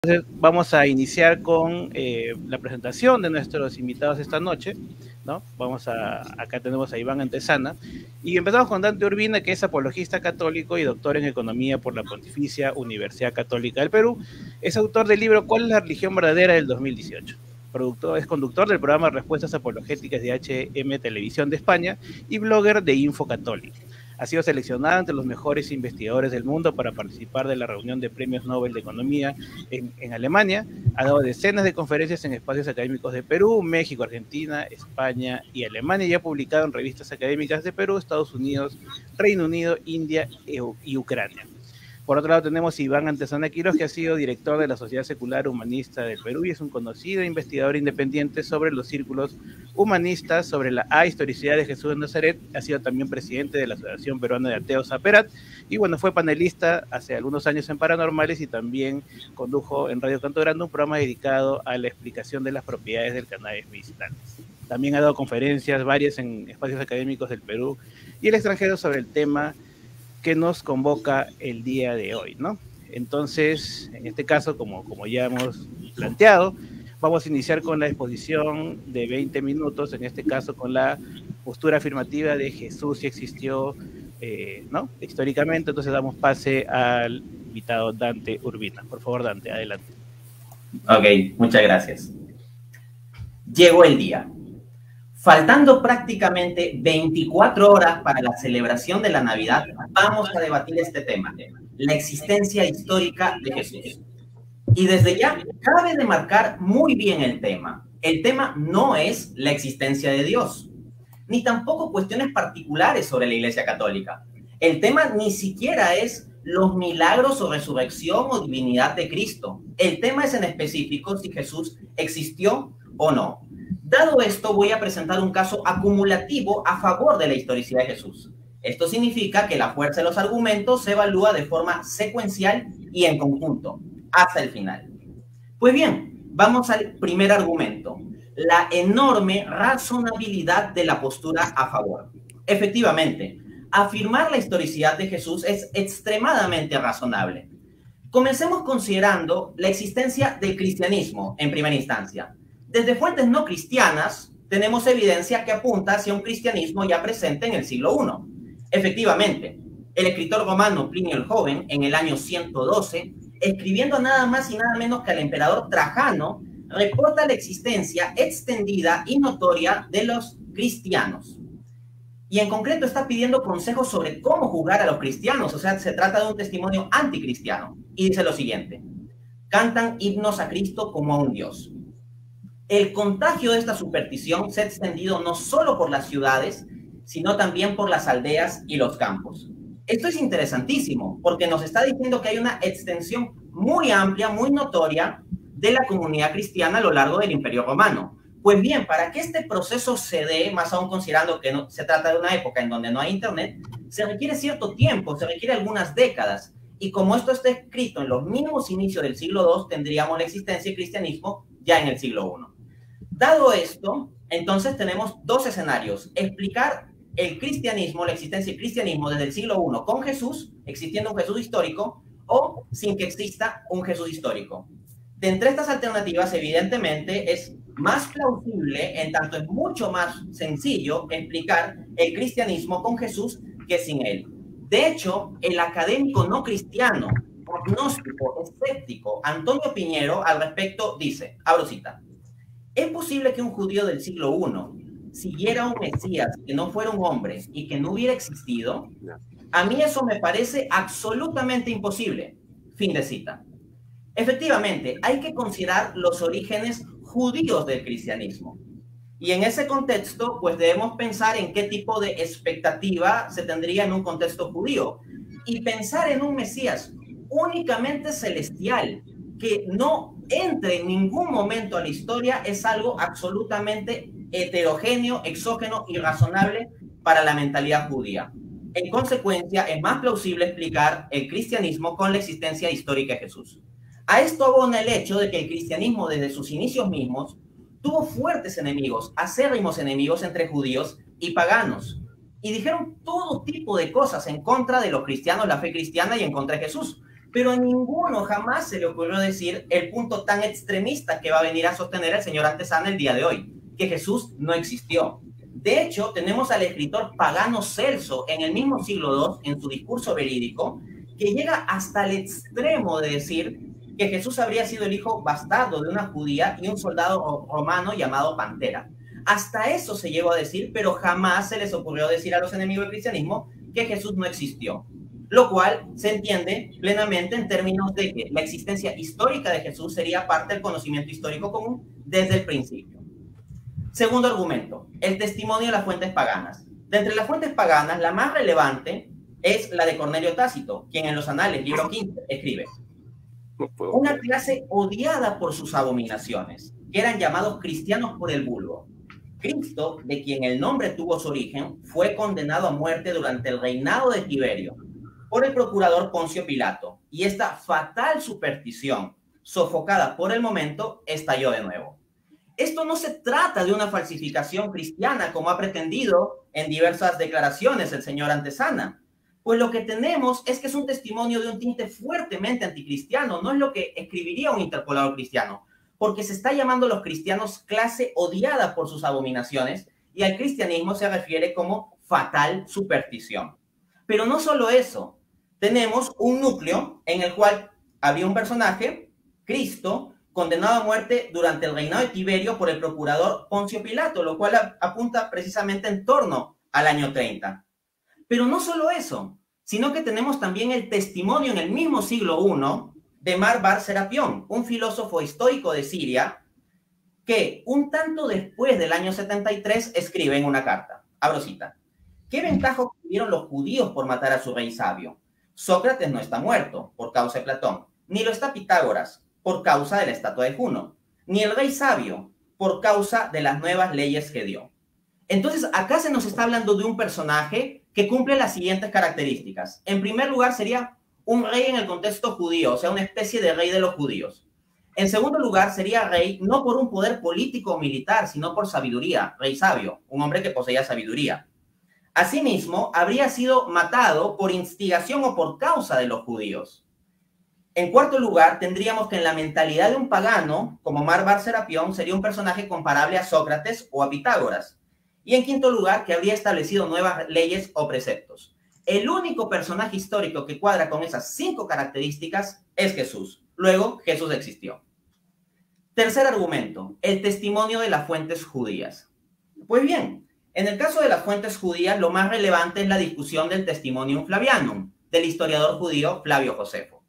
Entonces vamos a iniciar con la presentación de nuestros invitados esta noche, ¿no? Acá tenemos a Iván Antesana, y empezamos con Dante Urbina, que es apologista católico y doctor en economía por la Pontificia Universidad Católica del Perú. Es autor del libro ¿Cuál es la religión verdadera? Del 2018. Es conductor del programa Respuestas Apologéticas de HM Televisión de España y blogger de Info Católica. Ha sido seleccionada entre los mejores investigadores del mundo para participar de la reunión de premios Nobel de Economía en Alemania. Ha dado decenas de conferencias en espacios académicos de Perú, México, Argentina, España y Alemania, y ha publicado en revistas académicas de Perú, Estados Unidos, Reino Unido, India y Ucrania. Por otro lado tenemos a Iván Antesana Quiroz, que ha sido director de la Sociedad Secular Humanista del Perú y es un conocido investigador independiente sobre los círculos humanistas, sobre la ahistoricidad de Jesús de Nazaret. Ha sido también presidente de la Asociación Peruana de Ateos, APERAT, y bueno, fue panelista hace algunos años en Paranormales y también condujo en Radio Canto Grande un programa dedicado a la explicación de las propiedades del cannabis medicinal. También ha dado conferencias varias en espacios académicos del Perú y el extranjero sobre el tema que nos convoca el día de hoy, ¿no? Entonces, en este caso, como ya hemos planteado, vamos a iniciar con la exposición de 20 minutos, en este caso con la postura afirmativa de Jesús si existió, ¿no? Históricamente. Entonces damos pase al invitado Dante Urbina. Por favor, Dante, adelante. Ok, muchas gracias. Llegó el día. Faltando prácticamente 24 horas para la celebración de la Navidad, vamos a debatir este tema, la existencia histórica de Jesús. Y desde ya cabe demarcar muy bien el tema. El tema no es la existencia de Dios, ni tampoco cuestiones particulares sobre la Iglesia Católica. El tema ni siquiera es los milagros o resurrección o divinidad de Cristo. El tema es en específico si Jesús existió o no. Dado esto, voy a presentar un caso acumulativo a favor de la historicidad de Jesús. Esto significa que la fuerza de los argumentos se evalúa de forma secuencial y en conjunto, hasta el final. Pues bien, vamos al primer argumento, la enorme razonabilidad de la postura a favor. Efectivamente, afirmar la historicidad de Jesús es extremadamente razonable. Comencemos considerando la existencia del cristianismo en primera instancia. Desde fuentes no cristianas, tenemos evidencia que apunta hacia un cristianismo ya presente en el siglo I. Efectivamente, el escritor romano Plinio el Joven, en el año 112, escribiendo nada más y nada menos que al emperador Trajano, reporta la existencia extendida y notoria de los cristianos. Y en concreto está pidiendo consejos sobre cómo juzgar a los cristianos, o sea, se trata de un testimonio anticristiano. Y dice lo siguiente: cantan himnos a Cristo como a un Dios. El contagio de esta superstición se ha extendido no solo por las ciudades, sino también por las aldeas y los campos. Esto es interesantísimo, porque nos está diciendo que hay una extensión muy amplia, muy notoria de la comunidad cristiana a lo largo del Imperio Romano. Pues bien, para que este proceso se dé, más aún considerando que no, se trata de una época en donde no hay internet, se requiere cierto tiempo, se requiere algunas décadas. Y como esto está escrito en los mismos inicios del siglo II, tendríamos la existencia del cristianismo ya en el siglo I. Dado esto, entonces tenemos dos escenarios: explicar el cristianismo, la existencia del cristianismo desde el siglo I con Jesús, existiendo un Jesús histórico, o sin que exista un Jesús histórico. De entre estas alternativas, evidentemente, es más plausible, en tanto es mucho más sencillo explicar el cristianismo con Jesús que sin él. De hecho, el académico no cristiano, agnóstico, escéptico, Antonio Piñero, al respecto dice, abro cita: ¿es posible que un judío del siglo I siguiera a un Mesías que no fuera un hombre y que no hubiera existido? A mí eso me parece absolutamente imposible. Fin de cita. Efectivamente, hay que considerar los orígenes judíos del cristianismo. Y en ese contexto, pues debemos pensar en qué tipo de expectativa se tendría en un contexto judío. Y pensar en un Mesías únicamente celestial, que no entre en ningún momento a la historia, es algo absolutamente heterogéneo, exógeno, irrazonable para la mentalidad judía. En consecuencia, es más plausible explicar el cristianismo con la existencia histórica de Jesús. A esto abona el hecho de que el cristianismo desde sus inicios mismos tuvo fuertes enemigos, acérrimos enemigos entre judíos y paganos. Y dijeron todo tipo de cosas en contra de los cristianos, la fe cristiana, y en contra de Jesús. Pero a ninguno jamás se le ocurrió decir el punto tan extremista que va a venir a sostener el señor Antesana el día de hoy, que Jesús no existió. De hecho, tenemos al escritor pagano Celso en el mismo siglo II, en su discurso verídico, que llega hasta el extremo de decir que Jesús habría sido el hijo bastardo de una judía y un soldado romano llamado Pantera. Hasta eso se llegó a decir, pero jamás se les ocurrió decir a los enemigos del cristianismo que Jesús no existió. Lo cual se entiende plenamente en términos de que la existencia histórica de Jesús sería parte del conocimiento histórico común desde el principio. Segundo argumento, el testimonio de las fuentes paganas. De entre las fuentes paganas, la más relevante es la de Cornelio Tácito, quien en los Anales, libro 15, escribe: una clase odiada por sus abominaciones, que eran llamados cristianos por el vulgo. Cristo, de quien el nombre tuvo su origen, fue condenado a muerte durante el reinado de Tiberio por el procurador Poncio Pilato, y esta fatal superstición, sofocada por el momento, estalló de nuevo. Esto no se trata de una falsificación cristiana, como ha pretendido en diversas declaraciones el señor Antesana, pues lo que tenemos es que es un testimonio de un tinte fuertemente anticristiano, no es lo que escribiría un interpolador cristiano, porque se está llamando a los cristianos clase odiada por sus abominaciones, y al cristianismo se refiere como fatal superstición. Pero no solo eso, tenemos un núcleo en el cual había un personaje, Cristo, condenado a muerte durante el reinado de Tiberio por el procurador Poncio Pilato, lo cual apunta precisamente en torno al año 30. Pero no solo eso, sino que tenemos también el testimonio en el mismo siglo I de Mar Bar Serapión, un filósofo estoico de Siria, que un tanto después del año 73 escribe en una carta, abro cita: ¿qué ventaja obtuvieron los judíos por matar a su rey sabio? Sócrates no está muerto, por causa de Platón, ni lo está Pitágoras, por causa de la estatua de Juno, ni el rey sabio, por causa de las nuevas leyes que dio. Entonces, acá se nos está hablando de un personaje que cumple las siguientes características. En primer lugar, sería un rey en el contexto judío, o sea, una especie de rey de los judíos. En segundo lugar, sería rey no por un poder político o militar, sino por sabiduría, rey sabio, un hombre que poseía sabiduría. Asimismo, habría sido matado por instigación o por causa de los judíos. En cuarto lugar, tendríamos que en la mentalidad de un pagano, como Mar Bar Serapión, sería un personaje comparable a Sócrates o a Pitágoras. Y en quinto lugar, que habría establecido nuevas leyes o preceptos. El único personaje histórico que cuadra con esas 5 características es Jesús. Luego, Jesús existió. Tercer argumento, el testimonio de las fuentes judías. Pues bien, en el caso de las fuentes judías, lo más relevante es la discusión del Testimonium Flavianum, del historiador judío Flavio Josefo.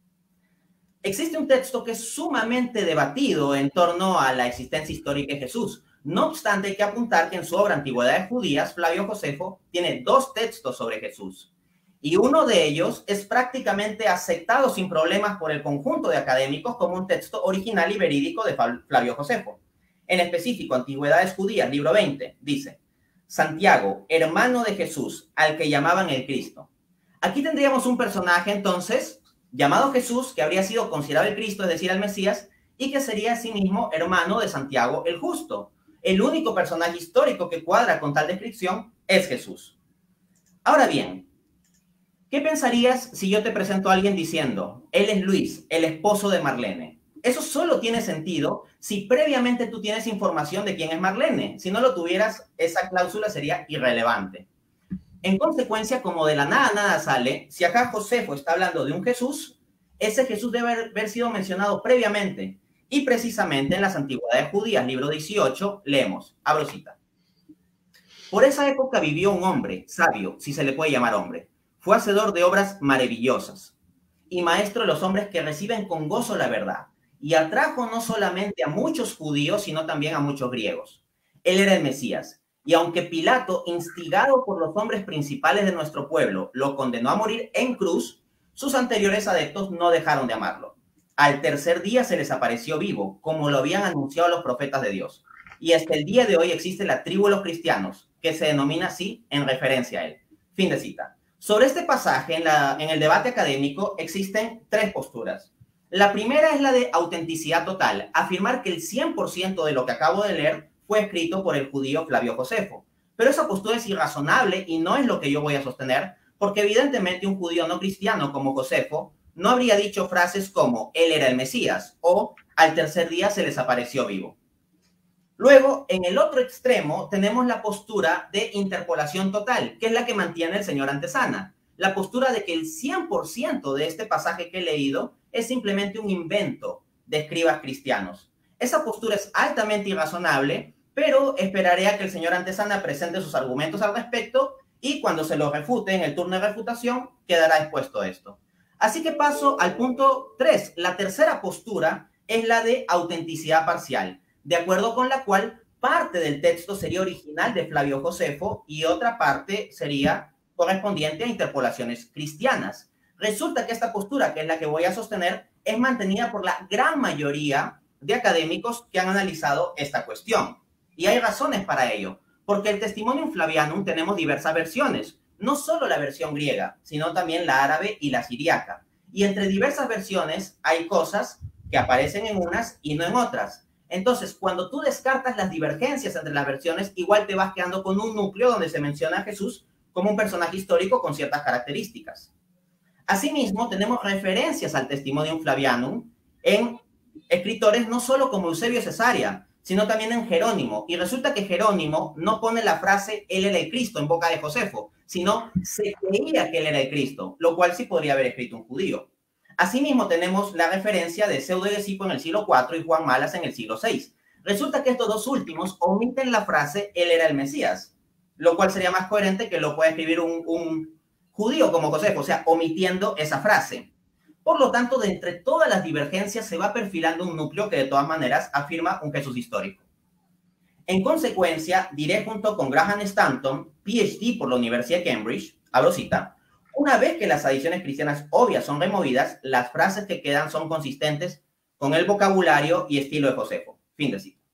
Existe un texto que es sumamente debatido en torno a la existencia histórica de Jesús. No obstante, hay que apuntar que en su obra Antigüedades Judías, Flavio Josefo tiene 2 textos sobre Jesús. Y uno de ellos es prácticamente aceptado sin problemas por el conjunto de académicos como un texto original y verídico de Flavio Josefo. En específico, Antigüedades Judías, libro 20, dice: Santiago, hermano de Jesús, al que llamaban el Cristo. Aquí tendríamos un personaje, entonces, llamado Jesús, que habría sido considerado el Cristo, es decir, el Mesías, y que sería asimismo hermano de Santiago el Justo. El único personaje histórico que cuadra con tal descripción es Jesús. Ahora bien, ¿qué pensarías si yo te presento a alguien diciendo: él es Luis, el esposo de Marlene? Eso solo tiene sentido si previamente tú tienes información de quién es Marlene. Si no lo tuvieras, esa cláusula sería irrelevante. En consecuencia, como de la nada nada sale, si acá Josefo está hablando de un Jesús, ese Jesús debe haber sido mencionado previamente. Y precisamente en las Antigüedades Judías, libro 18, leemos, abro cita: por esa época vivió un hombre sabio, si se le puede llamar hombre. Fue hacedor de obras maravillosas y maestro de los hombres que reciben con gozo la verdad. Y atrajo no solamente a muchos judíos, sino también a muchos griegos. Él era el Mesías. Y aunque Pilato, instigado por los hombres principales de nuestro pueblo, lo condenó a morir en cruz, sus anteriores adeptos no dejaron de amarlo. Al tercer día se les apareció vivo, como lo habían anunciado los profetas de Dios. Y hasta el día de hoy existe la tribu de los cristianos, que se denomina así en referencia a él. Fin de cita. Sobre este pasaje, en el debate académico, existen 3 posturas. La primera es la de autenticidad total, afirmar que el 100% de lo que acabo de leer fue escrito por el judío Flavio Josefo. Pero esa postura es irrazonable y no es lo que yo voy a sostener, porque evidentemente un judío no cristiano como Josefo no habría dicho frases como él era el Mesías o al tercer día se les apareció vivo. Luego, en el otro extremo, tenemos la postura de interpolación total, que es la que mantiene el señor Antesana. La postura de que el 100% de este pasaje que he leído es simplemente un invento de escribas cristianos. Esa postura es altamente irrazonable, pero esperaré a que el señor Antesana presente sus argumentos al respecto y cuando se lo refute en el turno de refutación, quedará expuesto esto. Así que paso al punto 3. La tercera postura es la de autenticidad parcial, de acuerdo con la cual parte del texto sería original de Flavio Josefo y otra parte sería correspondiente a interpolaciones cristianas. Resulta que esta postura, que es la que voy a sostener, es mantenida por la gran mayoría de académicos que han analizado esta cuestión. Y hay razones para ello, porque el Testimonium Flavianum tenemos diversas versiones, no solo la versión griega, sino también la árabe y la siríaca. Y entre diversas versiones hay cosas que aparecen en unas y no en otras. Entonces, cuando tú descartas las divergencias entre las versiones, igual te vas quedando con un núcleo donde se menciona a Jesús como un personaje histórico con ciertas características. Asimismo, tenemos referencias al Testimonium Flavianum en escritores no solo como Eusebio Cesárea, sino también en Jerónimo. Y resulta que Jerónimo no pone la frase él era el Cristo en boca de Josefo, sino se creía que él era el Cristo, lo cual sí podría haber escrito un judío. Asimismo, tenemos la referencia de Pseudo-Hegesipo en el siglo IV y Juan Malas en el siglo VI. Resulta que estos dos últimos omiten la frase él era el Mesías, lo cual sería más coherente que lo pueda escribir un judío como Josefo, o sea, omitiendo esa frase. Por lo tanto, de entre todas las divergencias se va perfilando un núcleo que de todas maneras afirma un Jesús histórico. En consecuencia, diré junto con Graham Stanton, PhD por la Universidad de Cambridge, abro cita, una vez que las adiciones cristianas obvias son removidas, las frases que quedan son consistentes con el vocabulario y estilo de Josefo. Fin de cita.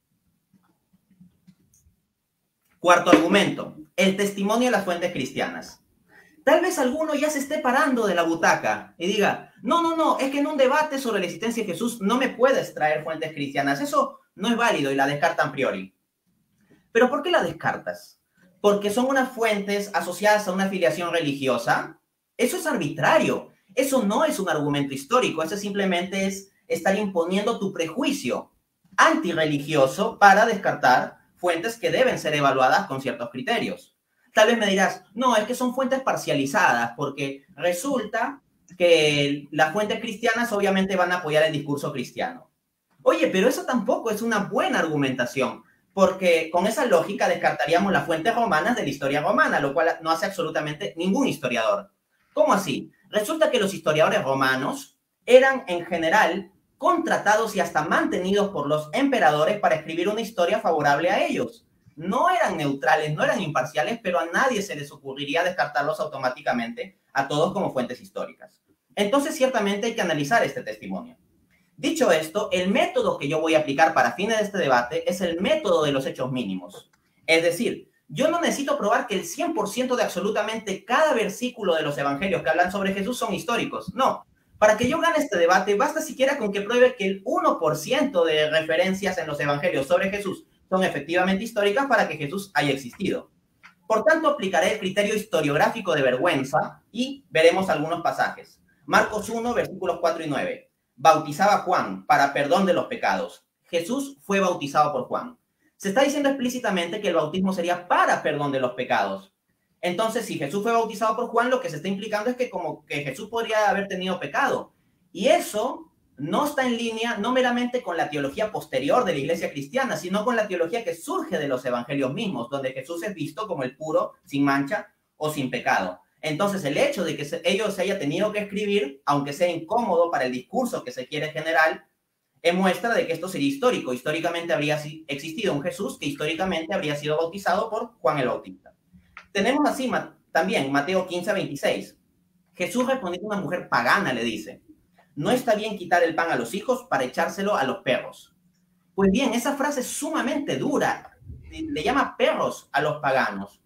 Cuarto argumento, el testimonio de las fuentes cristianas. Tal vez alguno ya se esté parando de la butaca y diga, no, es que en un debate sobre la existencia de Jesús no me puedes traer fuentes cristianas. Eso no es válido y la descartan a priori. ¿Pero por qué la descartas? ¿Porque son unas fuentes asociadas a una afiliación religiosa? Eso es arbitrario. Eso no es un argumento histórico. Eso simplemente es estar imponiendo tu prejuicio antirreligioso para descartar fuentes que deben ser evaluadas con ciertos criterios. Tal vez me dirás, no, es que son fuentes parcializadas, porque resulta que las fuentes cristianas obviamente van a apoyar el discurso cristiano. Oye, pero eso tampoco es una buena argumentación, porque con esa lógica descartaríamos las fuentes romanas de la historia romana, lo cual no hace absolutamente ningún historiador. ¿Cómo así? Resulta que los historiadores romanos eran en general contratados y hasta mantenidos por los emperadores para escribir una historia favorable a ellos. No eran neutrales, no eran imparciales, pero a nadie se les ocurriría descartarlos automáticamente a todos como fuentes históricas. Entonces, ciertamente hay que analizar este testimonio. Dicho esto, el método que yo voy a aplicar para fines de este debate es el método de los hechos mínimos. Es decir, yo no necesito probar que el 100% de absolutamente cada versículo de los evangelios que hablan sobre Jesús son históricos. No. Para que yo gane este debate, basta siquiera con que pruebe que el 1% de referencias en los evangelios sobre Jesús son efectivamente históricas para que Jesús haya existido. Por tanto, aplicaré el criterio historiográfico de vergüenza y veremos algunos pasajes. Marcos 1, versículos 4 y 9. Bautizaba a Juan para perdón de los pecados. Jesús fue bautizado por Juan. Se está diciendo explícitamente que el bautismo sería para perdón de los pecados. Entonces, si Jesús fue bautizado por Juan, lo que se está implicando es que como que Jesús podría haber tenido pecado. Y eso no está en línea, no meramente con la teología posterior de la iglesia cristiana, sino con la teología que surge de los evangelios mismos, donde Jesús es visto como el puro, sin mancha o sin pecado. Entonces, el hecho de que ellos se haya tenido que escribir, aunque sea incómodo para el discurso que se quiere generar, es muestra de que esto sería histórico. Históricamente habría existido un Jesús que históricamente habría sido bautizado por Juan el Bautista. Tenemos así también Mateo 15, 26. Jesús respondiendo a una mujer pagana le dice, no está bien quitar el pan a los hijos para echárselo a los perros. Pues bien, esa frase es sumamente dura. Le llama perros a los paganos.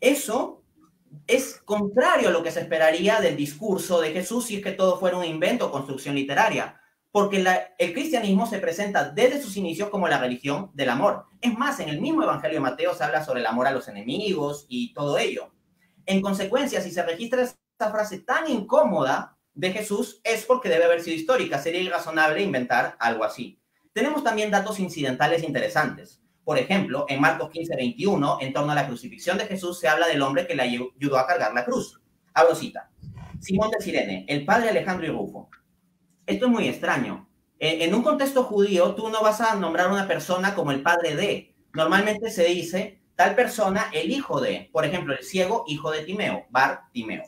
Eso es contrario a lo que se esperaría del discurso de Jesús si es que todo fuera un invento o construcción literaria. Porque el cristianismo se presenta desde sus inicios como la religión del amor. Es más, en el mismo Evangelio de Mateo se habla sobre el amor a los enemigos y todo ello. En consecuencia, si se registra esa frase tan incómoda, de Jesús es porque debe haber sido histórica. Sería irrazonable inventar algo así. Tenemos también datos incidentales interesantes. Por ejemplo, en Marcos 15:21, en torno a la crucifixión de Jesús, se habla del hombre que le ayudó a cargar la cruz. Abro cita. Simón de Cirene, el padre Alejandro y Rufo. Esto es muy extraño. En un contexto judío, tú no vas a nombrar a una persona como el padre de. Normalmente se dice tal persona, el hijo de. Por ejemplo, el ciego, hijo de Timeo, Bar Timeo.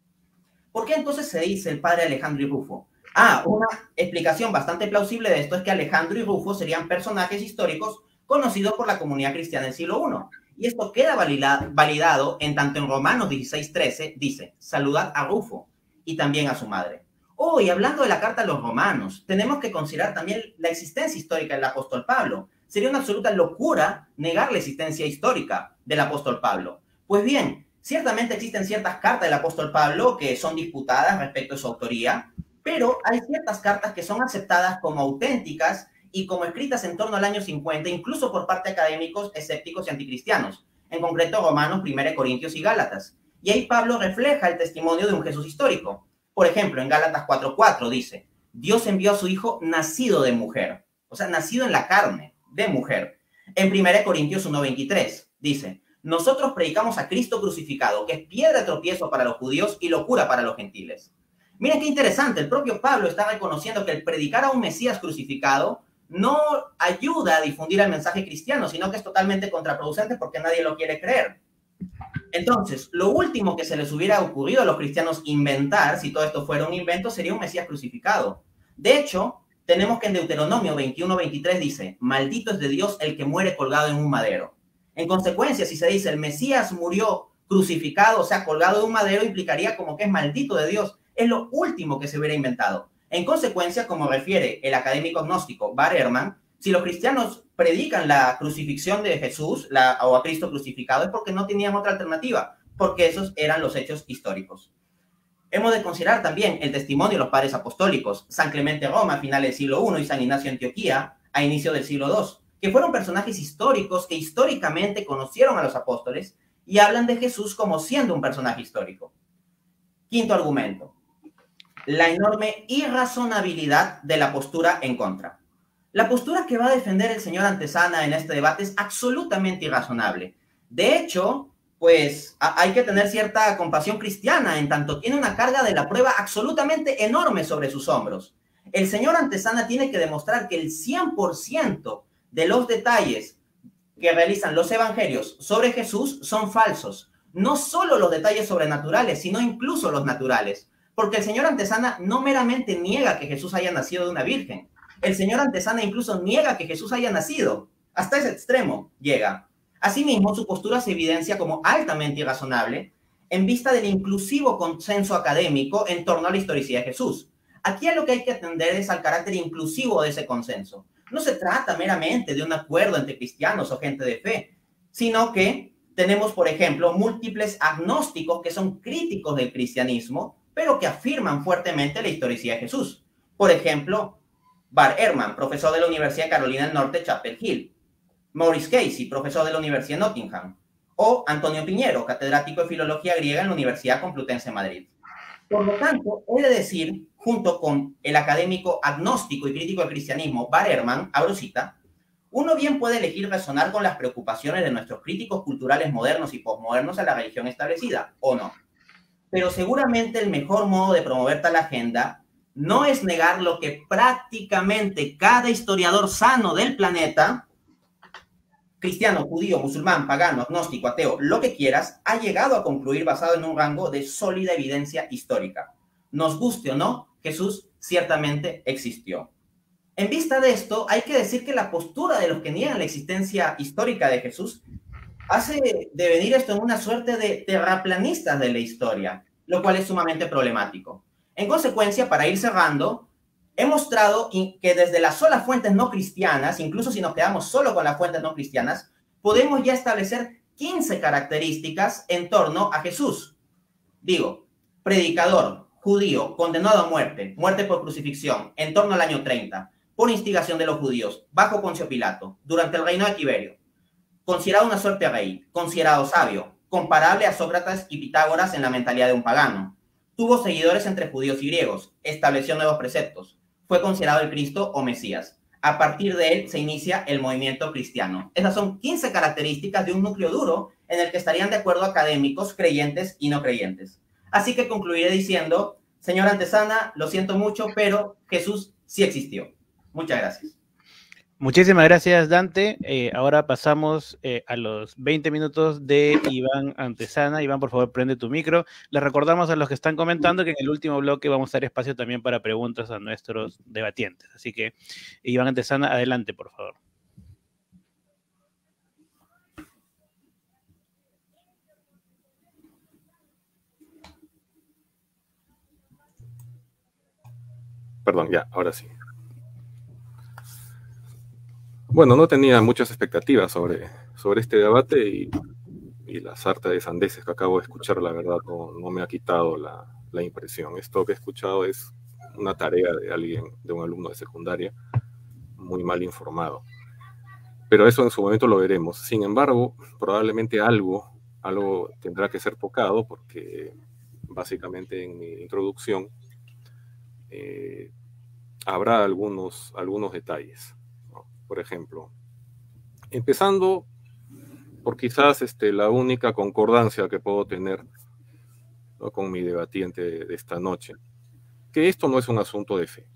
¿Por qué entonces se dice el padre Alejandro y Rufo? Una explicación bastante plausible de esto es que Alejandro y Rufo serían personajes históricos conocidos por la comunidad cristiana del siglo I. Y esto queda validado en tanto en Romanos 16:13 dice, saludad a Rufo y también a su madre. Y hablando de la carta a los romanos, tenemos que considerar también la existencia histórica del apóstol Pablo. Sería una absoluta locura negar la existencia histórica del apóstol Pablo. Pues bien, ciertamente existen ciertas cartas del apóstol Pablo que son disputadas respecto a su autoría, pero hay ciertas cartas que son aceptadas como auténticas y como escritas en torno al año 50, incluso por parte de académicos escépticos y anticristianos, en concreto Romanos, 1 Corintios y Gálatas. Y ahí Pablo refleja el testimonio de un Jesús histórico. Por ejemplo, en Gálatas 4:4 dice, Dios envió a su hijo nacido de mujer, o sea, nacido en la carne, de mujer. En 1 Corintios 1:23 dice, nosotros predicamos a Cristo crucificado, que es piedra de tropiezo para los judíos y locura para los gentiles. Miren qué interesante, el propio Pablo está reconociendo que el predicar a un Mesías crucificado no ayuda a difundir el mensaje cristiano, sino que es totalmente contraproducente porque nadie lo quiere creer. Entonces, lo último que se les hubiera ocurrido a los cristianos inventar, si todo esto fuera un invento, sería un Mesías crucificado. De hecho, tenemos que en Deuteronomio 21:23 dice, maldito es de Dios el que muere colgado en un madero. En consecuencia, si se dice el Mesías murió crucificado, o sea, colgado de un madero, implicaría como que es maldito de Dios. Es lo último que se hubiera inventado. En consecuencia, como refiere el académico gnóstico Bart Ehrman, si los cristianos predican la crucifixión de Jesús o a Cristo crucificado es porque no tenían otra alternativa, porque esos eran los hechos históricos. Hemos de considerar también el testimonio de los padres apostólicos, San Clemente Roma a finales del siglo I y San Ignacio de Antioquía a inicio del siglo II, que fueron personajes históricos que históricamente conocieron a los apóstoles y hablan de Jesús como siendo un personaje histórico. Quinto argumento, la enorme irrazonabilidad de la postura en contra. La postura que va a defender el señor Antesana en este debate es absolutamente irrazonable. De hecho, pues hay que tener cierta compasión cristiana en tanto tiene una carga de la prueba absolutamente enorme sobre sus hombros. El señor Antesana tiene que demostrar que el 100% de los detalles que realizan los evangelios sobre Jesús son falsos. No solo los detalles sobrenaturales, sino incluso los naturales. Porque el señor Antesana no meramente niega que Jesús haya nacido de una virgen. El señor Antesana incluso niega que Jesús haya nacido. Hasta ese extremo llega. Asimismo, su postura se evidencia como altamente irrazonable en vista del inclusivo consenso académico en torno a la historicidad de Jesús. Aquí a lo que hay que atender es al carácter inclusivo de ese consenso. No se trata meramente de un acuerdo entre cristianos o gente de fe, sino que tenemos, por ejemplo, múltiples agnósticos que son críticos del cristianismo, pero que afirman fuertemente la historicidad de Jesús. Por ejemplo, Bart Ehrman, profesor de la Universidad de Carolina del Norte, Chapel Hill. Maurice Casey, profesor de la Universidad de Nottingham. O Antonio Piñero, catedrático de Filología Griega en la Universidad Complutense de Madrid. Por lo tanto, he de decir, junto con el académico agnóstico y crítico del cristianismo, Bart Ehrman, abro cita, uno bien puede elegir resonar con las preocupaciones de nuestros críticos culturales modernos y posmodernos a la religión establecida, o no. Pero seguramente el mejor modo de promover tal agenda no es negar lo que prácticamente cada historiador sano del planeta, cristiano, judío, musulmán, pagano, agnóstico, ateo, lo que quieras, ha llegado a concluir basado en un rango de sólida evidencia histórica. Nos guste o no, Jesús ciertamente existió. En vista de esto, hay que decir que la postura de los que niegan la existencia histórica de Jesús hace devenir esto en una suerte de terraplanistas de la historia, lo cual es sumamente problemático. En consecuencia, para ir cerrando, he mostrado que desde las solas fuentes no cristianas, incluso si nos quedamos solo con las fuentes no cristianas, podemos ya establecer 15 características en torno a Jesús. Digo, predicador, judío, condenado a muerte, muerte por crucifixión, en torno al año 30, por instigación de los judíos, bajo Poncio Pilato, durante el reino de Tiberio, considerado una suerte rey, considerado sabio, comparable a Sócrates y Pitágoras en la mentalidad de un pagano, Tuvo seguidores entre judíos y griegos, estableció nuevos preceptos, fue considerado el Cristo o Mesías. A partir de él se inicia el movimiento cristiano. Esas son 15 características de un núcleo duro en el que estarían de acuerdo académicos, creyentes y no creyentes. Así que concluiré diciendo, señora Antesana, lo siento mucho, pero Jesús sí existió. Muchas gracias. Muchísimas gracias, Dante. Ahora pasamos a los 20 minutos de Iván Antesana. Iván, por favor, prende tu micro. Les recordamos a los que están comentando que en el último bloque vamos a dar espacio también para preguntas a nuestros debatientes. Así que, Iván Antesana, adelante, por favor. Perdón, ya, ahora sí. Bueno, no tenía muchas expectativas sobre este debate y la sarta de sandeces que acabo de escuchar, la verdad, no me ha quitado la impresión. Esto que he escuchado es una tarea de alguien, de un alumno de secundaria, muy mal informado. Pero eso en su momento lo veremos. Sin embargo, probablemente algo tendrá que ser tocado, porque básicamente en mi introducción habrá algunos detalles. Por ejemplo, empezando por quizás la única concordancia que puedo tener, ¿no?, con mi debatiente de esta noche, que esto no es un asunto de fe,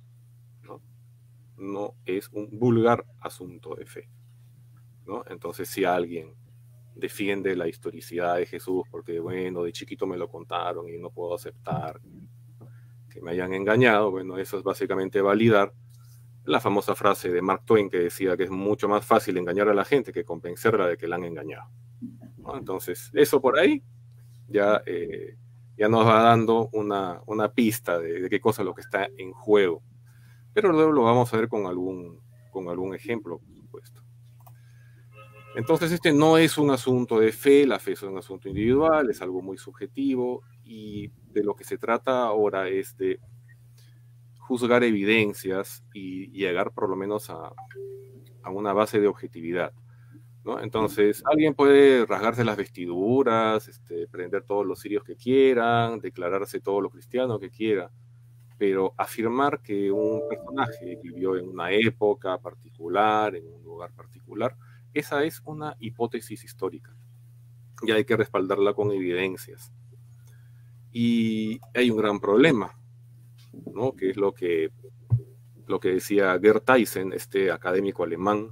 no es un vulgar asunto de fe, ¿no? Entonces, si alguien defiende la historicidad de Jesús porque, bueno, de chiquito me lo contaron y no puedo aceptar que me hayan engañado, bueno, eso es básicamente validar la famosa frase de Mark Twain que decía que es mucho más fácil engañar a la gente que convencerla de que la han engañado, ¿no? Entonces, eso por ahí ya nos va dando una pista de qué cosa es lo que está en juego. Pero luego lo vamos a ver con algún ejemplo, por supuesto. Entonces, no es un asunto de fe, la fe es un asunto individual, es algo muy subjetivo, y de lo que se trata ahora es de juzgar evidencias y llegar por lo menos a una base de objetividad, ¿no? Entonces, alguien puede rasgarse las vestiduras, prender todos los cirios que quieran, declararse todo lo cristiano que quiera, pero afirmar que un personaje vivió en una época particular, en un lugar particular, esa es una hipótesis histórica y hay que respaldarla con evidencias. Y hay un gran problema, ¿no?, que es lo que decía Gerd Theissen, académico alemán,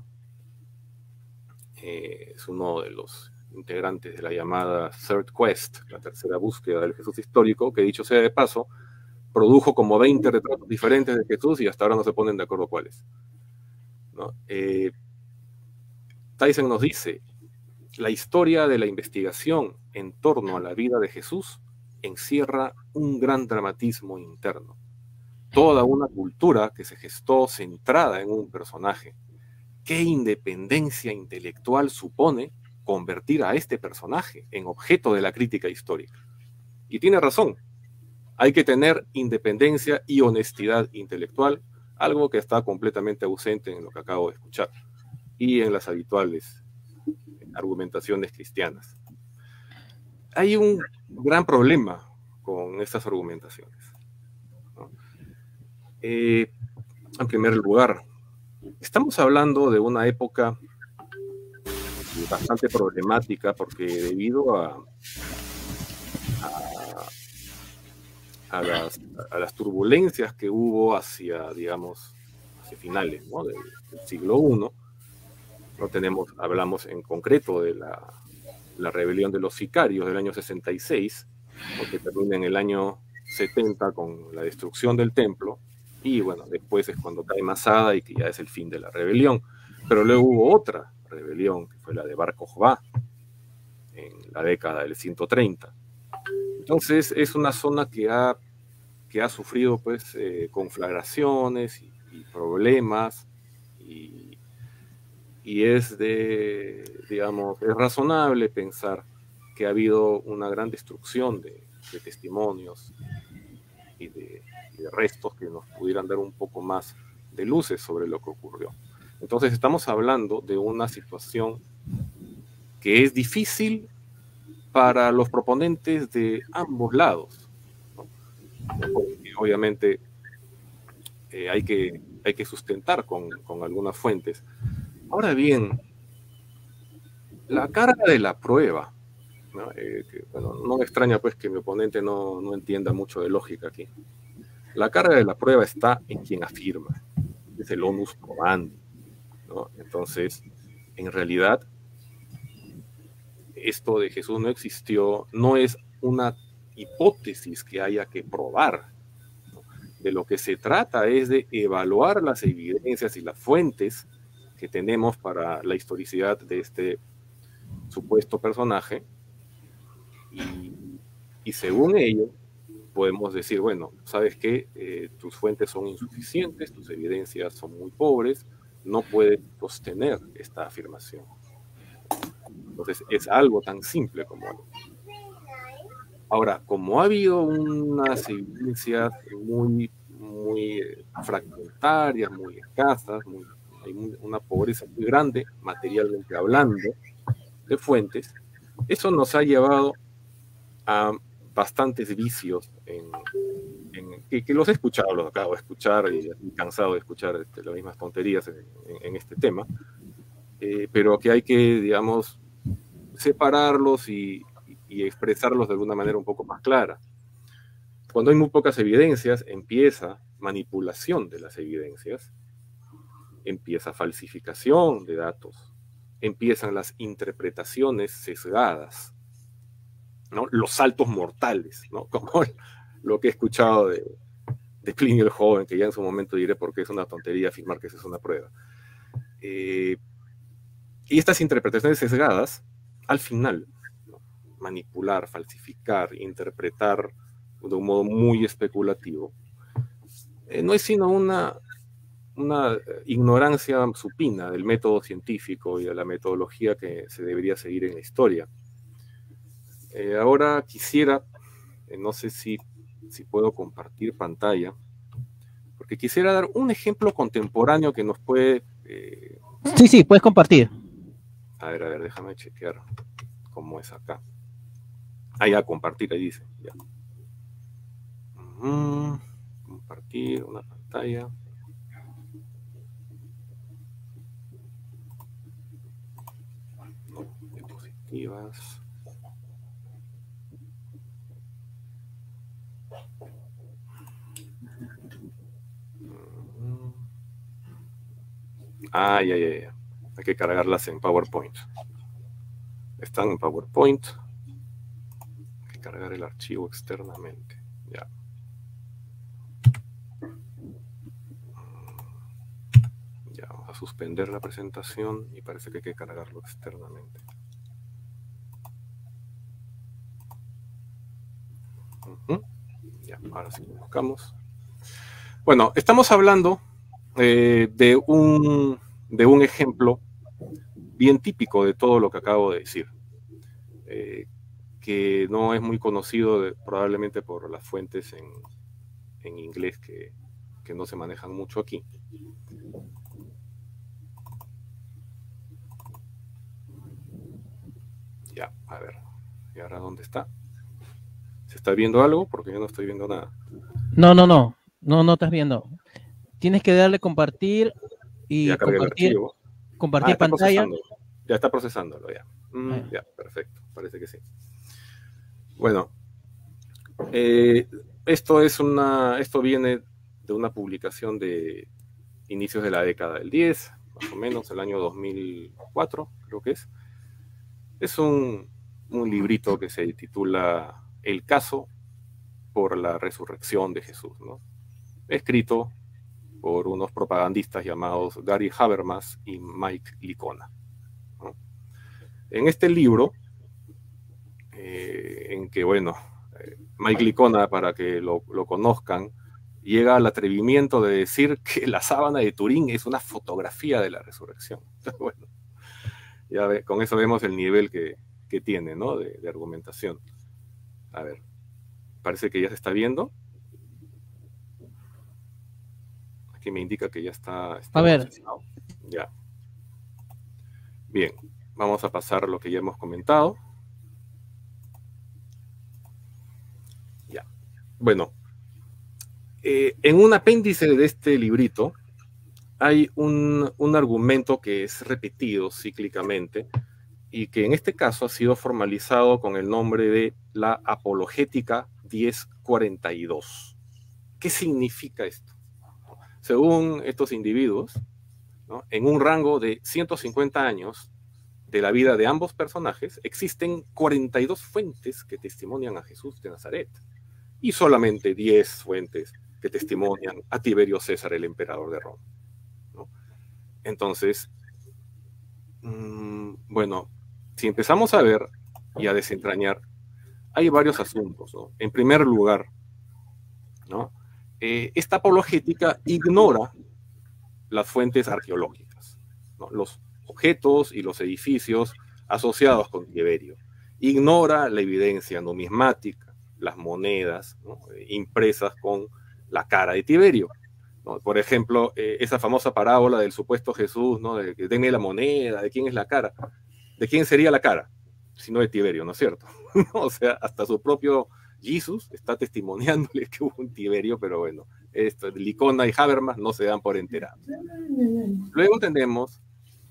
es uno de los integrantes de la llamada Third Quest, la tercera búsqueda del Jesús histórico, que, dicho sea de paso, produjo como 20 retratos diferentes de Jesús y hasta ahora no se ponen de acuerdo cuáles, ¿no? Theissen nos dice: la historia de la investigación en torno a la vida de Jesús encierra un gran dramatismo interno, toda una cultura que se gestó centrada en un personaje. ¿Qué independencia intelectual supone convertir a este personaje en objeto de la crítica histórica? Y tiene razón, hay que tener independencia y honestidad intelectual, algo que está completamente ausente en lo que acabo de escuchar y en las habituales argumentaciones cristianas. Hay un gran problema con estas argumentaciones, ¿no? En primer lugar, estamos hablando de una época bastante problemática, porque debido a las turbulencias que hubo hacia finales, ¿no?, del siglo I, hablamos en concreto de la rebelión de los sicarios del año 66, que termina en el año 70 con la destrucción del templo, y bueno, después es cuando cae Masada y que ya es el fin de la rebelión. Pero luego hubo otra rebelión, que fue la de Bar Kokhba, en la década del 130. Entonces es una zona que ha sufrido, pues, conflagraciones y problemas, y es razonable pensar que ha habido una gran destrucción de testimonios y de restos que nos pudieran dar un poco más de luces sobre lo que ocurrió. Entonces estamos hablando de una situación que es difícil para los proponentes de ambos lados, ¿no? obviamente hay que sustentar con algunas fuentes. Ahora bien, la carga de la prueba, ¿no? Bueno, no me extraña pues que mi oponente no entienda mucho de lógica aquí. La carga de la prueba está en quien afirma, es el onus probandi, ¿no? Entonces, en realidad, esto de Jesús no existió, no es una hipótesis que haya que probar. De lo que se trata es de evaluar las evidencias y las fuentes que tenemos para la historicidad de este supuesto personaje, y según ello podemos decir, bueno, ¿sabes qué? Tus fuentes son insuficientes, tus evidencias son muy pobres, no puedes sostener esta afirmación. Entonces es algo tan simple como algo. Ahora, como ha habido unas evidencias muy fragmentarias, muy escasas, hay una pobreza muy grande, materialmente hablando, de fuentes, eso nos ha llevado a bastantes vicios que los he escuchado, los acabo de escuchar y cansado de escuchar las mismas tonterías en este tema, pero que hay que, digamos, separarlos y expresarlos de alguna manera un poco más clara. Cuando hay muy pocas evidencias, empieza manipulación de las evidencias, empieza falsificación de datos, empiezan las interpretaciones sesgadas, ¿no? Los saltos mortales, ¿no? Como lo que he escuchado de Plinio el Joven, que ya en su momento diré por qué es una tontería afirmar que esa es una prueba. Y estas interpretaciones sesgadas, al final, ¿no? Manipular, falsificar, interpretar de un modo muy especulativo, no es sino una ignorancia supina del método científico y de la metodología que se debería seguir en la historia. Ahora quisiera, no sé si puedo compartir pantalla, porque quisiera dar un ejemplo contemporáneo que nos puede... Sí, puedes compartir. A ver, déjame chequear cómo es acá. Ah, ya, compartir, ahí dice. Ya. Compartir una pantalla. No, diapositivas. Ah, ya. Hay que cargarlas en PowerPoint. Están en PowerPoint. Hay que cargar el archivo externamente. Ya. Ya, vamos a suspender la presentación y parece que hay que cargarlo externamente. Ya, ahora sí lo buscamos. Bueno, estamos hablando de un ejemplo bien típico de todo lo que acabo de decir, que no es muy conocido probablemente por las fuentes en inglés que no se manejan mucho aquí. Ya, a ver, ¿y ahora dónde está? ¿Se está viendo algo? Porque yo no estoy viendo nada. No estás viendo. Tienes que darle compartir y ya compartir pantalla. Ya está procesándolo, ya. Ya, perfecto, parece que sí. Bueno, esto viene de una publicación de inicios de la década del 10, más o menos, el año 2004, creo que es. Es un librito que se titula El caso por la resurrección de Jesús, ¿no? Escrito por unos propagandistas llamados Gary Habermas y Mike Licona, ¿no? En este libro, en que, bueno, Mike Licona, para que lo conozcan, llega al atrevimiento de decir que la sábana de Turín es una fotografía de la resurrección. Bueno, ya con eso vemos el nivel que tiene, ¿no? de argumentación. A ver, parece que ya se está viendo. Aquí me indica que ya está a ver. procesado. Ya. Bien, vamos a pasar lo que ya hemos comentado. Ya. Bueno, En un apéndice de este librito hay un argumento que es repetido cíclicamente y que en este caso ha sido formalizado con el nombre de la Apologética 1042. ¿Qué significa esto? Según estos individuos, ¿no?, en un rango de 150 años de la vida de ambos personajes, existen 42 fuentes que testimonian a Jesús de Nazaret y solamente 10 fuentes que testimonian a Tiberio César, el emperador de Roma, ¿no? Entonces, bueno, si empezamos a ver y a desentrañar, hay varios asuntos, ¿no? En primer lugar, ¿no?, esta apologética ignora las fuentes arqueológicas, ¿no?, los objetos y los edificios asociados con Tiberio. Ignora la evidencia numismática, las monedas, ¿no?, impresas con la cara de Tiberio, ¿no? Por ejemplo, esa famosa parábola del supuesto Jesús, ¿no?, de que denme la moneda, de quién es la cara. ¿De quién sería la cara? Si no de Tiberio, ¿no es cierto? O sea, hasta su propio Jesús está testimoniándole que hubo un Tiberio, pero bueno, Licona y Habermas no se dan por enterados. Luego tenemos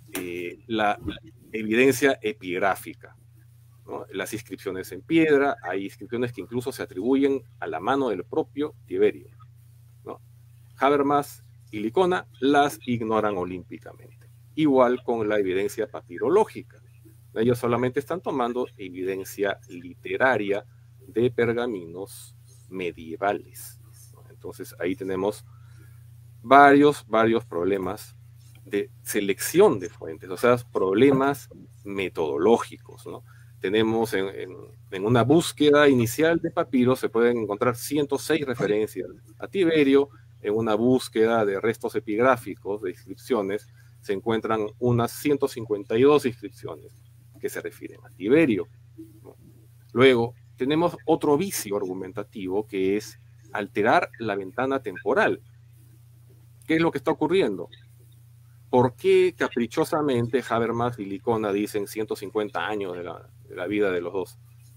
la evidencia epigráfica, ¿no?, las inscripciones en piedra. Hay inscripciones que incluso se atribuyen a la mano del propio Tiberio, ¿no? Habermas y Licona las ignoran olímpicamente. Igual con la evidencia papirológica. Ellos solamente están tomando evidencia literaria de pergaminos medievales, ¿no? Entonces ahí tenemos varios problemas de selección de fuentes, o sea, problemas metodológicos, ¿no? Tenemos en una búsqueda inicial de papiros se pueden encontrar 106 referencias a Tiberio. En una búsqueda de restos epigráficos, de inscripciones, se encuentran unas 152 inscripciones que se refieren a Tiberio, ¿no? Luego, tenemos otro vicio argumentativo que es alterar la ventana temporal. ¿Qué es lo que está ocurriendo? ¿Por qué caprichosamente Habermas y Licona dicen 150 años de la vida de los dos?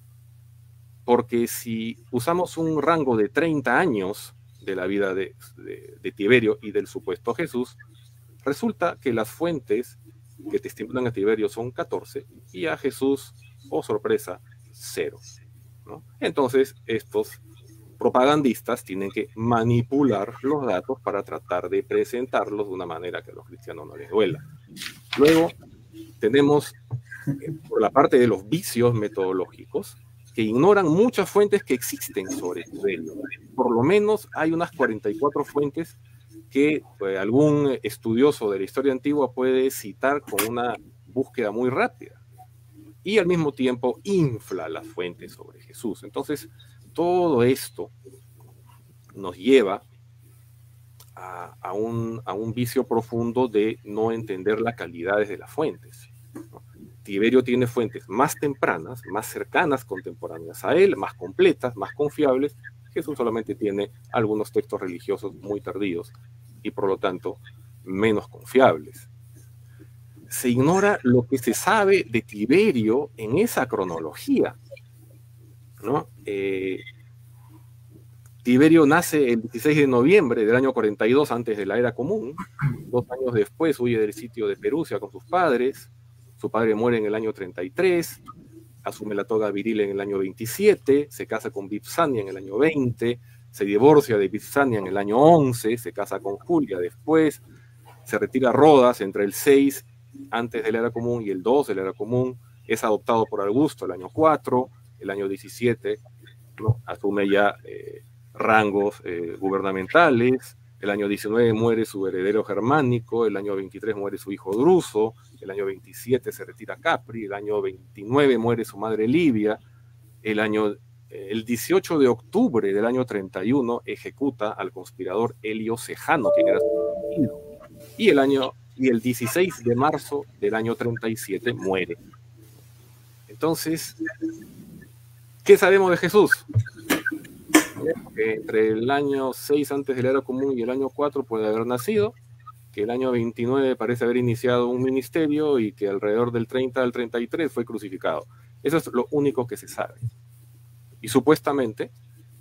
Porque si usamos un rango de 30 años de la vida de Tiberio y del supuesto Jesús, resulta que las fuentes que testimonian a Tiberio son 14 y a Jesús, oh sorpresa, 0, ¿no? Entonces, estos propagandistas tienen que manipular los datos para tratar de presentarlos de una manera que a los cristianos no les duela. Luego, tenemos, por la parte de los vicios metodológicos, que ignoran muchas fuentes que existen sobre Tiberio. Por lo menos hay unas 44 fuentes que algún estudioso de la historia antigua puede citar con una búsqueda muy rápida. Y al mismo tiempo infla las fuentes sobre Jesús. Entonces, todo esto nos lleva a un vicio profundo de no entender las calidades de las fuentes, ¿no? Tiberio tiene fuentes más tempranas, más cercanas, contemporáneas a él, más completas, más confiables. Jesús solamente tiene algunos textos religiosos muy tardíos y por lo tanto menos confiables. Se ignora lo que se sabe de Tiberio en esa cronología, ¿no? Tiberio nace el 16 de noviembre del año 42 antes de la era común. 2 años después huye del sitio de Perusia con sus padres. Su padre muere en el año 33, asume la toga viril en el año 27, se casa con Vipsania en el año 20, se divorcia de Vipsania en el año 11, se casa con Julia después, se retira a Rodas entre el 6 antes de la era común y el 2 de la era común, es adoptado por Augusto el año 4, el año 17, ¿no?, asume ya rangos gubernamentales. El año 19 muere su heredero germánico, el año 23 muere su hijo Druso, el año 27 se retira Capri, el año 29 muere su madre Livia, el 18 de octubre del año 31 ejecuta al conspirador Helio Sejano, quien era su marido, y el 16 de marzo del año 37 muere. Entonces, ¿qué sabemos de Jesús? Entre el año 6 antes de la era común y el año 4 puede haber nacido, que el año 29 parece haber iniciado un ministerio y que alrededor del 30 al 33 fue crucificado. Eso es lo único que se sabe. Y supuestamente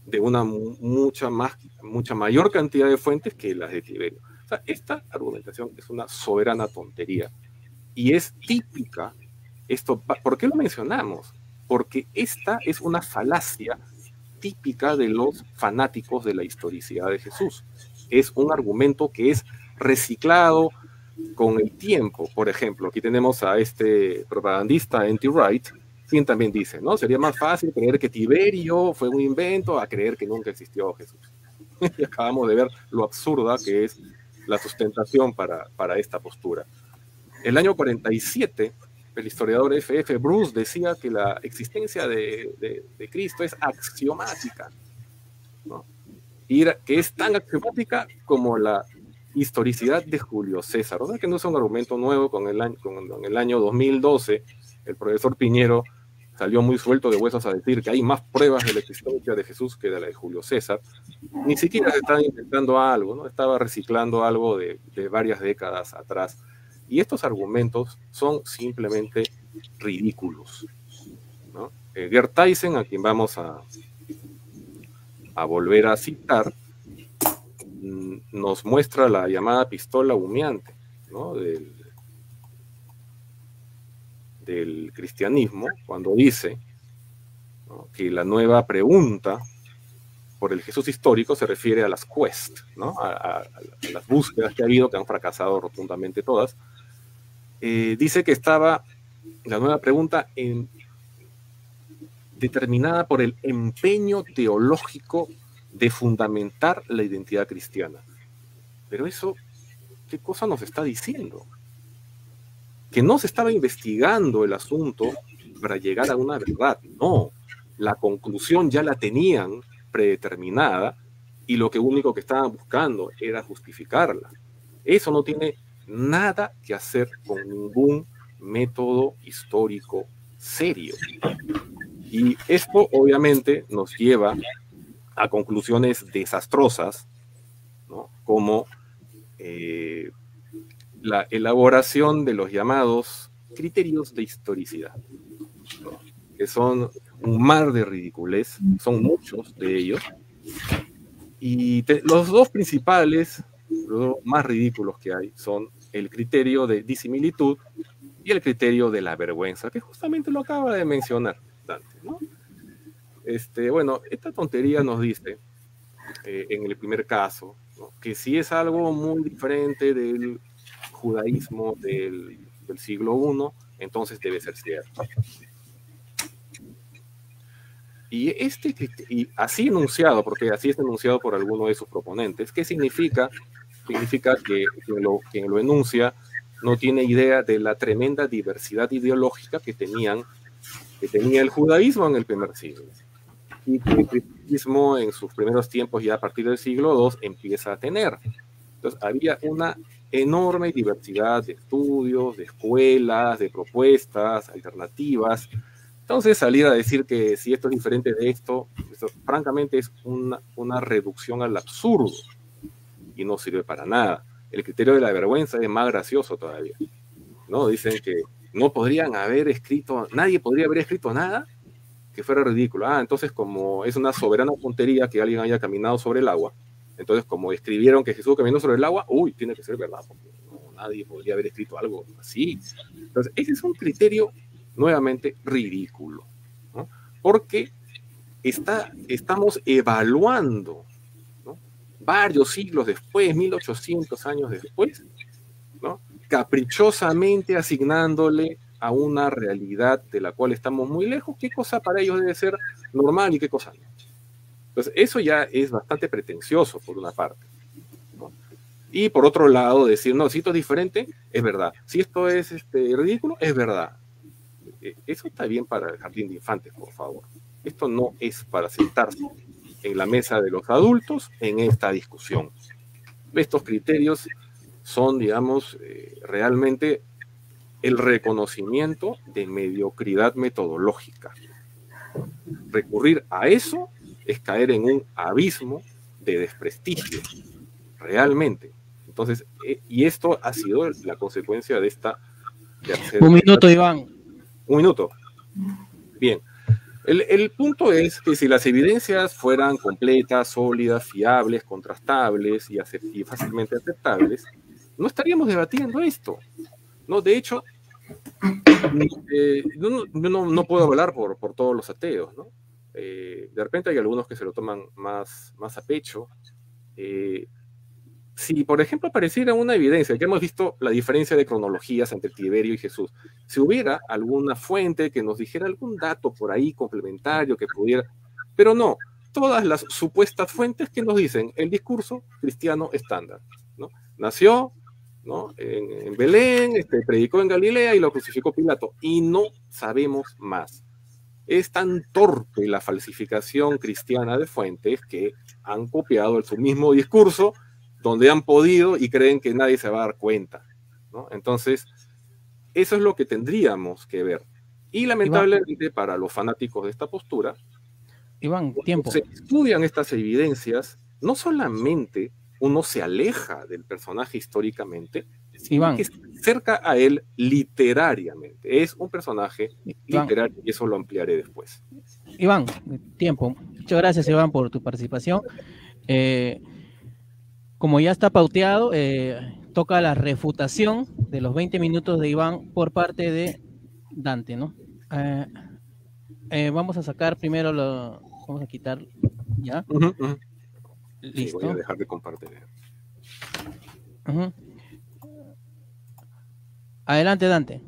de una mucha mayor cantidad de fuentes que las de Tiberio. O sea, esta argumentación es una soberana tontería y es típica. ¿Por qué lo mencionamos? Porque esta es una falacia típica de los fanáticos de la historicidad de Jesús. Es un argumento que es reciclado con el tiempo. Por ejemplo, aquí tenemos a este propagandista N.T. Wright, quien también dice, ¿no? Sería más fácil creer que Tiberio fue un invento a creer que nunca existió Jesús. Y acabamos de ver lo absurda que es la sustentación para esta postura. El año 47, el historiador F.F. Bruce decía que la existencia de Cristo es axiomática, ¿no? Y que es tan axiomática como la historicidad de Julio César. O sea que no es un argumento nuevo. En el año 2012, el profesor Piñero salió muy suelto de huesos a decir que hay más pruebas de la existencia de Jesús que de la de Julio César. Ni siquiera se estaba inventando algo, ¿no? Estaba reciclando algo de varias décadas atrás. Y estos argumentos son simplemente ridículos, ¿no? Gerd Tyson, a quien vamos a volver a citar, nos muestra la llamada pistola humeante, ¿no? del cristianismo, cuando dice, ¿no?, que la nueva pregunta por el Jesús histórico se refiere a las quest, ¿no? a las búsquedas que ha habido, que han fracasado rotundamente todas. Dice que estaba la nueva pregunta determinada por el empeño teológico de fundamentar la identidad cristiana. Pero eso, ¿qué cosa nos está diciendo? Que no se estaba investigando el asunto para llegar a una verdad. No, la conclusión ya la tenían predeterminada y lo único que estaban buscando era justificarla. Eso no tiene nada que hacer con ningún método histórico serio. Y esto obviamente nos lleva a conclusiones desastrosas, ¿no? Como la elaboración de los llamados criterios de historicidad, ¿no?, que son un mar de ridiculez, son muchos de ellos, y los dos principales, los dos más ridículos que hay, son el criterio de disimilitud y el criterio de la vergüenza, que justamente lo acaba de mencionar Dante, ¿no? Bueno, esta tontería nos dice, en el primer caso, ¿no?, que si es algo muy diferente del judaísmo del siglo I, entonces debe ser cierto. Y así enunciado, porque así es enunciado por alguno de sus proponentes, ¿qué significa? Significa que quien lo enuncia no tiene idea de la tremenda diversidad ideológica que tenía el judaísmo en el primer siglo. Y que el cristianismo en sus primeros tiempos, ya a partir del siglo II, empieza a tener. Entonces, había una enorme diversidad de estudios, de escuelas, de propuestas alternativas. Entonces, salir a decir que si esto es diferente de esto francamente es una reducción al absurdo y no sirve para nada. El criterio de la vergüenza es más gracioso todavía, ¿no? Dicen que no podrían haber escrito, nadie podría haber escrito nada que fuera ridículo. Entonces, como es una soberana tontería que alguien haya caminado sobre el agua, entonces como escribieron que Jesús caminó sobre el agua, tiene que ser verdad, porque nadie podría haber escrito algo así. Entonces, ese es un criterio nuevamente ridículo, ¿no? Porque estamos evaluando, ¿no?, varios siglos después, 1800 años después, ¿no?, caprichosamente asignándole a una realidad de la cual estamos muy lejos qué cosa para ellos debe ser normal y qué cosa no. Entonces, eso ya es bastante pretencioso por una parte, ¿no? Y por otro lado, decir, no, si esto es diferente, es verdad. Si esto es ridículo, es verdad. Eso está bien para el jardín de infantes, por favor. Esto no es para sentarse en la mesa de los adultos en esta discusión. Estos criterios son, digamos, realmente el reconocimiento de mediocridad metodológica. Recurrir a eso es caer en un abismo de desprestigio, realmente. Entonces, y esto ha sido la consecuencia de esta... Un minuto, Iván. Un minuto. Bien. El punto es que si las evidencias fueran completas, sólidas, fiables, contrastables y fácilmente aceptables, no estaríamos debatiendo esto, ¿no? De hecho, no puedo hablar por todos los ateos, ¿no? De repente hay algunos que se lo toman más a pecho. Si, por ejemplo, apareciera una evidencia, que hemos visto la diferencia de cronologías entre Tiberio y Jesús, si hubiera alguna fuente que nos dijera algún dato por ahí complementario que pudiera, pero no, todas las supuestas fuentes que nos dicen el discurso cristiano estándar, ¿no? Nació, ¿no?, en Belén, predicó en Galilea y lo crucificó Pilato, y no sabemos más. Es tan torpe la falsificación cristiana de fuentes que han copiado su mismo discurso donde han podido y creen que nadie se va a dar cuenta, ¿no? Entonces, eso es lo que tendríamos que ver. Y lamentablemente, Iván, para los fanáticos de esta postura, Iván, tiempo. Se estudian estas evidencias, no solamente uno se aleja del personaje históricamente, sino Iván, que se acerca a él literariamente. Es un personaje literario y eso lo ampliaré después. Iván, tiempo. Muchas gracias, Iván, por tu participación. Como ya está pauteado, toca la refutación de los 20 minutos de Iván por parte de Dante, ¿no? Vamos a sacar primero vamos a quitar, ¿ya? Sí, Listo. voy a dejar de compartir. Adelante, Dante.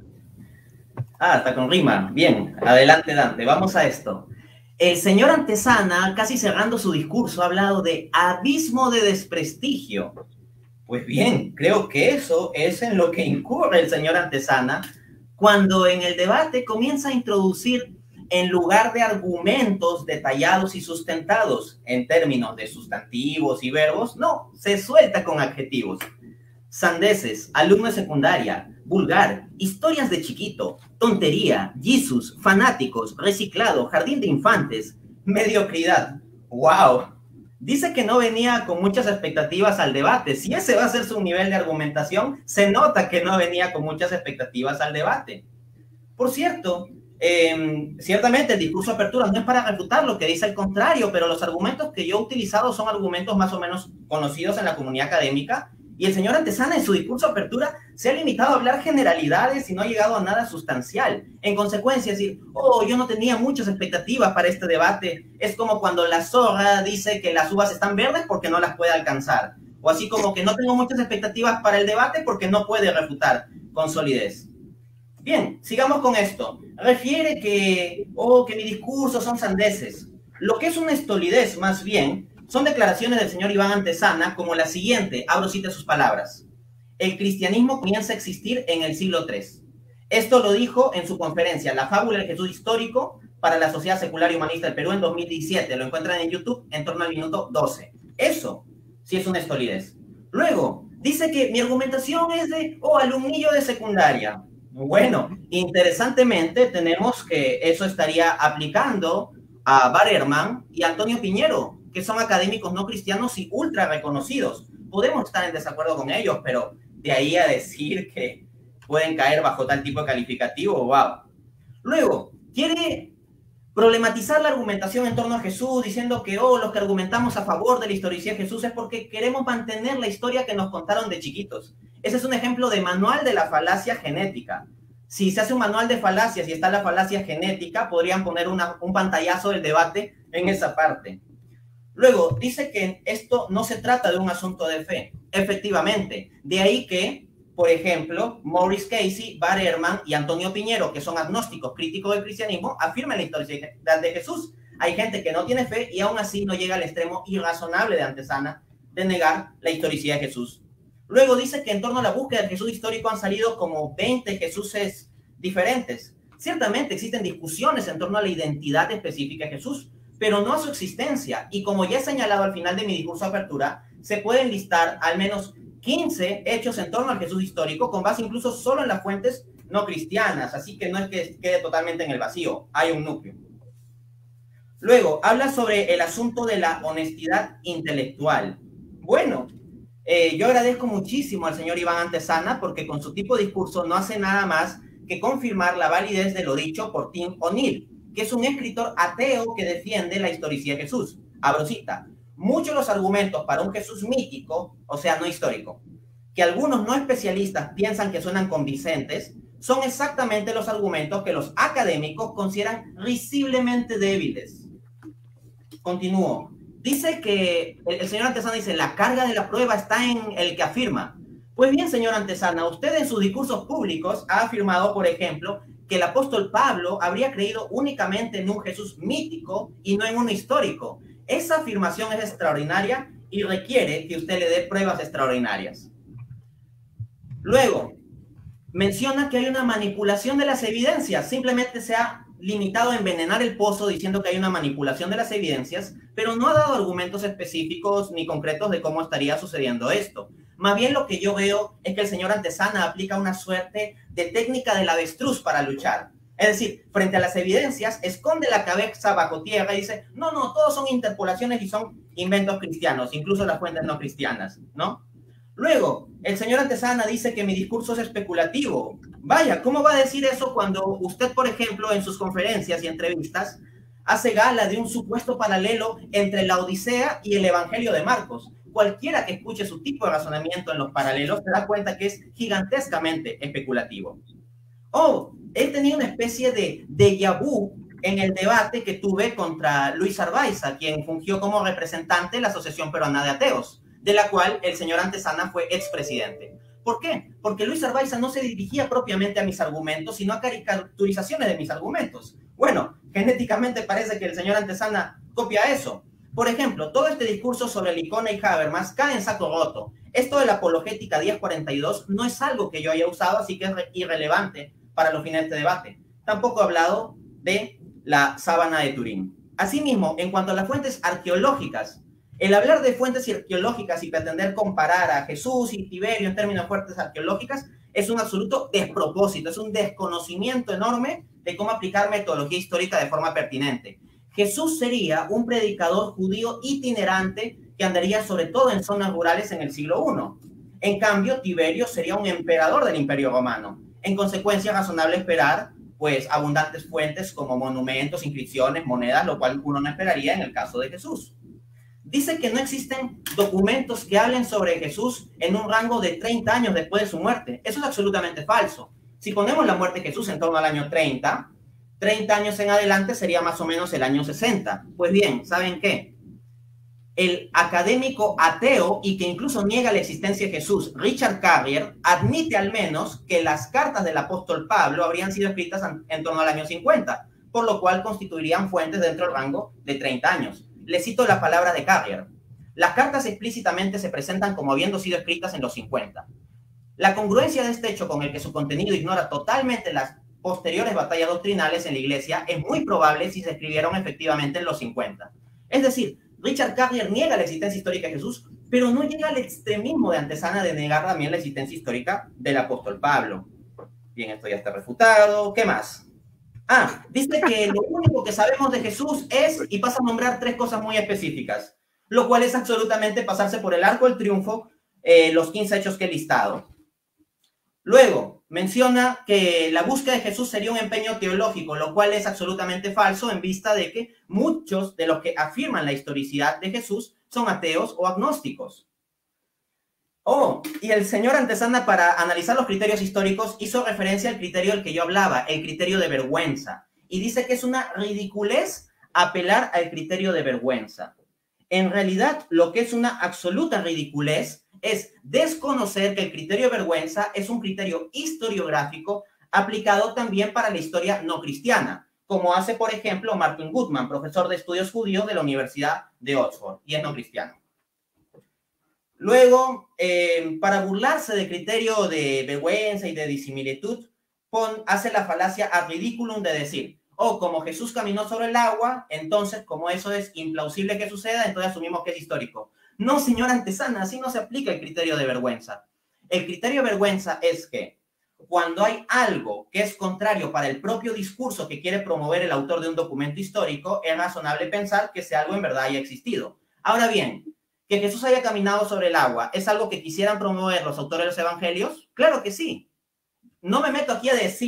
Está con rima. Bien, adelante, Dante. Vamos a esto. El señor Antesana, casi cerrando su discurso, ha hablado de abismo de desprestigio. Pues bien, creo que eso es en lo que incurre el señor Antesana cuando en el debate comienza a introducir, en lugar de argumentos detallados y sustentados en términos de sustantivos y verbos, no, se suelta con adjetivos. Sandeces, alumno de secundaria, vulgar, historias de chiquito, tontería, Jesus, fanáticos, reciclado, jardín de infantes, mediocridad. ¡Wow! Dice que no venía con muchas expectativas al debate. Si ese va a ser su nivel de argumentación, se nota que no venía con muchas expectativas al debate. Por cierto, ciertamente el discurso de apertura no es para refutar lo que dice el contrario, pero los argumentos que yo he utilizado son argumentos más o menos conocidos en la comunidad académica. Y el señor Antesana en su discurso de apertura se ha limitado a hablar generalidades y no ha llegado a nada sustancial. En consecuencia, decir, yo no tenía muchas expectativas para este debate, es como cuando la zorra dice que las uvas están verdes porque no las puede alcanzar. O así como que no tengo muchas expectativas para el debate porque no puede refutar con solidez. Bien, sigamos con esto. Refiere que mis discursos son sandeces. Lo que es una estolidez, más bien, son declaraciones del señor Iván Antesana como la siguiente, abro cita sus palabras. El cristianismo comienza a existir en el siglo III. Esto lo dijo en su conferencia La fábula del Jesús histórico para la Sociedad Secular y Humanista del Perú en 2017. Lo encuentran en YouTube en torno al minuto 12. Eso sí es una estolidez. Luego, dice que mi argumentación es de, alumnillo de secundaria. Bueno, interesantemente tenemos que eso estaría aplicando a Barerman y Antonio Piñero, que son académicos no cristianos y ultra reconocidos. Podemos estar en desacuerdo con ellos, pero de ahí a decir que pueden caer bajo tal tipo de calificativo, wow. Luego, quiere problematizar la argumentación en torno a Jesús, diciendo que, los que argumentamos a favor de la historicidad de Jesús es porque queremos mantener la historia que nos contaron de chiquitos. Ese es un ejemplo de manual de la falacia genética. Si se hace un manual de falacias y está la falacia genética, podrían poner un pantallazo del debate en esa parte. Luego, dice que esto no se trata de un asunto de fe. Efectivamente, de ahí que, por ejemplo, Maurice Casey, Barerman y Antonio Piñero, que son agnósticos críticos del cristianismo, afirman la historicidad de Jesús. Hay gente que no tiene fe y aún así no llega al extremo irrazonable de Antesana de negar la historicidad de Jesús. Luego dice que en torno a la búsqueda del Jesús histórico han salido como 20 Jesuses diferentes. Ciertamente existen discusiones en torno a la identidad específica de Jesús, pero no a su existencia. Y como ya he señalado al final de mi discurso de apertura, se pueden listar al menos 15 hechos en torno al Jesús histórico, con base incluso solo en las fuentes no cristianas, así que no es que quede totalmente en el vacío, hay un núcleo. Luego, habla sobre el asunto de la honestidad intelectual. Bueno, yo agradezco muchísimo al señor Iván Antesana porque con su tipo de discurso no hace nada más que confirmar la validez de lo dicho por Tim O'Neill. que es un escritor ateo que defiende la historicidad de Jesús. Abro cita. Muchos de los argumentos para un Jesús mítico, o sea, no histórico, que algunos no especialistas piensan que suenan convincentes, son exactamente los argumentos que los académicos consideran risiblemente débiles. Continúo. Dice que el señor Antesana dice, la carga de la prueba está en el que afirma. Pues bien, señor Antesana, usted en sus discursos públicos ha afirmado, por ejemplo, que el apóstol Pablo habría creído únicamente en un Jesús mítico y no en uno histórico. Esa afirmación es extraordinaria y requiere que usted le dé pruebas extraordinarias. Luego, menciona que hay una manipulación de las evidencias. Simplemente se ha limitado a envenenar el pozo diciendo que hay una manipulación de las evidencias, pero no ha dado argumentos específicos ni concretos de cómo estaría sucediendo esto. Más bien lo que yo veo es que el señor Antesana aplica una suerte de técnica del avestruz para luchar. Es decir, frente a las evidencias, esconde la cabeza bajo tierra y dice, no, todos son interpolaciones y son inventos cristianos, incluso las fuentes no cristianas, ¿no? Luego, el señor Antesana dice que mi discurso es especulativo. Vaya, ¿cómo va a decir eso cuando usted, por ejemplo, en sus conferencias y entrevistas, hace gala de un supuesto paralelo entre la Odisea y el Evangelio de Marcos? Cualquiera que escuche su tipo de razonamiento en los paralelos se da cuenta que es gigantescamente especulativo. He tenido una especie de déjà vu en el debate que tuve contra Luis Arbaiza, quien fungió como representante de la Asociación Peruana de Ateos, de la cual el señor Antesana fue expresidente. ¿Por qué? Porque Luis Arbaiza no se dirigía propiamente a mis argumentos, sino a caricaturizaciones de mis argumentos. Bueno, genéticamente parece que el señor Antesana copia eso. Por ejemplo, todo este discurso sobre Licona y Habermas cae en saco roto. Esto de la apologética 1042 no es algo que yo haya usado, así que es irrelevante para los fines de este debate. Tampoco he hablado de la sábana de Turín. Asimismo, en cuanto a las fuentes arqueológicas, el hablar de fuentes arqueológicas y pretender comparar a Jesús y Tiberio en términos de fuentes arqueológicas es un absoluto despropósito, es un desconocimiento enorme de cómo aplicar metodología histórica de forma pertinente. Jesús sería un predicador judío itinerante que andaría sobre todo en zonas rurales en el siglo I. En cambio, Tiberio sería un emperador del Imperio Romano. En consecuencia, es razonable esperar pues abundantes fuentes como monumentos, inscripciones, monedas, lo cual uno no esperaría en el caso de Jesús. Dice que no existen documentos que hablen sobre Jesús en un rango de 30 años después de su muerte. Eso es absolutamente falso. Si ponemos la muerte de Jesús en torno al año 30 años en adelante sería más o menos el año 60. Pues bien, ¿saben qué? El académico ateo y que incluso niega la existencia de Jesús, Richard Carrier, admite al menos que las cartas del apóstol Pablo habrían sido escritas en torno al año 50, por lo cual constituirían fuentes dentro del rango de 30 años. Le cito las palabras de Carrier. Las cartas explícitamente se presentan como habiendo sido escritas en los 50. La congruencia de este hecho con el que su contenido ignora totalmente las posteriores batallas doctrinales en la iglesia es muy probable si se escribieron efectivamente en los 50. Es decir, Richard Carrier niega la existencia histórica de Jesús, pero no llega al extremismo de Antesana de negar también la existencia histórica del apóstol Pablo. Bien, esto ya está refutado. ¿Qué más? Dice que lo único que sabemos de Jesús es, y pasa a nombrar 3 cosas muy específicas, lo cual es absolutamente pasarse por el arco del triunfo los 15 hechos que he listado. Luego, menciona que la búsqueda de Jesús sería un empeño teológico, lo cual es absolutamente falso en vista de que muchos de los que afirman la historicidad de Jesús son ateos o agnósticos. Y el señor Antesana, para analizar los criterios históricos, hizo referencia al criterio del que yo hablaba, el criterio de vergüenza, y dice que es una ridiculez apelar al criterio de vergüenza. En realidad, lo que es una absoluta ridiculez es desconocer que el criterio de vergüenza es un criterio historiográfico aplicado también para la historia no cristiana, como hace, por ejemplo, Martin Goodman, profesor de estudios judíos de la Universidad de Oxford, y es no cristiano. Luego, para burlarse del criterio de vergüenza y de disimilitud, hace la falacia ad ridiculum de decir, como Jesús caminó sobre el agua, entonces, como eso es implausible que suceda, entonces asumimos que es histórico. No, señor Antesana, así no se aplica el criterio de vergüenza. El criterio de vergüenza es que cuando hay algo que es contrario para el propio discurso que quiere promover el autor de un documento histórico, es razonable pensar que ese algo en verdad haya existido. Ahora bien, ¿que Jesús haya caminado sobre el agua es algo que quisieran promover los autores de los evangelios? Claro que sí. No me meto aquí a decir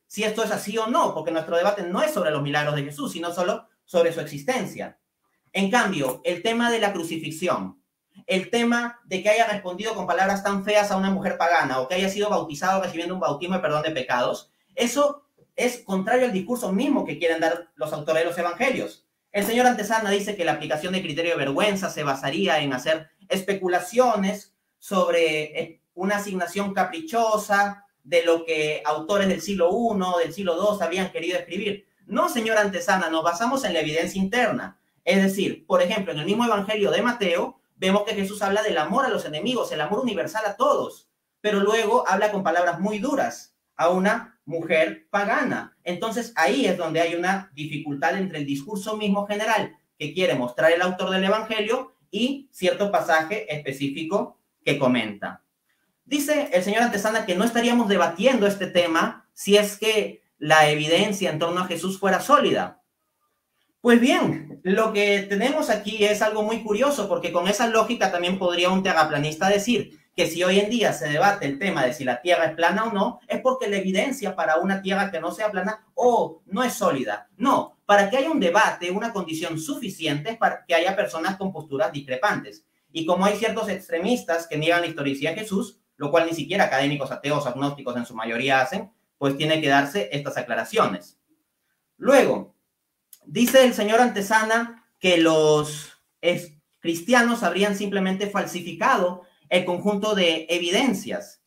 si esto es así o no, porque nuestro debate no es sobre los milagros de Jesús, sino solo sobre su existencia. En cambio, el tema de la crucifixión, el tema de que haya respondido con palabras tan feas a una mujer pagana o que haya sido bautizado recibiendo un bautismo de perdón de pecados, eso es contrario al discurso mismo que quieren dar los autores de los evangelios. El señor Antezana dice que la aplicación de criterio de vergüenza se basaría en hacer especulaciones sobre una asignación caprichosa de lo que autores del siglo I, del siglo II habían querido escribir. No, señor Antezana, nos basamos en la evidencia interna. Es decir, por ejemplo, en el mismo evangelio de Mateo, vemos que Jesús habla del amor a los enemigos, el amor universal a todos, pero luego habla con palabras muy duras a una mujer pagana. Entonces, ahí es donde hay una dificultad entre el discurso mismo general que quiere mostrar el autor del evangelio y cierto pasaje específico que comenta. Dice el señor Antezana que no estaríamos debatiendo este tema si es que la evidencia en torno a Jesús fuera sólida. Pues bien, lo que tenemos aquí es algo muy curioso, porque con esa lógica también podría un terraplanista decir que si hoy en día se debate el tema de si la Tierra es plana o no, es porque la evidencia para una Tierra que no sea plana no es sólida. No, para que haya un debate, una condición suficiente es para que haya personas con posturas discrepantes. Y como hay ciertos extremistas que niegan la historicidad de Jesús, lo cual ni siquiera académicos ateos, agnósticos en su mayoría hacen, pues tiene que darse estas aclaraciones. Luego, dice el señor Antezana que los cristianos habrían simplemente falsificado el conjunto de evidencias.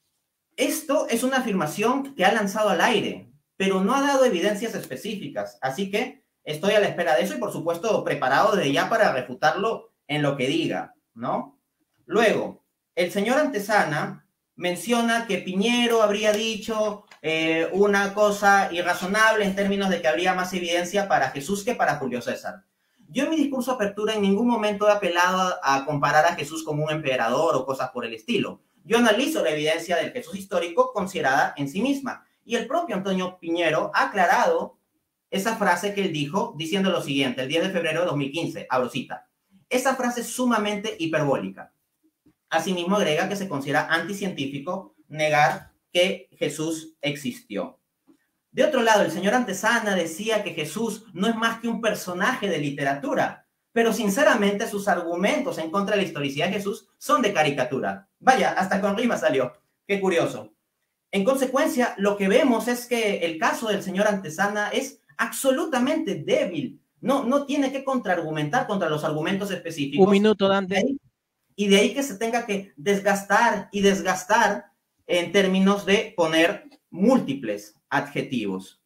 Esto es una afirmación que ha lanzado al aire, pero no ha dado evidencias específicas, así que estoy a la espera de eso y por supuesto preparado desde ya para refutarlo en lo que diga, ¿no? Luego, el señor Antezana menciona que Piñero habría dicho una cosa irrazonable en términos de que habría más evidencia para Jesús que para Julio César. Yo en mi discurso de apertura en ningún momento he apelado a comparar a Jesús como un emperador o cosas por el estilo. Yo analizo la evidencia del Jesús histórico considerada en sí misma. Y el propio Antonio Piñero ha aclarado esa frase que él dijo diciendo lo siguiente, el 10 de febrero de 2015, abro cita. Esa frase es sumamente hiperbólica. Asimismo agrega que se considera anticientífico negar que Jesús existió. De otro lado, el señor Antezana decía que Jesús no es más que un personaje de literatura, pero sinceramente sus argumentos en contra de la historicidad de Jesús son de caricatura. Vaya, hasta con rima salió. Qué curioso. En consecuencia, lo que vemos es que el caso del señor Antezana es absolutamente débil. No tiene que contraargumentar contra los argumentos específicos. Un minuto, Dante. Y de ahí que se tenga que desgastar y desgastar en términos de poner múltiples adjetivos.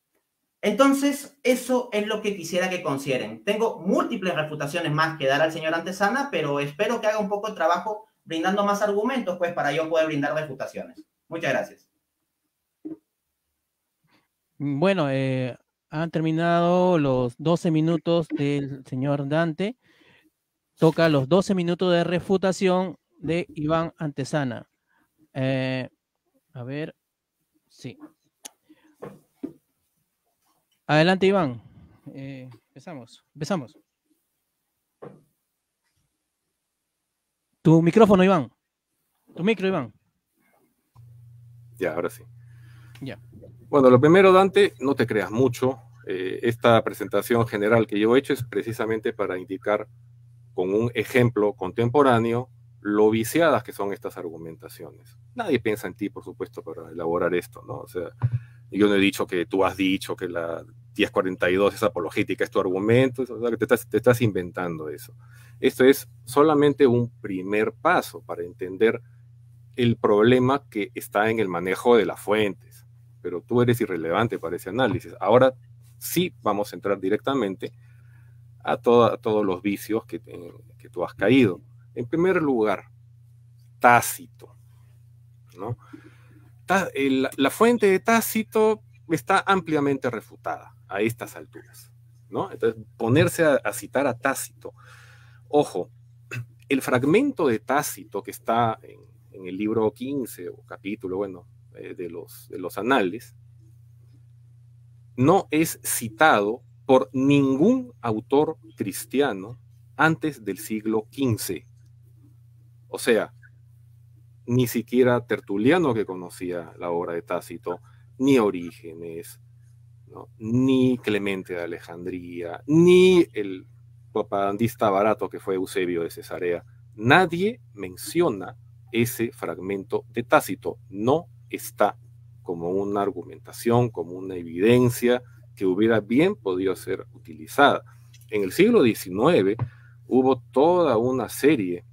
Entonces, eso es lo que quisiera que consideren. Tengo múltiples refutaciones más que dar al señor Antezana, pero espero que haga un poco el trabajo brindando más argumentos, pues, para yo poder brindar refutaciones. Muchas gracias. Bueno, han terminado los 12 minutos del señor Dante. Toca los 12 minutos de refutación de Iván Antezana. A ver, sí. Adelante, Iván. Empezamos. Tu micrófono, Iván. Tu micro, Iván. Ya, ahora sí. Ya. Bueno, lo primero, Dante, no te creas mucho. Esta presentación general que yo he hecho es precisamente para indicar con un ejemplo contemporáneo lo viciadas que son estas argumentaciones. Nadie piensa en ti, por supuesto, para elaborar esto, ¿no? O sea, yo no he dicho que tú has dicho que la 1042 es apologética, es tu argumento, o sea, que te estás inventando eso. Esto es solamente un primer paso para entender el problema que está en el manejo de las fuentes, pero tú eres irrelevante para ese análisis. Ahora sí vamos a entrar directamente a todos los vicios que tú has caído. En primer lugar, Tácito, ¿no? La fuente de Tácito está ampliamente refutada a estas alturas, ¿no? Entonces, ponerse a citar a Tácito. Ojo, el fragmento de Tácito que está en el libro 15 o capítulo, bueno, de los anales, no es citado por ningún autor cristiano antes del siglo XV. O sea, ni siquiera Tertuliano, que conocía la obra de Tácito, ni Orígenes, ¿no? Ni Clemente de Alejandría, ni el propagandista barato que fue Eusebio de Cesarea. Nadie menciona ese fragmento de Tácito. No está como una argumentación, como una evidencia que hubiera bien podido ser utilizada. En el siglo XIX hubo toda una serie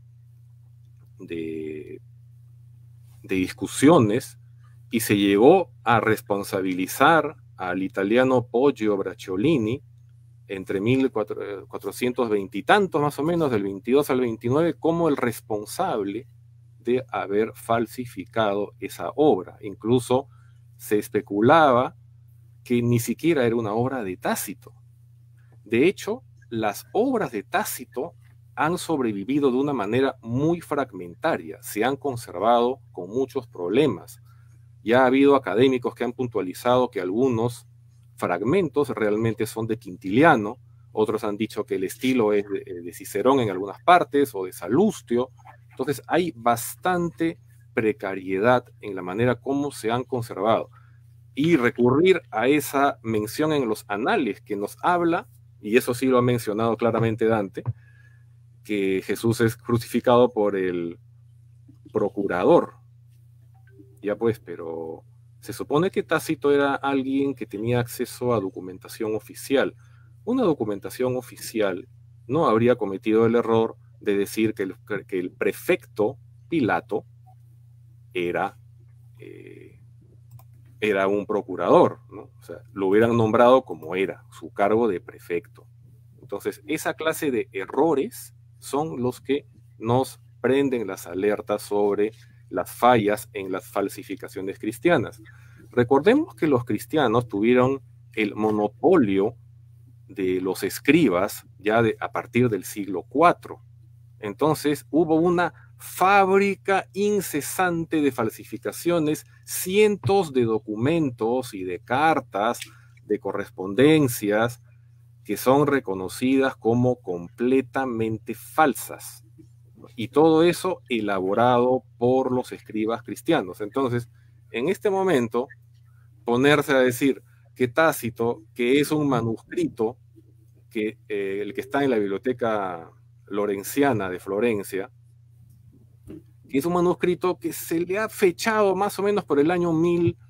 de discusiones y se llegó a responsabilizar al italiano Poggio Bracciolini entre 1420 y tantos más o menos, del 22 al 29, como el responsable de haber falsificado esa obra. Incluso se especulaba que ni siquiera era una obra de Tácito. De hecho, las obras de Tácito han sobrevivido de una manera muy fragmentaria, se han conservado con muchos problemas. Ya ha habido académicos que han puntualizado que algunos fragmentos realmente son de Quintiliano, otros han dicho que el estilo es de Cicerón en algunas partes o de Salustio. Entonces hay bastante precariedad en la manera como se han conservado. Y recurrir a esa mención en los anales que nos habla, y eso sí lo ha mencionado claramente Dante, que Jesús es crucificado por el procurador. Ya pues, pero se supone que Tácito era alguien que tenía acceso a documentación oficial. Una documentación oficial no habría cometido el error de decir que el prefecto Pilato era un procurador, ¿no? O sea, lo hubieran nombrado como era, su cargo de prefecto. Entonces, esa clase de errores son los que nos prenden las alertas sobre las fallas en las falsificaciones cristianas. Recordemos que los cristianos tuvieron el monopolio de los escribas ya a partir del siglo IV. Entonces hubo una fábrica incesante de falsificaciones, cientos de documentos y de cartas, de correspondencias, que son reconocidas como completamente falsas. Y todo eso elaborado por los escribas cristianos. Entonces, en este momento, ponerse a decir que Tácito, que es un manuscrito, que el que está en la biblioteca Lorenciana de Florencia, que es un manuscrito que se le ha fechado más o menos por el año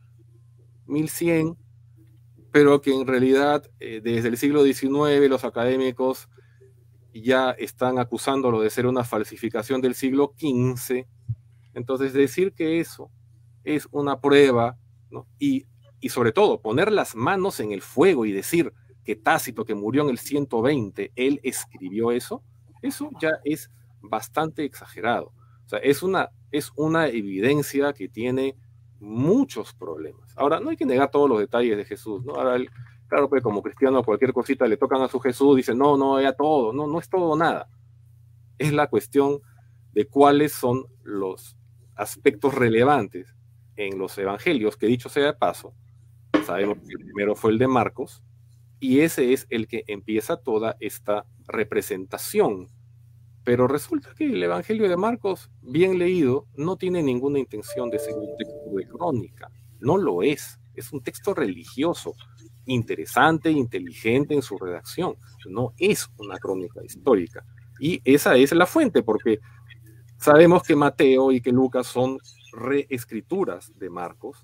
1100, pero que en realidad desde el siglo XIX los académicos ya están acusándolo de ser una falsificación del siglo XV. Entonces decir que eso es una prueba, ¿no? Y sobre todo poner las manos en el fuego y decir que Tácito, que murió en el 120, él escribió eso ya es bastante exagerado. O sea, es una evidencia que tiene muchos problemas. Ahora, no hay que negar todos los detalles de Jesús, ¿no? Ahora, claro, pues como cristiano cualquier cosita le tocan a su Jesús, dicen, no, ya todo, no es todo nada. Es la cuestión de cuáles son los aspectos relevantes en los evangelios, que dicho sea de paso, sabemos que el primero fue el de Marcos, y ese es el que empieza toda esta representación. Pero resulta que el Evangelio de Marcos, bien leído, no tiene ninguna intención de ser un texto de crónica. No lo es. Es un texto religioso, interesante, inteligente en su redacción. No es una crónica histórica. Y esa es la fuente, porque sabemos que Mateo y que Lucas son reescrituras de Marcos,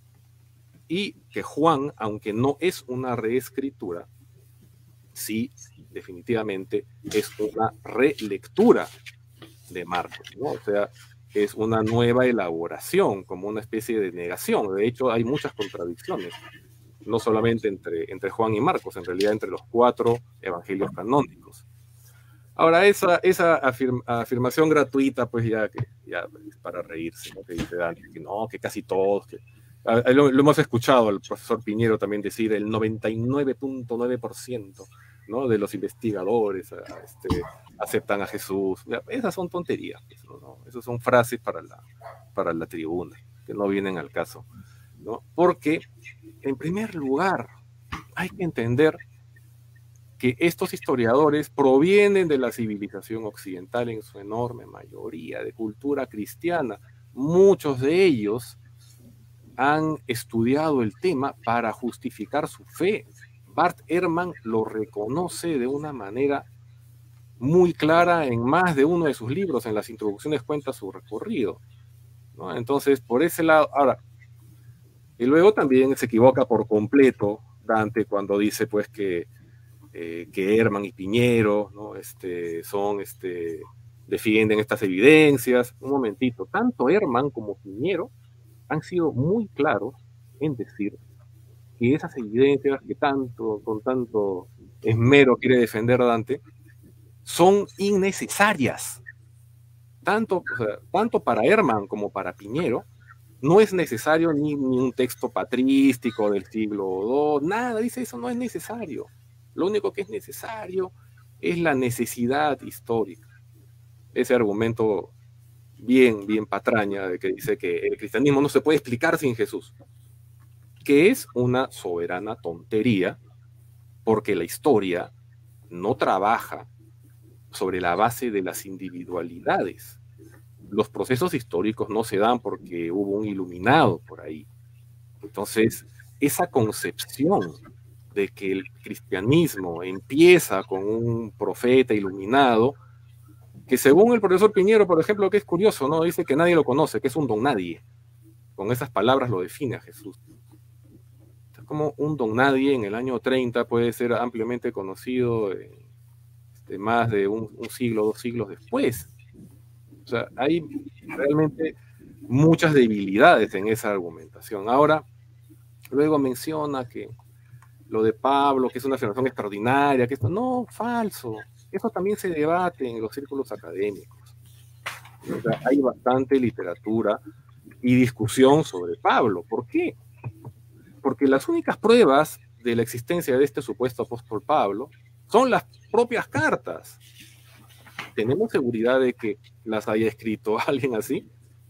y que Juan, aunque no es una reescritura, sí, definitivamente es una relectura de Marcos, ¿no? O sea, es una nueva elaboración, como una especie de negación. De hecho, hay muchas contradicciones, no solamente entre Juan y Marcos, en realidad entre los 4 evangelios canónicos. Ahora, esa afirmación gratuita, pues ya es para reírse, ¿no? Que dice Dante, que no, que casi todos, lo hemos escuchado al profesor Piñero también decir, el 99.9%, ¿no? De los investigadores aceptan a Jesús. Esas son tonterías, ¿no? Esas son frases para la tribuna, que no vienen al caso, ¿no? Porque, en primer lugar, hay que entender que estos historiadores provienen de la civilización occidental en su enorme mayoría, de cultura cristiana. Muchos de ellos han estudiado el tema para justificar su fe. Bart Ehrman lo reconoce de una manera muy clara en más de uno de sus libros. En las introducciones cuenta su recorrido, ¿no? Entonces, por ese lado, ahora, y luego también se equivoca por completo Dante cuando dice pues que Ehrman y Piñero, ¿no? Defienden estas evidencias. Un momentito, tanto Ehrman como Piñero han sido muy claros en decir que esas evidencias que con tanto esmero quiere defender Dante, son innecesarias. Tanto para Ehrman como para Piñero, no es necesario ni un texto patrístico del siglo II, nada, dice eso no es necesario. Lo único que es necesario es la necesidad histórica. Ese argumento bien patraña de que dice que el cristianismo no se puede explicar sin Jesús, que es una soberana tontería, porque la historia no trabaja sobre la base de las individualidades. Los procesos históricos no se dan porque hubo un iluminado por ahí. Entonces, esa concepción de que el cristianismo empieza con un profeta iluminado, que según el profesor Piñero, por ejemplo, que es curioso, ¿no? Dice que nadie lo conoce, que es un don nadie. Con esas palabras lo define a Jesús. Es como un don nadie en el año 30 puede ser ampliamente conocido más de un siglo, 2 siglos después. O sea, hay realmente muchas debilidades en esa argumentación. Ahora, luego menciona que lo de Pablo, que es una afirmación extraordinaria, que esto, no, falso. Eso también se debate en los círculos académicos. O sea, hay bastante literatura y discusión sobre Pablo. ¿Por qué? Porque las únicas pruebas de la existencia de este supuesto apóstol Pablo son las propias cartas. ¿Tenemos seguridad de que las haya escrito alguien así?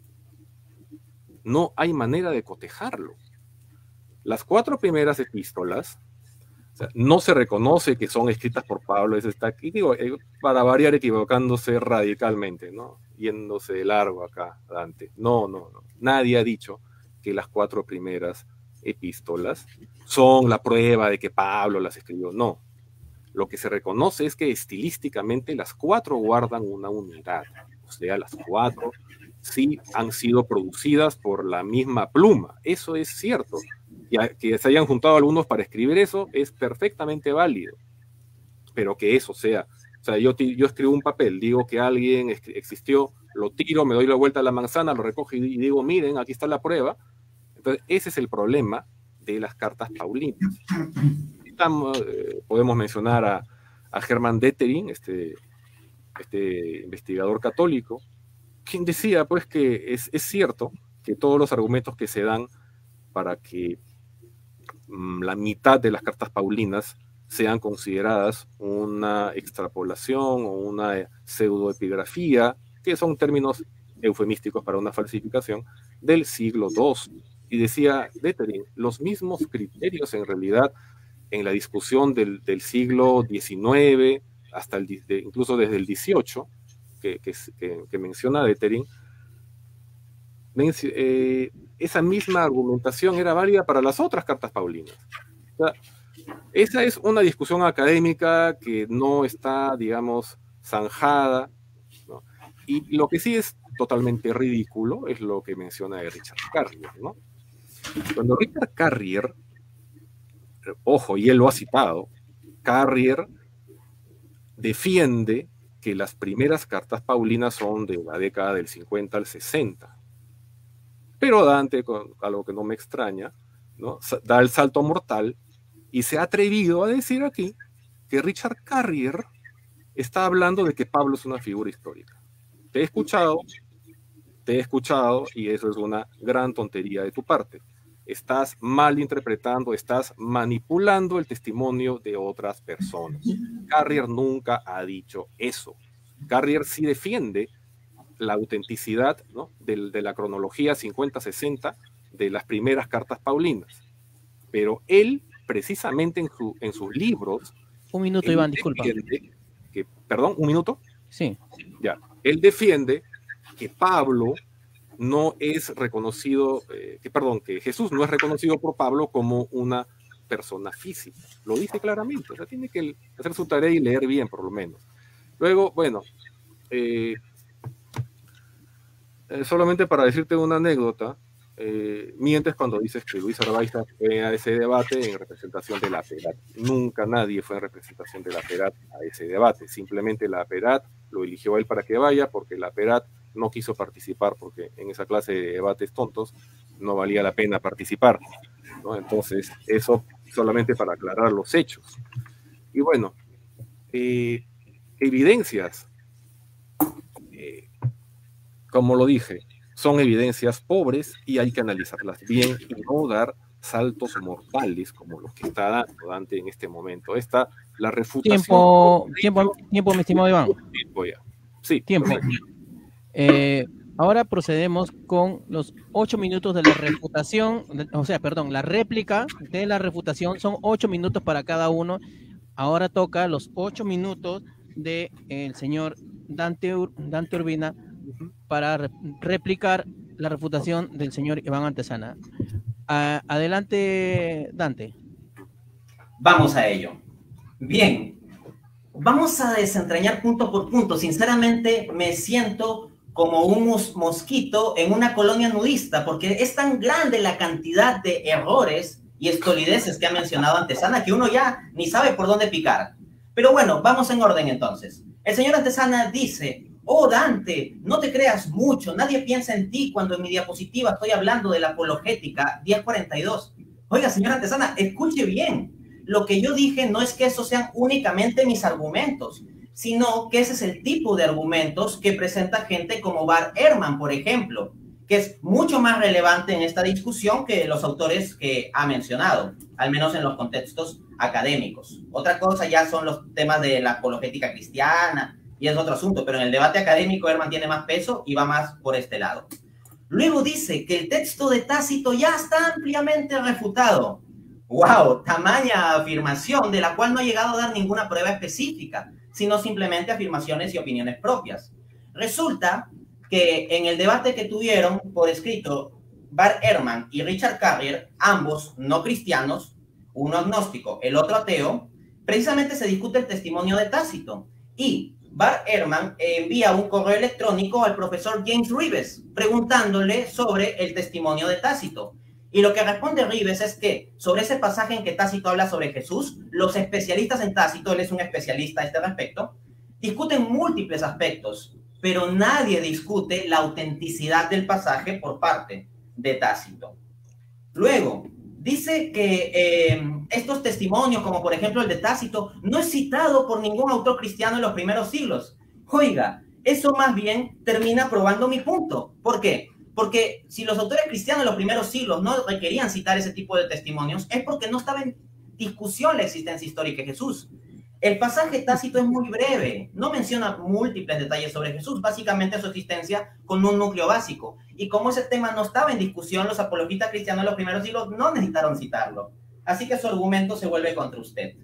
No hay manera de cotejarlo. Las 4 primeras epístolas, o sea, no se reconoce que son escritas por Pablo. Eso está aquí, digo, para variar, equivocándose radicalmente, ¿no? Yéndose de largo acá, Dante. No. Nadie ha dicho que las 4 primeras epístolas son la prueba de que Pablo las escribió. No. Lo que se reconoce es que estilísticamente las 4 guardan una unidad. O sea, las 4 sí han sido producidas por la misma pluma. Eso es cierto. Que se hayan juntado algunos para escribir eso es perfectamente válido. Pero que eso sea... O sea, yo escribo un papel, digo que alguien existió, lo tiro, me doy la vuelta a la manzana, lo recojo y digo, miren, aquí está la prueba. Entonces, ese es el problema de las cartas paulinas. Podemos mencionar a Hermann Detering, este investigador católico, quien decía pues que es cierto que todos los argumentos que se dan para que la mitad de las cartas paulinas sean consideradas una extrapolación o una pseudoepigrafía, que son términos eufemísticos para una falsificación del siglo II. Y decía Detering, los mismos criterios en realidad en la discusión del siglo XIX hasta incluso desde el XVIII, que menciona Detering, esa misma argumentación era válida para las otras cartas paulinas. O sea, esa es una discusión académica que no está, digamos, zanjada, ¿no? Y lo que sí es totalmente ridículo es lo que menciona Richard Carrier, ¿no? Cuando Richard Carrier, ojo, y él lo ha citado, Carrier defiende que las primeras cartas paulinas son de la década del 50 al 60. Pero Dante, con algo que no me extraña, ¿no?, da el salto mortal y se ha atrevido a decir aquí que Richard Carrier está hablando de que Pablo es una figura histórica. Te he escuchado y eso es una gran tontería de tu parte. Estás malinterpretando, estás manipulando el testimonio de otras personas. Carrier nunca ha dicho eso. Carrier sí defiende la autenticidad, ¿no?, de la cronología 50-60 de las primeras cartas paulinas. Pero él, precisamente en sus libros... Un minuto, Iván, disculpa. ¿Perdón? ¿Un minuto? Sí. Ya. Él defiende que Pablo no es reconocido, que Jesús no es reconocido por Pablo como una persona física. Lo dice claramente, o sea, tiene que hacer su tarea y leer bien, por lo menos. Luego, bueno, solamente para decirte una anécdota, mientes cuando dices que Luis Arbaiza fue a ese debate en representación de la APERAT. Nunca nadie fue en representación de la APERAT a ese debate. Simplemente la APERAT lo eligió a él para que vaya porque la APERAT no quiso participar porque en esa clase de debates tontos no valía la pena participar, ¿no? Entonces, eso solamente para aclarar los hechos. Y bueno, evidencias, como lo dije, son evidencias pobres y hay que analizarlas bien y no dar saltos mortales como los que está dando Dante en este momento. Esta, la refutación... Tiempo, mi estimado Iván. Tiempo ya. Sí. Tiempo. Ahora procedemos con los 8 minutos de la refutación, la réplica de la refutación. Son 8 minutos para cada uno. Ahora toca los 8 minutos del señor Dante Urbina para replicar la refutación del señor Iván Antezana. Adelante, Dante. Vamos a ello. Bien, vamos a desentrañar punto por punto. Sinceramente, me siento como un mosquito en una colonia nudista, porque es tan grande la cantidad de errores y estolideces que ha mencionado Antezana que uno ya ni sabe por dónde picar. Pero bueno, vamos en orden entonces. El señor Antezana dice: oh, Dante, no te creas mucho, nadie piensa en ti cuando en mi diapositiva estoy hablando de la apologética 1042. Oiga, señor Antezana, escuche bien. Lo que yo dije no es que esos sean únicamente mis argumentos, sino que ese es el tipo de argumentos que presenta gente como Bart Ehrman, por ejemplo, que es mucho más relevante en esta discusión que los autores que ha mencionado, al menos en los contextos académicos. Otra cosa ya son los temas de la apologética cristiana, y es otro asunto, pero en el debate académico Ehrman tiene más peso y va más por este lado. Luego dice que el texto de Tácito ya está ampliamente refutado. ¡Wow! Tamaña afirmación de la cual no ha llegado a dar ninguna prueba específica, sino simplemente afirmaciones y opiniones propias. Resulta que en el debate que tuvieron por escrito Bart Ehrman y Richard Carrier, ambos no cristianos, uno agnóstico, el otro ateo, precisamente se discute el testimonio de Tácito. Y Bart Ehrman envía un correo electrónico al profesor James Rives preguntándole sobre el testimonio de Tácito. Y lo que responde Rives es que sobre ese pasaje en que Tácito habla sobre Jesús, los especialistas en Tácito, él es un especialista a este respecto, discuten múltiples aspectos, pero nadie discute la autenticidad del pasaje por parte de Tácito. Luego, dice que estos testimonios, como por ejemplo el de Tácito, no es citado por ningún autor cristiano en los primeros siglos. Oiga, eso más bien termina probando mi punto. ¿Por qué? Porque si los autores cristianos en los primeros siglos no requerían citar ese tipo de testimonios, es porque no estaba en discusión la existencia histórica de Jesús. El pasaje Tácito es muy breve, no menciona múltiples detalles sobre Jesús, básicamente su existencia con un núcleo básico. Y como ese tema no estaba en discusión, los apologistas cristianos en los primeros siglos no necesitaron citarlo. Así que su argumento se vuelve contra usted.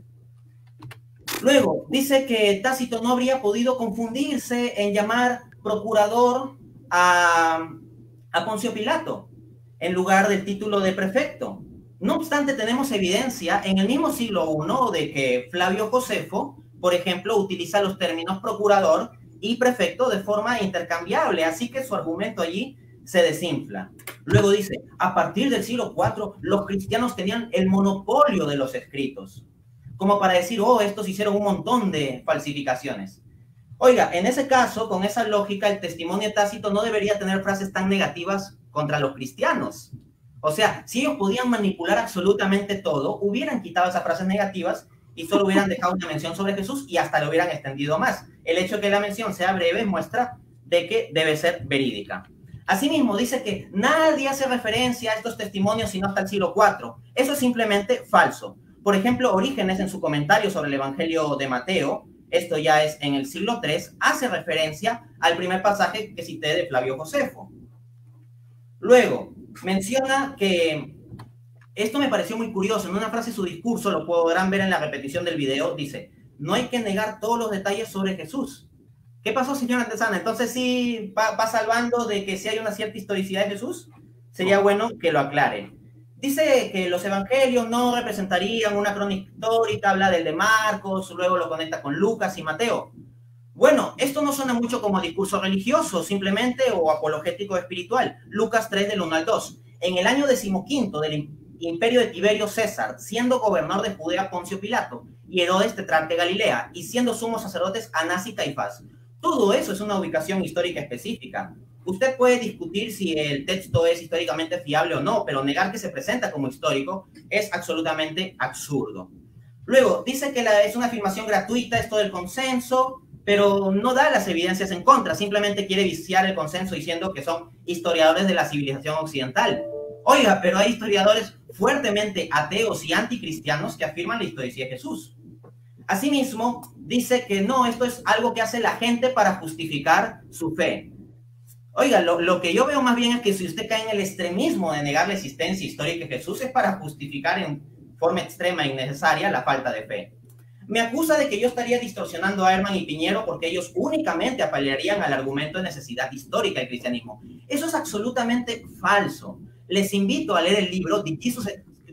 Luego, dice que Tácito no habría podido confundirse en llamar procurador a Poncio Pilato en lugar del título de prefecto. No obstante, tenemos evidencia en el mismo siglo I de que Flavio Josefo, por ejemplo, utiliza los términos procurador y prefecto de forma intercambiable, así que su argumento allí se desinfla. Luego dice, a partir del siglo IV, los cristianos tenían el monopolio de los escritos, como para decir, oh, estos hicieron un montón de falsificaciones. Oiga, en ese caso, con esa lógica, el testimonio de Tácito no debería tener frases tan negativas contra los cristianos. O sea, si ellos podían manipular absolutamente todo, hubieran quitado esas frases negativas y solo hubieran dejado una mención sobre Jesús y hasta lo hubieran extendido más. El hecho de que la mención sea breve muestra de que debe ser verídica. Asimismo, dice que nadie hace referencia a estos testimonios sino hasta el siglo IV. Eso es simplemente falso. Por ejemplo, Orígenes, en su comentario sobre el Evangelio de Mateo, esto ya es en el siglo III, hace referencia al primer pasaje que cité de Flavio Josefo. Luego, menciona que, esto me pareció muy curioso, en una frase de su discurso, lo podrán ver en la repetición del video, dice, no hay que negar todos los detalles sobre Jesús. ¿Qué pasó, señora Antesana? Entonces sí va salvando de que si hay una cierta historicidad de Jesús. Sería bueno que lo aclare. Dice que los evangelios no representarían una crónica histórica, habla del de Marcos, luego lo conecta con Lucas y Mateo. Bueno, esto no suena mucho como discurso religioso, simplemente, o apologético espiritual. Lucas 3, del 1 al 2. En el año 15 del imperio de Tiberio César, siendo gobernador de Judea Poncio Pilato, y Herodes tetrarca de Galilea, y siendo sumos sacerdotes Anás y Caifás. Todo eso es una ubicación histórica específica. Usted puede discutir si el texto es históricamente fiable o no, pero negar que se presenta como histórico es absolutamente absurdo. Luego, dice que es una afirmación gratuita esto del consenso, pero no da las evidencias en contra, simplemente quiere viciar el consenso diciendo que son historiadores de la civilización occidental. Oiga, pero hay historiadores fuertemente ateos y anticristianos que afirman la historicidad de Jesús. Asimismo, dice que no, esto es algo que hace la gente para justificar su fe. Oiga, lo que yo veo más bien es que si usted cae en el extremismo de negar la existencia histórica de Jesús es para justificar en forma extrema e innecesaria la falta de fe. Me acusa de que yo estaría distorsionando a Herman y Piñero porque ellos únicamente apelarían al argumento de necesidad histórica del cristianismo. Eso es absolutamente falso. Les invito a leer el libro Did Jesus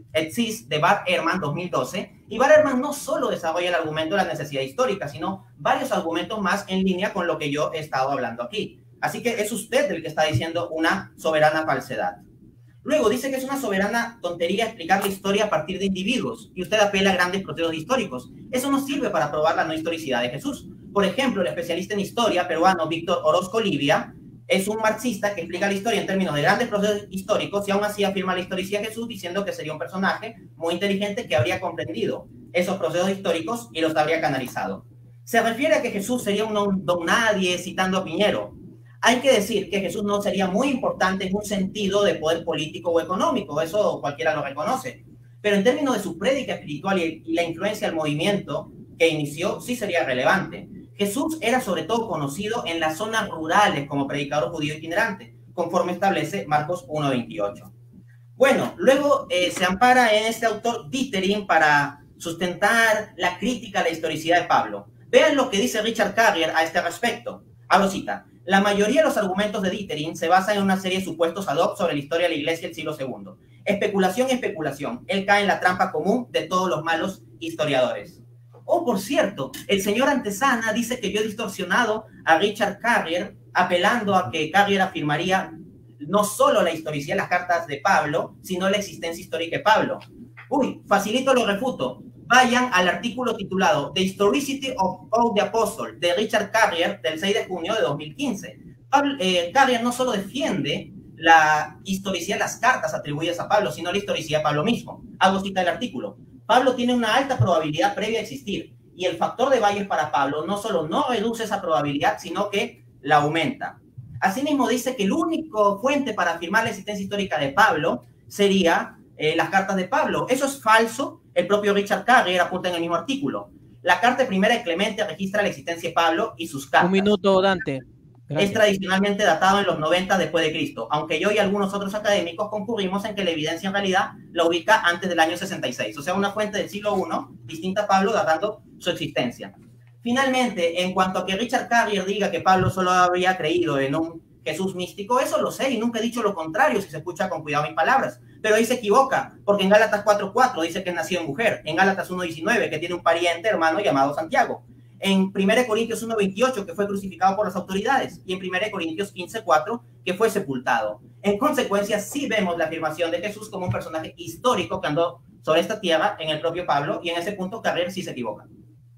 Exist de Bart Ehrman 2012, y Bart Ehrman no solo desarrolla el argumento de la necesidad histórica, sino varios argumentos más en línea con lo que yo he estado hablando aquí. Así que es usted el que está diciendo una soberana falsedad. Luego dice que es una soberana tontería explicar la historia a partir de individuos, y usted apela a grandes procesos históricos. Eso no sirve para probar la no historicidad de Jesús. Por ejemplo, el especialista en historia peruano Víctor Orozco Livia es un marxista que explica la historia en términos de grandes procesos históricos y aún así afirma la historicidad de Jesús diciendo que sería un personaje muy inteligente que habría comprendido esos procesos históricos y los habría canalizado. Se refiere a que Jesús sería un don nadie, citando a Piñero. Hay que decir que Jesús no sería muy importante en un sentido de poder político o económico, eso cualquiera lo reconoce. Pero en términos de su prédica espiritual y la influencia del movimiento que inició, sí sería relevante. Jesús era sobre todo conocido en las zonas rurales como predicador judío itinerante, conforme establece Marcos 1:28. Bueno, luego se ampara en este autor Dieterich para sustentar la crítica a la historicidad de Pablo. Vean lo que dice Richard Carrier a este respecto. Abro cita. La mayoría de los argumentos de Dieterich se basan en una serie de supuestos ad hoc sobre la historia de la Iglesia del siglo II. Especulación y especulación. Él cae en la trampa común de todos los malos historiadores. Oh, por cierto, el señor Antesana dice que yo he distorsionado a Richard Carrier, apelando a que Carrier afirmaría no solo la historicidad de las cartas de Pablo, sino la existencia histórica de Pablo. Uy, facilito lo refuto. Vayan al artículo titulado The Historicity of Paul the Apostle de Richard Carrier del 6 de junio de 2015. Carrier no solo defiende la historicidad de las cartas atribuidas a Pablo, sino la historicidad de Pablo mismo. Hago cita del artículo. Pablo tiene una alta probabilidad previa a existir y el factor de Bayes para Pablo no solo no reduce esa probabilidad, sino que la aumenta. Asimismo dice que el único fuente para afirmar la existencia histórica de Pablo sería las cartas de Pablo. Eso es falso. El propio Richard Carrier apunta en el mismo artículo. La carta primera de Clemente registra la existencia de Pablo y sus cartas. Un minuto, Dante. Gracias. Es tradicionalmente datado en los 90 después de Cristo, aunque yo y algunos otros académicos concurrimos en que la evidencia en realidad la ubica antes del año 66, o sea, una fuente del siglo I, distinta a Pablo, datando su existencia. Finalmente, en cuanto a que Richard Carrier diga que Pablo solo habría creído en un Jesús místico, eso lo sé y nunca he dicho lo contrario si se escucha con cuidado mis palabras, pero ahí se equivoca, porque en Gálatas 4:4 dice que nació mujer, en Gálatas 1:19 que tiene un pariente hermano llamado Santiago, en 1 Corintios 1:28 que fue crucificado por las autoridades y en 1 Corintios 15:4 que fue sepultado. En consecuencia, sí vemos la afirmación de Jesús como un personaje histórico que andó sobre esta tierra en el propio Pablo, y en ese punto Carrier sí se equivoca.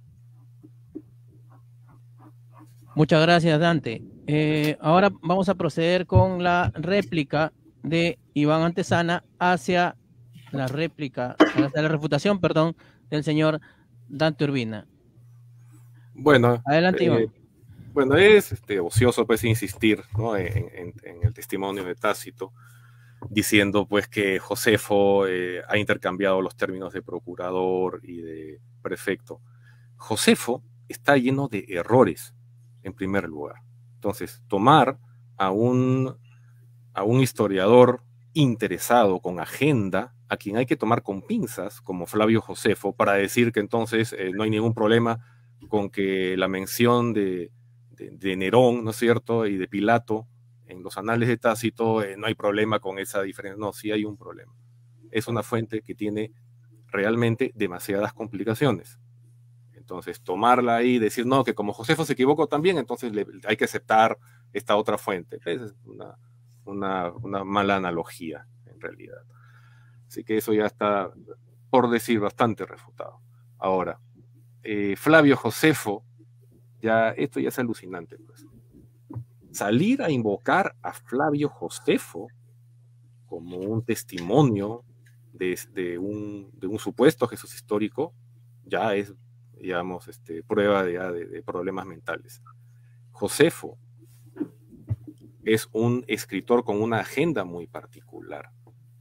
Muchas gracias, Dante. Ahora vamos a proceder con la réplica de Iván Antesana hacia la refutación, perdón, del señor Dante Urbina. Bueno, adelante, Iván. Bueno, es ocioso pues insistir, ¿no?, en el testimonio de Tácito, diciendo pues que Josefo ha intercambiado los términos de procurador y de prefecto. Josefo está lleno de errores, en primer lugar. Entonces, tomar a un historiador interesado, con agenda, a quien hay que tomar con pinzas, como Flavio Josefo, para decir que entonces no hay ningún problema con que la mención de de Nerón, ¿no es cierto?, y de Pilato, en los anales de Tácito, no hay problema con esa diferencia. No, sí hay un problema. Es una fuente que tiene realmente demasiadas complicaciones. Entonces, tomarla ahí y decir, no, que como Josefo se equivocó también, entonces hay que aceptar esta otra fuente. Es una mala analogía, en realidad. Así que eso ya está, por decir, bastante refutado. Ahora, Flavio Josefo, esto ya es alucinante, pues. Salir a invocar a Flavio Josefo como un testimonio de un supuesto Jesús histórico, ya es, digamos, prueba de problemas mentales. Josefo es un escritor con una agenda muy particular.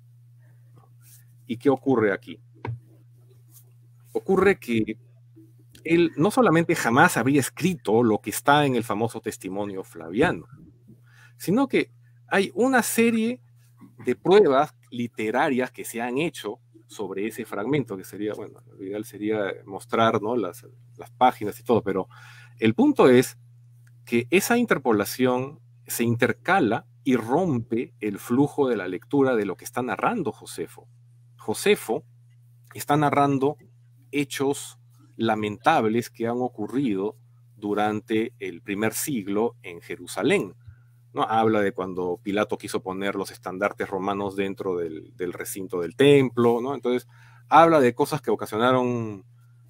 ¿Y qué ocurre aquí? Ocurre que él no solamente jamás habría escrito lo que está en el famoso testimonio flaviano, sino que hay una serie de pruebas literarias que se han hecho sobre ese fragmento, que sería, bueno, lo ideal sería mostrar, ¿no?, las páginas y todo, pero el punto es que esa interpolación se intercala y rompe el flujo de la lectura de lo que está narrando Josefo. Josefo está narrando hechos lamentables que han ocurrido durante el primer siglo en Jerusalén, ¿no? Habla de cuando Pilato quiso poner los estandartes romanos dentro del recinto del templo, ¿no? Entonces, habla de cosas que ocasionaron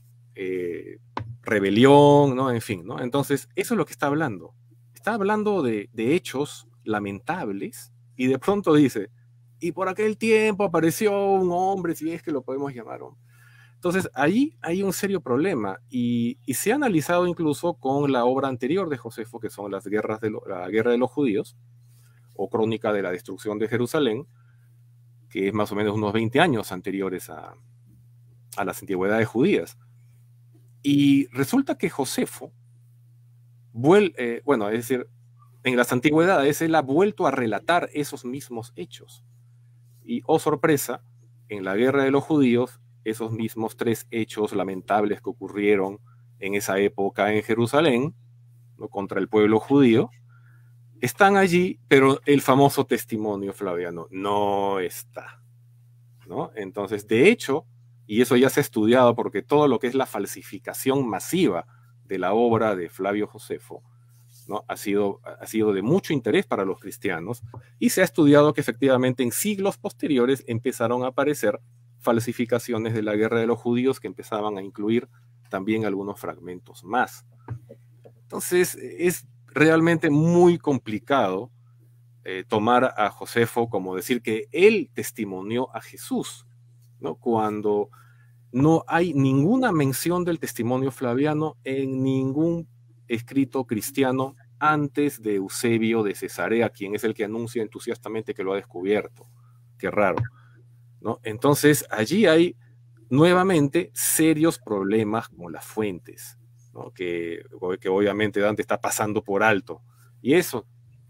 rebelión, ¿no? En fin, ¿no? Entonces, eso es lo que está hablando. Está hablando de hechos lamentables y de pronto dice, y por aquel tiempo apareció un hombre, si es que lo podemos llamar hombre. Entonces, ahí hay un serio problema y se ha analizado incluso con la obra anterior de Josefo, que son la guerra de los judíos, o crónica de la destrucción de Jerusalén, que es más o menos unos 20 años anteriores a las antigüedades judías. Y resulta que Josefo, bueno, es decir, en las antigüedades él ha vuelto a relatar esos mismos hechos. Y, oh sorpresa, en la guerra de los judíos, esos mismos 3 hechos lamentables que ocurrieron en esa época en Jerusalén, ¿no?, contra el pueblo judío, están allí, pero el famoso testimonio flaviano no está, ¿no? Entonces, de hecho, y eso ya se ha estudiado porque todo lo que es la falsificación masiva de la obra de Flavio Josefo, ¿no?, ha sido de mucho interés para los cristianos, y se ha estudiado que efectivamente en siglos posteriores empezaron a aparecer falsificaciones de la guerra de los judíos que empezaban a incluir también algunos fragmentos más. Entonces, es realmente muy complicado tomar a Josefo como decir que él testimonió a Jesús, ¿no?, cuando no hay ninguna mención del testimonio flaviano en ningún escrito cristiano antes de Eusebio de Cesarea, quien es el que anuncia entusiastamente que lo ha descubierto. Qué raro, ¿no? Entonces, allí hay nuevamente serios problemas con las fuentes, ¿no?, que obviamente Dante está pasando por alto. Y eso,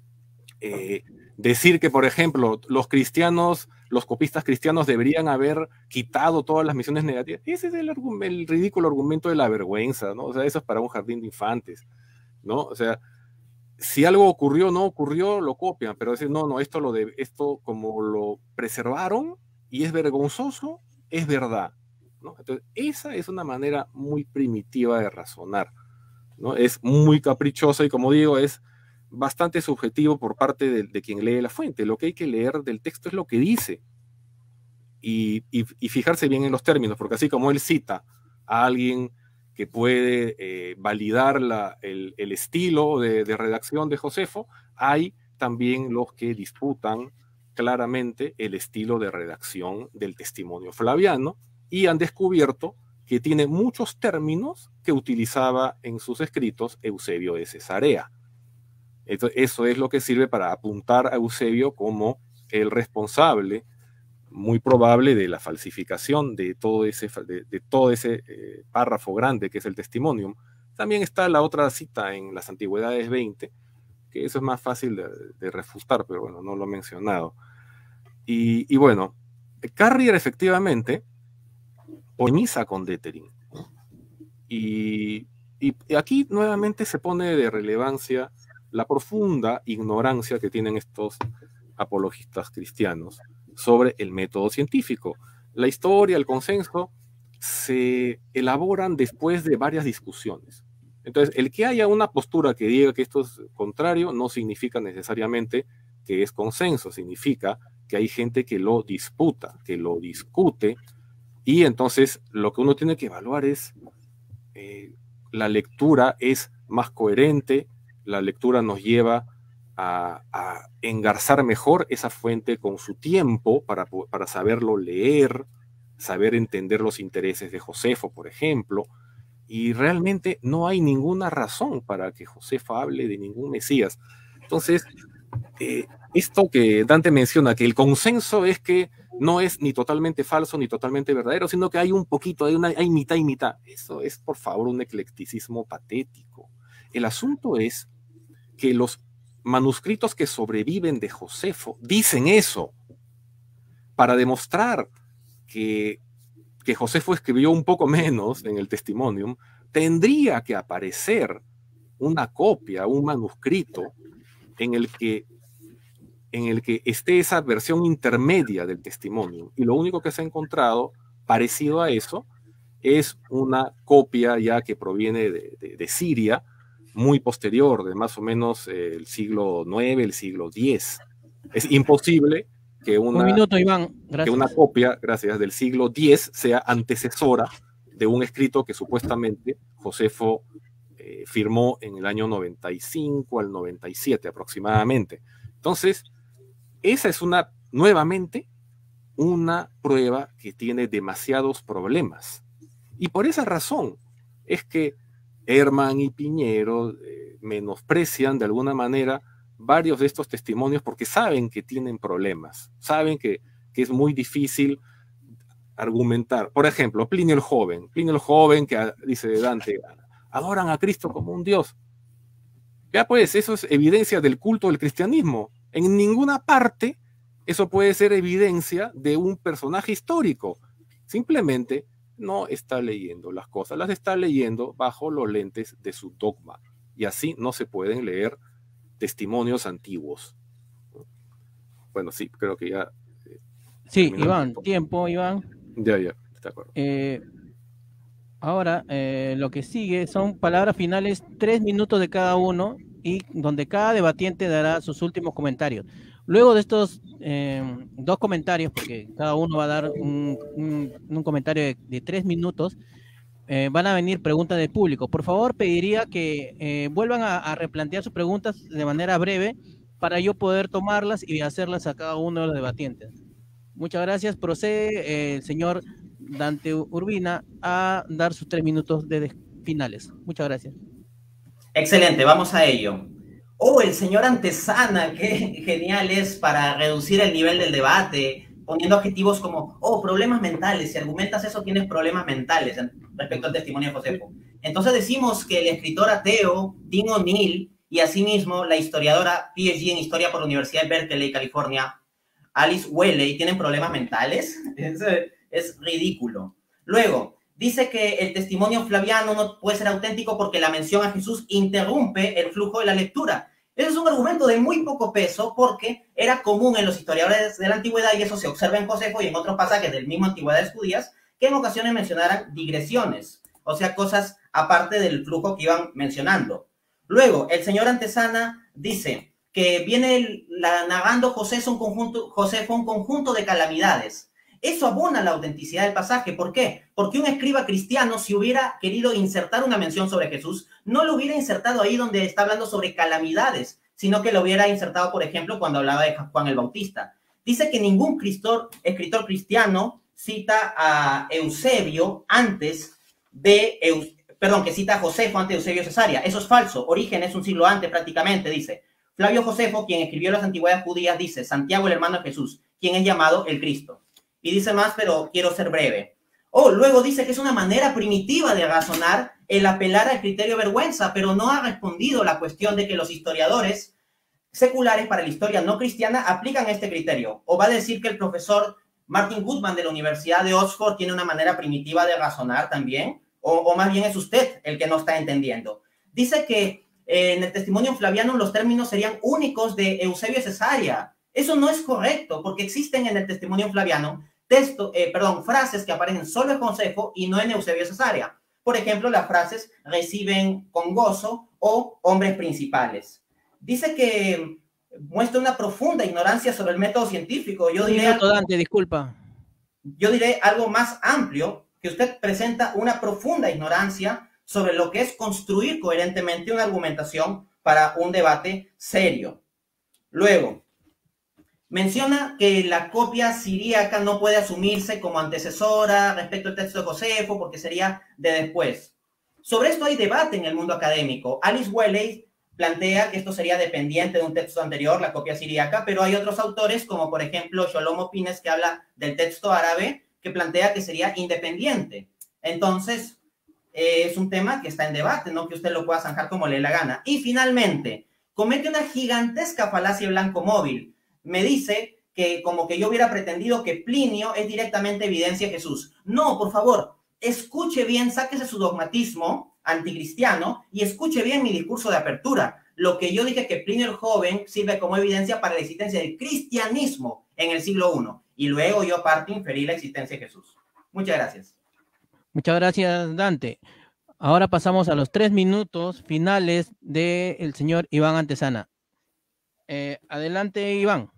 decir que, por ejemplo, los copistas cristianos deberían haber quitado todas las misiones negativas, ese es el ridículo argumento de la vergüenza, ¿no? O sea, eso es para un jardín de infantes, ¿no? O sea, si algo ocurrió o no ocurrió, lo copian, pero decir, no, esto como lo preservaron y es vergonzoso, es verdad, ¿no? Entonces, esa es una manera muy primitiva de razonar, ¿no? Es muy caprichosa y, como digo, es bastante subjetivo por parte de quien lee la fuente. Lo que hay que leer del texto es lo que dice y fijarse bien en los términos, porque así como él cita a alguien que puede validar el estilo de redacción de Josefo, hay también los que disputan claramente el estilo de redacción del testimonio flaviano y han descubierto que tiene muchos términos que utilizaba en sus escritos Eusebio de Cesarea. Eso es lo que sirve para apuntar a Eusebio como el responsable muy probable de la falsificación de todo ese párrafo grande que es el Testimonium. También está la otra cita en las Antigüedades 20, que eso es más fácil de refutar, pero bueno, no lo he mencionado. Y bueno, Carrier efectivamente polemiza con Detering. Y Y aquí nuevamente se pone de relevancia la profunda ignorancia que tienen estos apologistas cristianos sobre el método científico. La historia, el consenso, se elaboran después de varias discusiones. Entonces, el que haya una postura que diga que esto es contrario no significa necesariamente que es consenso, significa que hay gente que lo disputa, que lo discute, y entonces lo que uno tiene que evaluar es la lectura es más coherente, la lectura nos lleva a engarzar mejor esa fuente con su tiempo para saberlo leer, saber entender los intereses de Josefo, por ejemplo, y realmente no hay ninguna razón para que Josefo hable de ningún Mesías. Entonces, esto que Dante menciona, que el consenso es que no es ni totalmente falso ni totalmente verdadero, sino que hay un poquito, hay mitad y mitad. Eso es, por favor, un eclecticismo patético. El asunto es que los manuscritos que sobreviven de Josefo dicen eso, para demostrar que Josefo escribió un poco menos en el Testimonium, tendría que aparecer una copia, un manuscrito, en el que esté esa versión intermedia del Testimonium. Y lo único que se ha encontrado parecido a eso es una copia ya que proviene de Siria, muy posterior, de más o menos el siglo IX, el siglo X. Es imposible que Un minuto, Iván. que una copia, gracias, del siglo X sea antecesora de un escrito que supuestamente Josefo firmó en el año 95 al 97 aproximadamente. Entonces, esa es nuevamente una prueba que tiene demasiados problemas. Y por esa razón es que Herman y Piñero menosprecian de alguna manera varios de estos testimonios porque saben que tienen problemas, saben que es muy difícil argumentar. Por ejemplo, Plinio el Joven que dice Dante, adoran a Cristo como un Dios. Ya pues, eso es evidencia del culto del cristianismo. En ninguna parte eso puede ser evidencia de un personaje histórico. Simplemente no está leyendo las cosas, las está leyendo bajo los lentes de su dogma. Y así no se pueden leer testimonios antiguos. Bueno, sí, creo que ya... Sí, Iván, tiempo, Iván. Ya, de acuerdo. Ahora, lo que sigue son palabras finales, 3 minutos de cada uno, y donde cada debatiente dará sus últimos comentarios. Luego de estos 2 comentarios, porque cada uno va a dar un comentario de 3 minutos, van a venir preguntas del público. Por favor, pediría que vuelvan a replantear sus preguntas de manera breve para yo poder tomarlas y hacerlas a cada uno de los debatientes. Muchas gracias. Procede el señor Dante Urbina a dar sus 3 minutos de finales. Muchas gracias. Excelente, vamos a ello. El señor Antesana, qué genial es para reducir el nivel del debate, poniendo adjetivos como, problemas mentales. Si argumentas eso, tienes problemas mentales respecto al testimonio de Josefo. Entonces decimos que el escritor ateo, Tim O'Neill, y asimismo la historiadora PhD en Historia por la Universidad de Berkeley, California, Alice Weley, tienen problemas mentales. Es ridículo. Luego, dice que el testimonio flaviano no puede ser auténtico porque la mención a Jesús interrumpe el flujo de la lectura. Ese es un argumento de muy poco peso porque era común en los historiadores de la antigüedad, y eso se observa en Josefo y en otros pasajes del mismo Antigüedades Judías, que en ocasiones mencionaran digresiones, o sea, cosas aparte del flujo que iban mencionando. Luego, el señor Antesana dice que viene narrando Josefo un conjunto de calamidades. Eso abona la autenticidad del pasaje. ¿Por qué? Porque un escriba cristiano, si hubiera querido insertar una mención sobre Jesús, no lo hubiera insertado ahí donde está hablando sobre calamidades, sino que lo hubiera insertado, por ejemplo, cuando hablaba de Juan el Bautista. Dice que ningún escritor cristiano cita a Eusebio antes de... que cita a Josefo antes de Eusebio Cesarea. Eso es falso. Orígenes un siglo antes prácticamente, dice. Flavio Josefo, quien escribió las antigüedades judías, dice, Santiago, el hermano de Jesús, quien es llamado el Cristo. Y dice más, pero quiero ser breve. Luego dice que es una manera primitiva de razonar el apelar al criterio de vergüenza, pero no ha respondido la cuestión de que los historiadores seculares para la historia no cristiana aplican este criterio. O va a decir que el profesor Martin Goodman de la Universidad de Oxford tiene una manera primitiva de razonar también. o más bien es usted el que no está entendiendo. Dice que en el testimonio flaviano los términos serían únicos de Eusebio Cesarea. Eso no es correcto, porque existen en el testimonio flaviano frases que aparecen solo en Josefo y no en Eusebio Cesarea. Por ejemplo, las frases reciben con gozo o hombres principales. Dice que muestra una profunda ignorancia sobre el método científico. Yo diré algo más amplio, que usted presenta una profunda ignorancia sobre lo que es construir coherentemente una argumentación para un debate serio. Luego, menciona que la copia siríaca no puede asumirse como antecesora respecto al texto de Josefo porque sería de después. Sobre esto hay debate en el mundo académico. Alice Weley plantea que esto sería dependiente de un texto anterior, la copia siríaca, pero hay otros autores, como por ejemplo Shlomo Pines, que habla del texto árabe, que plantea que sería independiente. Entonces, es un tema que está en debate, no que usted lo pueda zanjar como le dé la gana. Y finalmente, comete una gigantesca falacia blanco móvil. Me dice que como que yo hubiera pretendido que Plinio es directamente evidencia de Jesús. No, por favor, escuche bien, sáquese su dogmatismo anticristiano y escuche bien mi discurso de apertura. Lo que yo dije que Plinio el Joven sirve como evidencia para la existencia del cristianismo en el siglo I. Y luego yo aparte inferí la existencia de Jesús. Muchas gracias. Muchas gracias, Dante. Ahora pasamos a los 3 minutos finales del señor Iván Antesana. Adelante, Iván.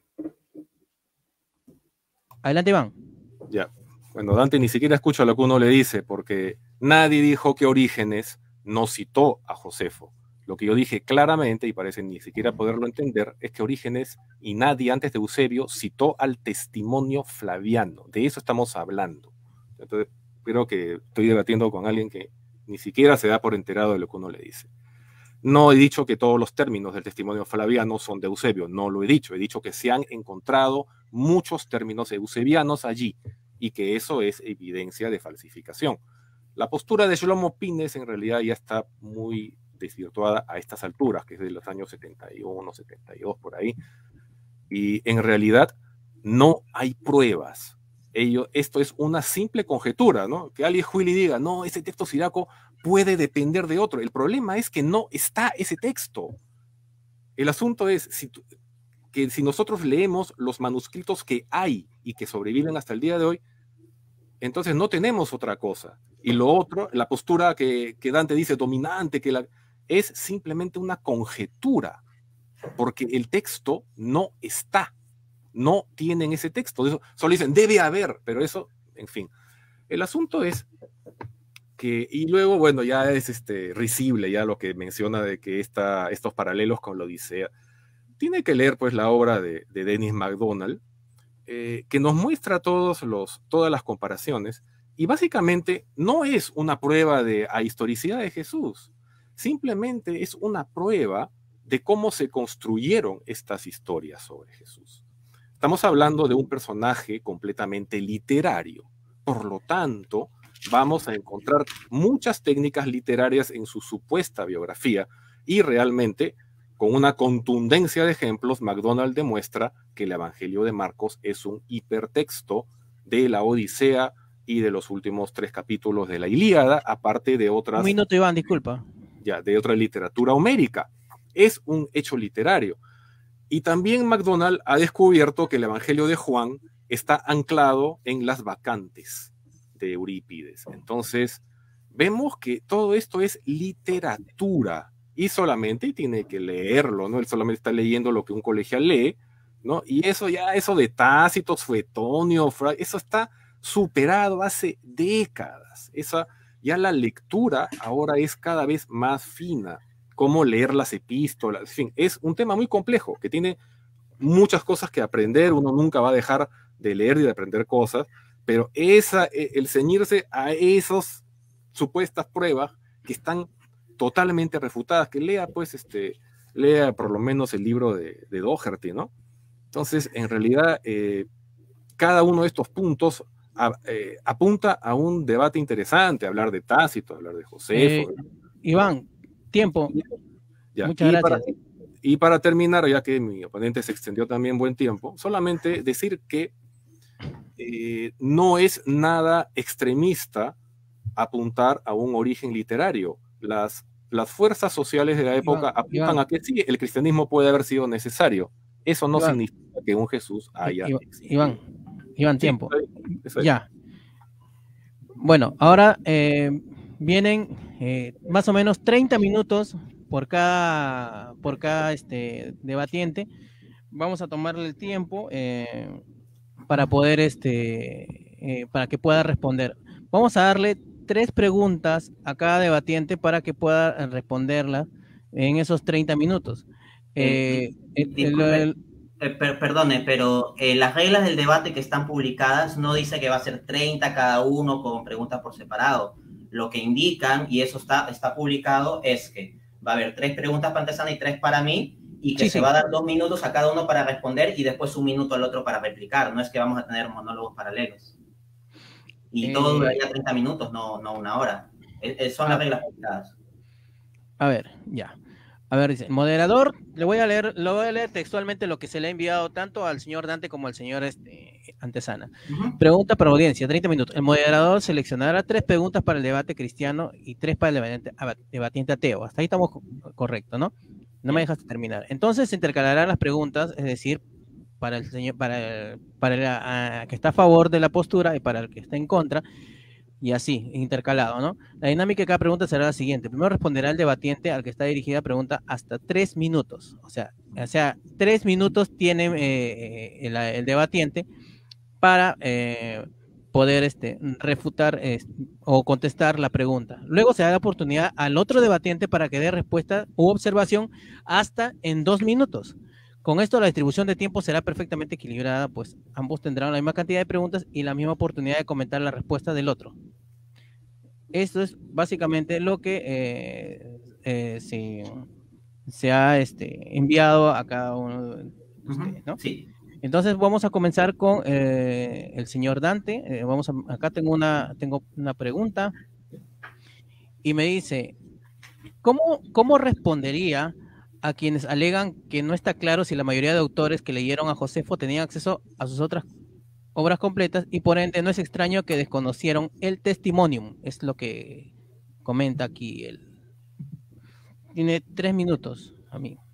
Adelante, Iván. Ya. Bueno, Dante ni siquiera escucha lo que uno le dice, porque nadie dijo que Orígenes no citó a Josefo. Lo que yo dije claramente, y parece ni siquiera poderlo entender, es que Orígenes y nadie antes de Eusebio citó al testimonio flaviano. De eso estamos hablando. Entonces, creo que estoy debatiendo con alguien que ni siquiera se da por enterado de lo que uno le dice. No he dicho que todos los términos del testimonio flaviano son de Eusebio, no lo he dicho. He dicho que se han encontrado muchos términos eusebianos allí y que eso es evidencia de falsificación. La postura de Shlomo Pines en realidad ya está muy desvirtuada a estas alturas, que es de los años 71, 72, por ahí. Y en realidad no hay pruebas. Esto es una simple conjetura, ¿no? Que alguien Willy diga, no, ese texto siríaco puede depender de otro. El problema es que no está ese texto. El asunto es que si nosotros leemos los manuscritos que hay y que sobreviven hasta el día de hoy, entonces no tenemos otra cosa. Y lo otro, la postura que Dante dice dominante, es simplemente una conjetura, porque el texto no está. No tienen ese texto. Eso, solo dicen, debe haber, pero eso, en fin. El asunto es que, y luego, bueno, ya es risible ya lo que menciona de que estos paralelos con la Odisea. Tiene que leer, pues, la obra de Dennis MacDonald, que nos muestra todas las comparaciones, y básicamente no es una prueba de ahistoricidad de Jesús, simplemente es una prueba de cómo se construyeron estas historias sobre Jesús. Estamos hablando de un personaje completamente literario. Por lo tanto, vamos a encontrar muchas técnicas literarias en su supuesta biografía y realmente, con una contundencia de ejemplos, MacDonald demuestra que el Evangelio de Marcos es un hipertexto de la Odisea y de los últimos 3 capítulos de la Ilíada, aparte de otras... Un minuto, Iván, disculpa. Ya, de otra literatura homérica. Es un hecho literario. Y también MacDonald ha descubierto que el Evangelio de Juan está anclado en las vacantes de Eurípides. Entonces, vemos que todo esto es literatura y solamente tiene que leerlo, ¿no? Él solamente está leyendo lo que un colegial lee, ¿no? Y eso de Tácito, Suetonio, eso está superado hace décadas. Ya la lectura ahora es cada vez más fina. Cómo leer las epístolas, en fin, es un tema muy complejo, que tiene muchas cosas que aprender, uno nunca va a dejar de leer y de aprender cosas, pero el ceñirse a esas supuestas pruebas que están totalmente refutadas, que lea por lo menos el libro de Doherty, ¿no? Entonces, en realidad, cada uno de estos puntos apunta a un debate interesante, hablar de Tácito, hablar de Josefo. Iván, tiempo. Ya. Muchas gracias. Y para terminar, ya que mi oponente se extendió también buen tiempo, solamente decir que no es nada extremista apuntar a un origen literario. Las fuerzas sociales de la época apuntan a que sí, el cristianismo puede haber sido necesario. Eso no significa que un Jesús haya existido. Iván, tiempo. Ya. Bueno, ahora vienen más o menos 30 minutos por cada debatiente. Vamos a tomarle el tiempo para poder para que pueda responder. Vamos a darle 3 preguntas a cada debatiente para que pueda responderlas en esos 30 minutos. Perdone, pero las reglas del debate que están publicadas no dice que va a ser 30 cada uno con preguntas por separado. Lo que indican, y eso está publicado, es que va a haber 3 preguntas para Antesana y 3 para mí, y que se va a dar 2 minutos a cada uno para responder y después 1 minuto al otro para replicar. No es que vamos a tener monólogos paralelos. Y todo duraría 30 minutos, no 1 hora. Son las reglas publicadas. A ver, ya. A ver, dice, moderador, le voy a leer textualmente lo que se le ha enviado tanto al señor Dante como al señor Antesana. Pregunta para audiencia, 30 minutos. El moderador seleccionará 3 preguntas para el debate cristiano y 3 para el debatiente ateo. Hasta ahí estamos correcto, ¿no? No me dejas terminar. Entonces se intercalarán las preguntas, es decir, para el señor, para el que está a favor de la postura y para el que está en contra. Y así, intercalado, ¿no? La dinámica de cada pregunta será la siguiente. Primero responderá el debatiente al que está dirigida la pregunta hasta 3 minutos. O sea 3 minutos tiene el debatiente para poder refutar o contestar la pregunta. Luego se da la oportunidad al otro debatiente para que dé respuesta u observación hasta en 2 minutos. Con esto la distribución de tiempo será perfectamente equilibrada, pues ambos tendrán la misma cantidad de preguntas y la misma oportunidad de comentar la respuesta del otro. Esto es básicamente lo que se ha enviado a cada uno de ustedes, ¿no? Sí. Entonces vamos a comenzar con el señor Dante. Acá tengo una pregunta y me dice, ¿cómo respondería a quienes alegan que no está claro si la mayoría de autores que leyeron a Josefo tenían acceso a sus otras obras completas y por ende no es extraño que desconocieron el testimonium? Es lo que comenta aquí él. Tiene 3 minutos, amigo.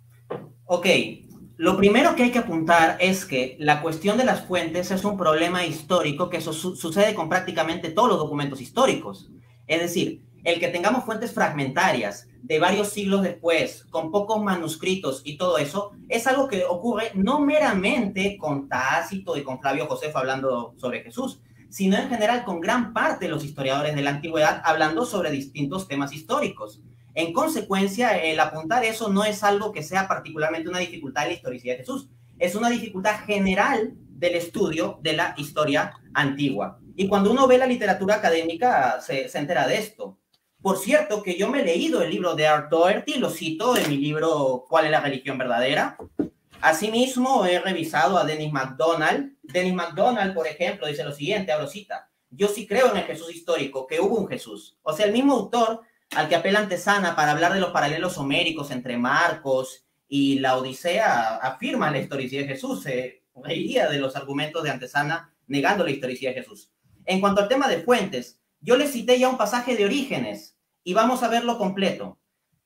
Ok, lo primero que hay que apuntar es que la cuestión de las fuentes es un problema histórico que sucede con prácticamente todos los documentos históricos. Es decir, el que tengamos fuentes fragmentarias de varios siglos después, con pocos manuscritos y todo eso, es algo que ocurre no meramente con Tácito y con Flavio Josefo hablando sobre Jesús, sino en general con gran parte de los historiadores de la antigüedad hablando sobre distintos temas históricos. En consecuencia, el apuntar eso no es algo que sea particularmente una dificultad en la historicidad de Jesús, es una dificultad general del estudio de la historia antigua. Y cuando uno ve la literatura académica, se entera de esto. Por cierto, que yo me he leído el libro de Art Doherty, lo cito en mi libro ¿Cuál es la religión verdadera? Asimismo, he revisado a Dennis MacDonald. Dennis MacDonald, por ejemplo, dice lo siguiente, abro cita: yo sí creo en el Jesús histórico, que hubo un Jesús. O sea, el mismo autor al que apela Antesana para hablar de los paralelos homéricos entre Marcos y la Odisea, afirma la historicidad de Jesús. Se reía de los argumentos de Antesana negando la historicidad de Jesús. En cuanto al tema de fuentes, yo les cité ya un pasaje de Orígenes y vamos a verlo completo.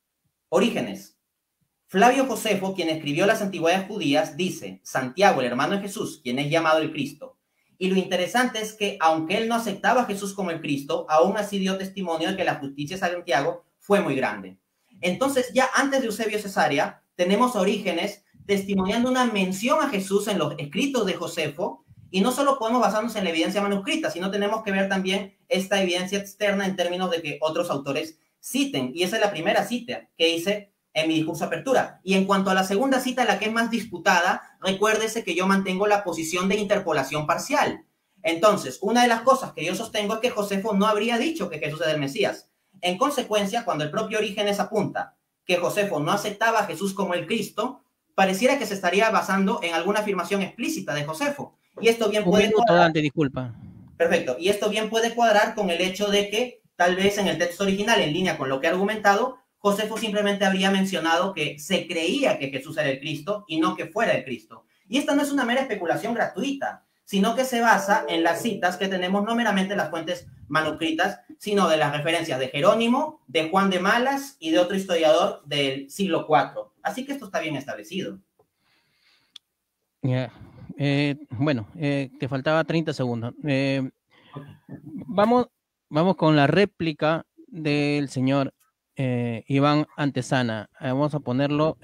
Orígenes. Flavio Josefo, quien escribió las antigüedades judías, dice: Santiago, el hermano de Jesús, quien es llamado el Cristo. Y lo interesante es que, aunque él no aceptaba a Jesús como el Cristo, aún así dio testimonio de que la justicia de Santiago fue muy grande. Entonces, ya antes de Eusebio Cesarea, tenemos a Orígenes testimoniando una mención a Jesús en los escritos de Josefo, y no solo podemos basarnos en la evidencia manuscrita, sino tenemos que ver también esta evidencia externa en términos de que otros autores citen. Y esa es la primera cita que hice en mi discurso de apertura. Y en cuanto a la segunda cita, la que es más disputada, recuérdese que yo mantengo la posición de interpolación parcial. Entonces, una de las cosas que yo sostengo es que Josefo no habría dicho que Jesús es el Mesías. En consecuencia, cuando el propio Orígenes apunta que Josefo no aceptaba a Jesús como el Cristo, pareciera que se estaría basando en alguna afirmación explícita de Josefo. Y esto bien puede cuadrar. Dante, disculpa. Perfecto. Y esto bien puede cuadrar con el hecho de que tal vez en el texto original, en línea con lo que he argumentado, Josefo simplemente habría mencionado que se creía que Jesús era el Cristo y no que fuera el Cristo. Y esta no es una mera especulación gratuita, sino que se basa en las citas que tenemos, no meramente las fuentes manuscritas, sino de las referencias de Jerónimo, de Juan de Malas y de otro historiador del siglo IV. Así que esto está bien establecido. Yeah. Bueno, te faltaba 30 segundos. Vamos con la réplica del señor Iván Antesana. Vamos a ponerlo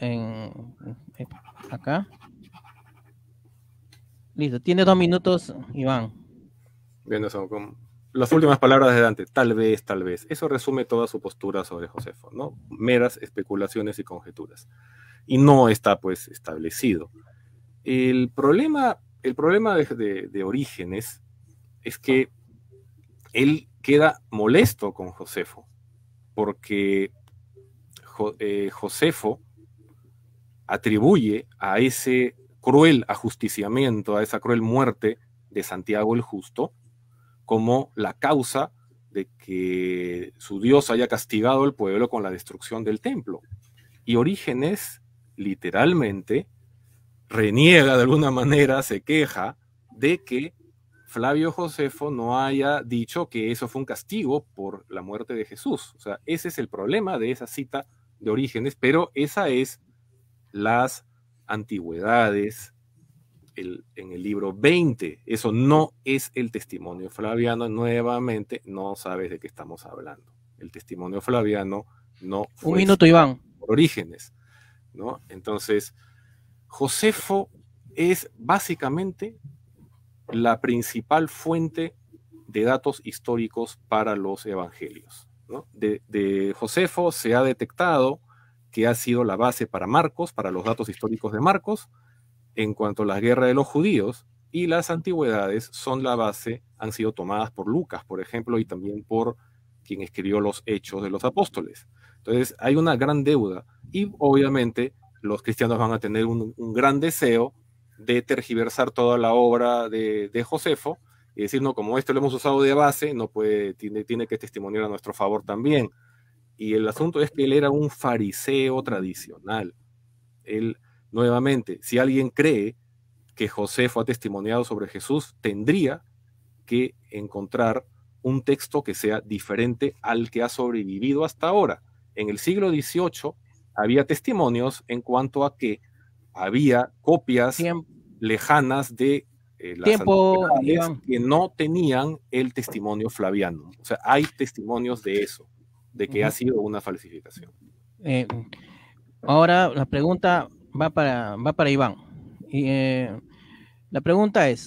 acá. Listo, tiene 2 minutos, Iván. Bien, eso, con las últimas palabras de Dante, tal vez, tal vez. Eso resume toda su postura sobre Josefo, ¿no? Meras especulaciones y conjeturas. Y no está, pues, establecido. El problema de Orígenes es que él queda molesto con Josefo, porque Josefo atribuye a ese cruel ajusticiamiento, a esa cruel muerte de Santiago el Justo, como la causa de que su Dios haya castigado al pueblo con la destrucción del templo. Y Orígenes, literalmente, reniega de alguna manera, se queja de que Flavio Josefo no haya dicho que eso fue un castigo por la muerte de Jesús. O sea, ese es el problema de esa cita de Orígenes, pero esa es las antigüedades en el libro 20. Eso no es el testimonio flaviano. Nuevamente, no sabes de qué estamos hablando. El testimonio flaviano no fue... Un minuto, Iván. Por Orígenes, ¿no? Entonces, Josefo es básicamente la principal fuente de datos históricos para los evangelios, ¿no? De Josefo se ha detectado que ha sido la base para Marcos, para los datos históricos de Marcos, en cuanto a la guerra de los judíos, y las antigüedades son la base, han sido tomadas por Lucas, por ejemplo, y también por quien escribió los Hechos de los Apóstoles. Entonces, hay una gran deuda, y obviamente los cristianos van a tener un gran deseo de tergiversar toda la obra de Josefo, y decir, no, como esto lo hemos usado de base, no puede, tiene que testimoniar a nuestro favor también. Y el asunto es que él era un fariseo tradicional. Él, nuevamente, si alguien cree que Josefo ha testimoniado sobre Jesús, tendría que encontrar un texto que sea diferente al que ha sobrevivido hasta ahora. En el siglo XVIII había testimonios en cuanto a que había copias lejanas de las antigüedades que no tenían el testimonio flaviano. O sea, hay testimonios de eso, de que ha sido una falsificación. Ahora la pregunta va para Iván. La pregunta es,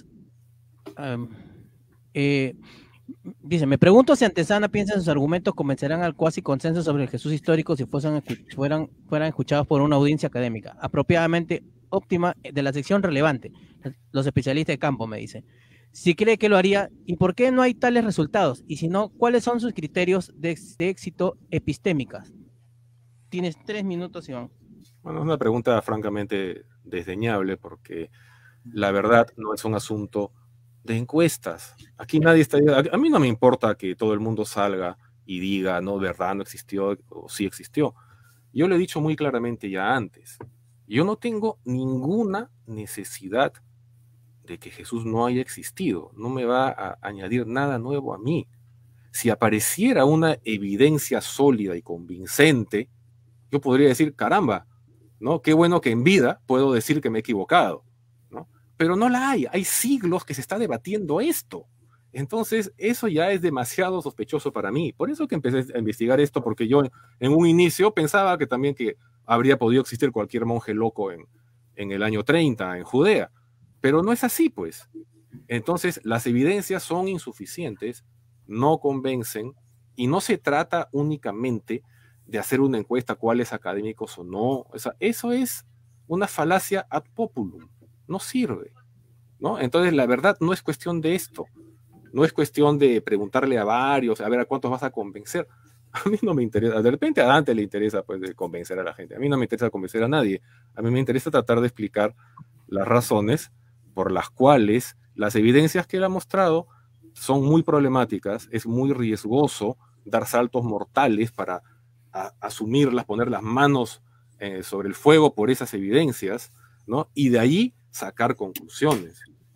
dice, me pregunto si Antesana piensa en sus argumentos convencerán al cuasi consenso sobre el Jesús histórico si fueran escuchados por una audiencia académica, apropiadamente óptima de la sección relevante, los especialistas de campo, me dice. Si cree que lo haría, ¿y por qué no hay tales resultados? Y si no, ¿cuáles son sus criterios de éxito epistémicas? Tienes 3 minutos, Iván. Bueno, es una pregunta francamente desdeñable porque la verdad no es un asunto de encuestas. Aquí nadie está... A mí no me importa que todo el mundo salga y diga, no, verdad, no existió o sí existió. Yo lo he dicho muy claramente ya antes. Yo no tengo ninguna necesidad de que Jesús no haya existido. No me va a añadir nada nuevo a mí. Si apareciera una evidencia sólida y convincente, yo podría decir, caramba, ¿no? Qué bueno que en vida puedo decir que me he equivocado, ¿no? Pero no la hay. Hay siglos que se está debatiendo esto. Entonces, eso ya es demasiado sospechoso para mí. Por eso que empecé a investigar esto, porque yo en un inicio pensaba que también que habría podido existir cualquier monje loco en el año 30 en Judea. Pero no es así, pues. Entonces, las evidencias son insuficientes, no convencen, y no se trata únicamente de hacer una encuesta cuáles académicos o no. O sea, eso es una falacia ad populum. No sirve, ¿no? Entonces, la verdad no es cuestión de esto. No es cuestión de preguntarle a varios, a ver a cuántos vas a convencer. A mí no me interesa. De repente a Dante le interesa, pues, de convencer a la gente. A mí no me interesa convencer a nadie. A mí me interesa tratar de explicar las razones por las cuales las evidencias que él ha mostrado son muy problemáticas. Es muy riesgoso dar saltos mortales para asumirlas, poner las manos sobre el fuego por esas evidencias, ¿no? Y de ahí sacar conclusiones.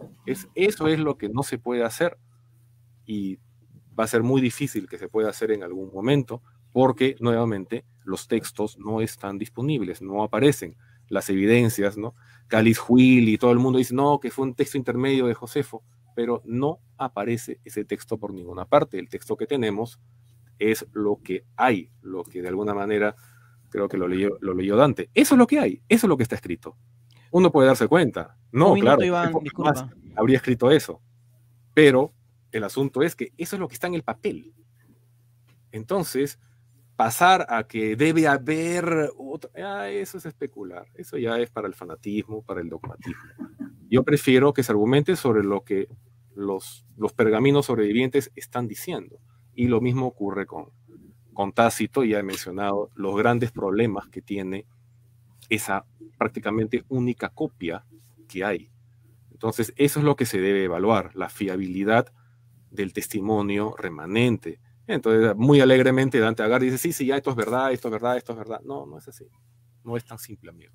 Eso es lo que no se puede hacer y va a ser muy difícil que se pueda hacer en algún momento porque, nuevamente, los textos no están disponibles, no aparecen las evidencias, ¿no? Cáliz Huil y todo el mundo dice, no, que fue un texto intermedio de Josefo, pero no aparece ese texto por ninguna parte. El texto que tenemos es lo que hay, lo que de alguna manera, creo que lo leyó Dante. Eso es lo que hay, eso es lo que está escrito. Uno puede darse cuenta. No, claro, Iván, disculpa. Habría escrito eso. Pero el asunto es que eso es lo que está en el papel. Entonces, pasar a que debe haber eso es especular. Eso ya es para el fanatismo, para el dogmatismo. Yo prefiero que se argumente sobre lo que los pergaminos sobrevivientes están diciendo. Y lo mismo ocurre con Tácito. Ya he mencionado los grandes problemas que tiene esa prácticamente única copia que hay. Entonces, eso es lo que se debe evaluar, la fiabilidad del testimonio remanente. Entonces, muy alegremente Dante agarra y dice, sí, ya esto es verdad, esto es verdad, esto es verdad. No, no es así. No es tan simple, amigo.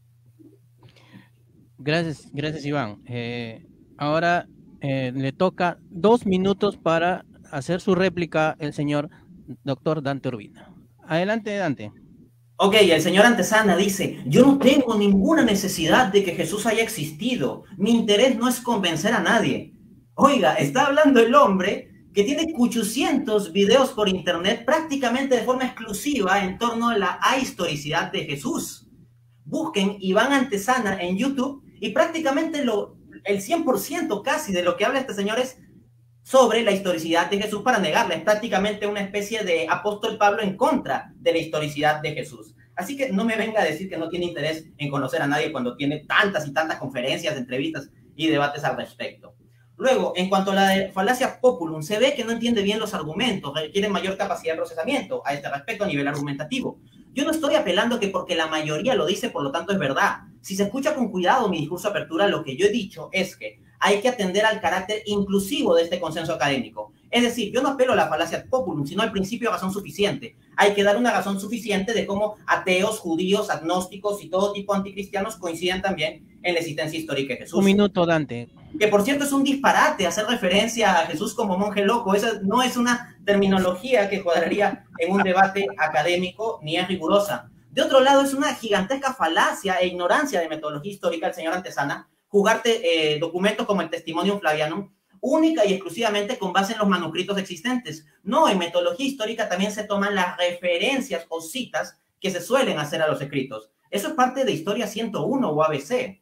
Gracias, Iván. Ahora le toca 2 minutos para hacer su réplica el señor doctor Dante Urbina. Adelante, Dante. Ok, el señor Antesana dice, yo no tengo ninguna necesidad de que Jesús haya existido. Mi interés no es convencer a nadie. Oiga, está hablando el hombre que tiene 800 videos por internet prácticamente de forma exclusiva en torno a la ahistoricidad de Jesús. Busquen Iván Antesana en YouTube y prácticamente el 100% casi de lo que habla este señor es sobre la historicidad de Jesús para negarla. Es prácticamente una especie de apóstol Pablo en contra de la historicidad de Jesús. Así que no me venga a decir que no tiene interés en conocer a nadie cuando tiene tantas y tantas conferencias, entrevistas y debates al respecto. Luego, en cuanto a la falacia populum, se ve que no entiende bien los argumentos, requiere mayor capacidad de procesamiento a este respecto a nivel argumentativo. Yo no estoy apelando que porque la mayoría lo dice, por lo tanto es verdad. Si se escucha con cuidado mi discurso de apertura, lo que yo he dicho es que hay que atender al carácter inclusivo de este consenso académico. Es decir, yo no apelo a la falacia populum, sino al principio de razón suficiente. Hay que dar una razón suficiente de cómo ateos, judíos, agnósticos y todo tipo de anticristianos coinciden también en la existencia histórica de Jesús. Un minuto, Dante. Que por cierto es un disparate hacer referencia a Jesús como monje loco. Esa no es una terminología que cuadraría en un debate académico ni es rigurosa. De otro lado, es una gigantesca falacia e ignorancia de metodología histórica del señor Antesana jugarte documentos como el Testimonium Flavianum única y exclusivamente con base en los manuscritos existentes. No, en metodología histórica también se toman las referencias o citas que se suelen hacer a los escritos. Eso es parte de Historia 101 o ABC.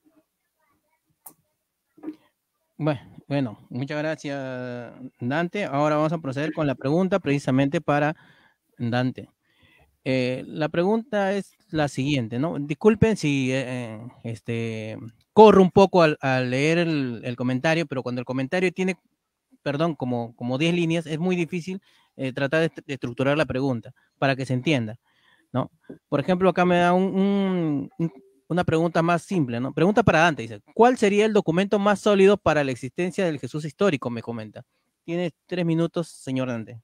Bueno, muchas gracias, Dante. Ahora vamos a proceder con la pregunta precisamente para Dante. La pregunta es la siguiente, ¿no? Disculpen si corro un poco al leer el comentario, pero cuando el comentario tiene, perdón, como 10 líneas, es muy difícil tratar de estructurar la pregunta para que se entienda, ¿no? Por ejemplo, acá me da una pregunta más simple, ¿no? Pregunta para Dante, dice, ¿cuál sería el documento más sólido para la existencia del Jesús histórico? Me comenta. Tiene 3 minutos, señor Dante.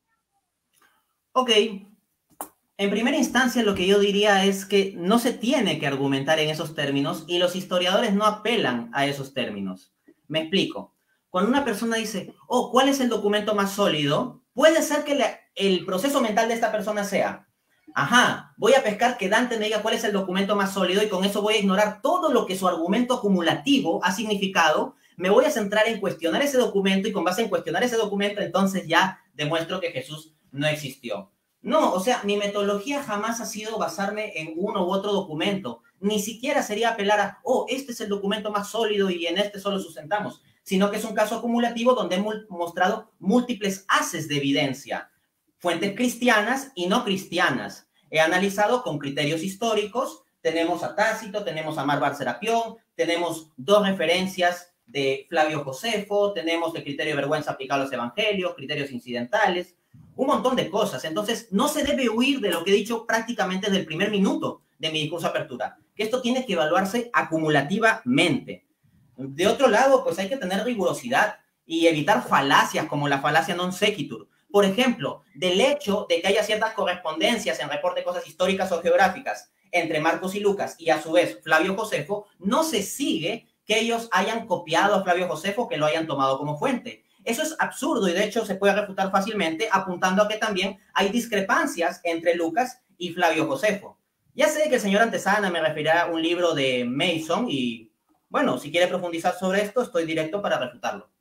Ok. En primera instancia, lo que yo diría es que no se tiene que argumentar en esos términos y los historiadores no apelan a esos términos. Me explico. Cuando una persona dice, oh, ¿cuál es el documento más sólido? Puede ser que el proceso mental de esta persona sea, ajá, voy a pescar que Dante me diga cuál es el documento más sólido y con eso voy a ignorar todo lo que su argumento acumulativo ha significado. Me voy a centrar en cuestionar ese documento y con base en cuestionar ese documento, entonces ya demuestro que Jesús no existió. No, o sea, mi metodología jamás ha sido basarme en uno u otro documento. Ni siquiera sería apelar a, oh, este es el documento más sólido y en este solo sustentamos, sino que es un caso acumulativo donde he mostrado múltiples haces de evidencia, fuentes cristianas y no cristianas. He analizado con criterios históricos, tenemos a Tácito, tenemos a Marbar Serapión, tenemos 2 referencias de Flavio Josefo, tenemos el criterio de vergüenza aplicado a los evangelios, criterios incidentales, un montón de cosas. Entonces, no se debe huir de lo que he dicho prácticamente desde el primer minuto de mi discurso de apertura, que esto tiene que evaluarse acumulativamente. De otro lado, pues hay que tener rigurosidad y evitar falacias como la falacia non sequitur. Por ejemplo, del hecho de que haya ciertas correspondencias en reporte de cosas históricas o geográficas entre Marcos y Lucas y a su vez Flavio Josefo, no se sigue que ellos hayan copiado a Flavio Josefo, que lo hayan tomado como fuente. Eso es absurdo y de hecho se puede refutar fácilmente apuntando a que también hay discrepancias entre Lucas y Flavio Josefo. Ya sé que el señor Antesana me referirá a un libro de Mason y, bueno, si quiere profundizar sobre esto, estoy directo para refutarlo.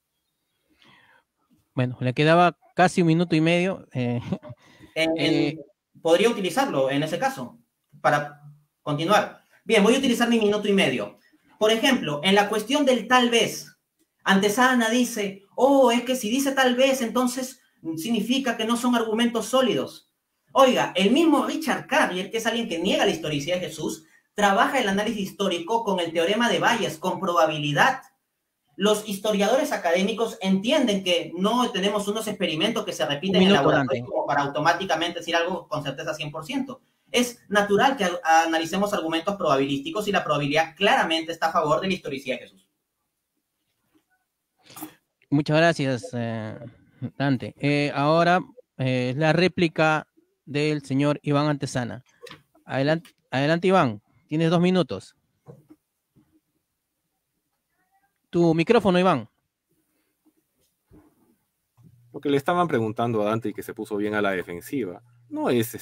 Bueno, le quedaba casi 1 minuto y medio. Podría utilizarlo en ese caso para continuar. Bien, voy a utilizar mi 1 minuto y medio. Por ejemplo, en la cuestión del tal vez, Antesana dice, oh, es que si dice tal vez, entonces significa que no son argumentos sólidos. Oiga, el mismo Richard Carrier, que es alguien que niega la historicidad de Jesús, trabaja el análisis histórico con el teorema de Bayes, con probabilidad. Los historiadores académicos entienden que no tenemos unos experimentos que se repiten en el laboratorio como para automáticamente decir algo con certeza 100%. Es natural que analicemos argumentos probabilísticos y la probabilidad claramente está a favor de la historicidad de Jesús. Muchas gracias, Dante. Ahora la réplica del señor Iván Antesana. Adelante, adelante, Iván. Tienes 2 minutos. Tu micrófono, Iván. Lo que le estaban preguntando a Dante y que se puso bien a la defensiva no es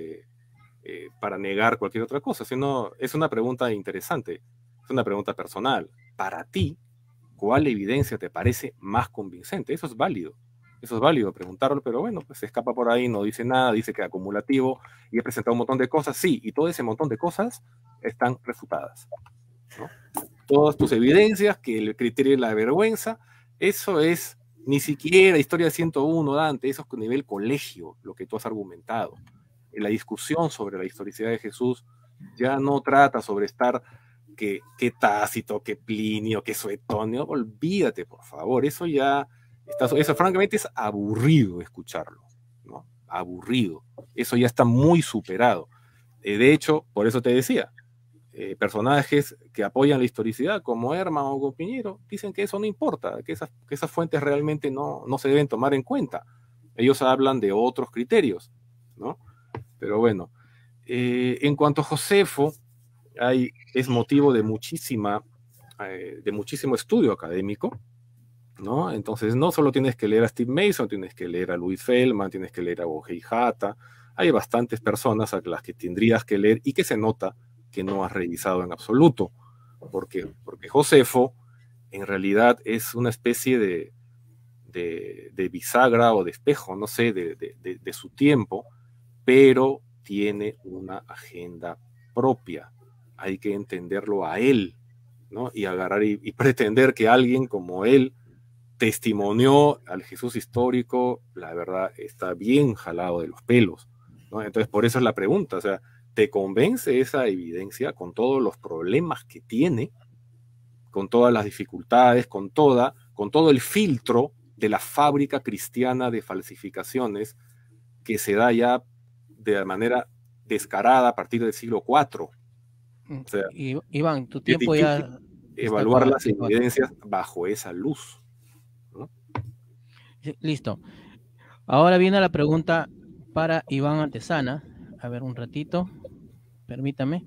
para negar cualquier otra cosa, sino es una pregunta interesante, es una pregunta personal. Para ti, ¿cuál evidencia te parece más convincente? Eso es válido preguntarlo, pero bueno, pues se escapa por ahí, no dice nada, dice que es acumulativo y he presentado un montón de cosas, sí, y todo ese montón de cosas están refutadas, ¿no? Todas tus evidencias, que el criterio de la vergüenza, eso es ni siquiera historia 101, Dante, eso es nivel colegio, lo que tú has argumentado. La discusión sobre la historicidad de Jesús ya no trata sobre estar que Tácito, que Plinio, que Suetonio, olvídate, por favor, eso ya, eso francamente es aburrido escucharlo, ¿no? Aburrido, eso ya está muy superado. De hecho, por eso te decía, personajes que apoyan la historicidad, como Herman o Piñero, dicen que eso no importa, que esas fuentes realmente no se deben tomar en cuenta. Ellos hablan de otros criterios, ¿no? Pero bueno, en cuanto a Josefo, es motivo de muchísimo estudio académico, ¿no? Entonces no solo tienes que leer a Steve Mason, tienes que leer a Louis Feldman, tienes que leer a Bogey Hatta, hay bastantes personas a las que tendrías que leer y que se nota que no has revisado en absoluto, porque Josefo en realidad es una especie de bisagra o de espejo, no sé, de su tiempo, pero tiene una agenda propia. Hay que entenderlo a él, ¿no? Y agarrar y pretender que alguien como él testimonió al Jesús histórico, la verdad está bien jalado de los pelos, ¿no? Entonces, por eso es la pregunta, o sea, ¿te convence esa evidencia con todos los problemas que tiene, con todas las dificultades, con todo el filtro de la fábrica cristiana de falsificaciones que se da ya de manera descarada a partir del siglo IV? O sea, Iván, tu tiempo ya evaluar las evidencias bajo esa luz, ¿no? Listo. Ahora viene la pregunta para Iván Antesana. A ver, un ratito. Permítame.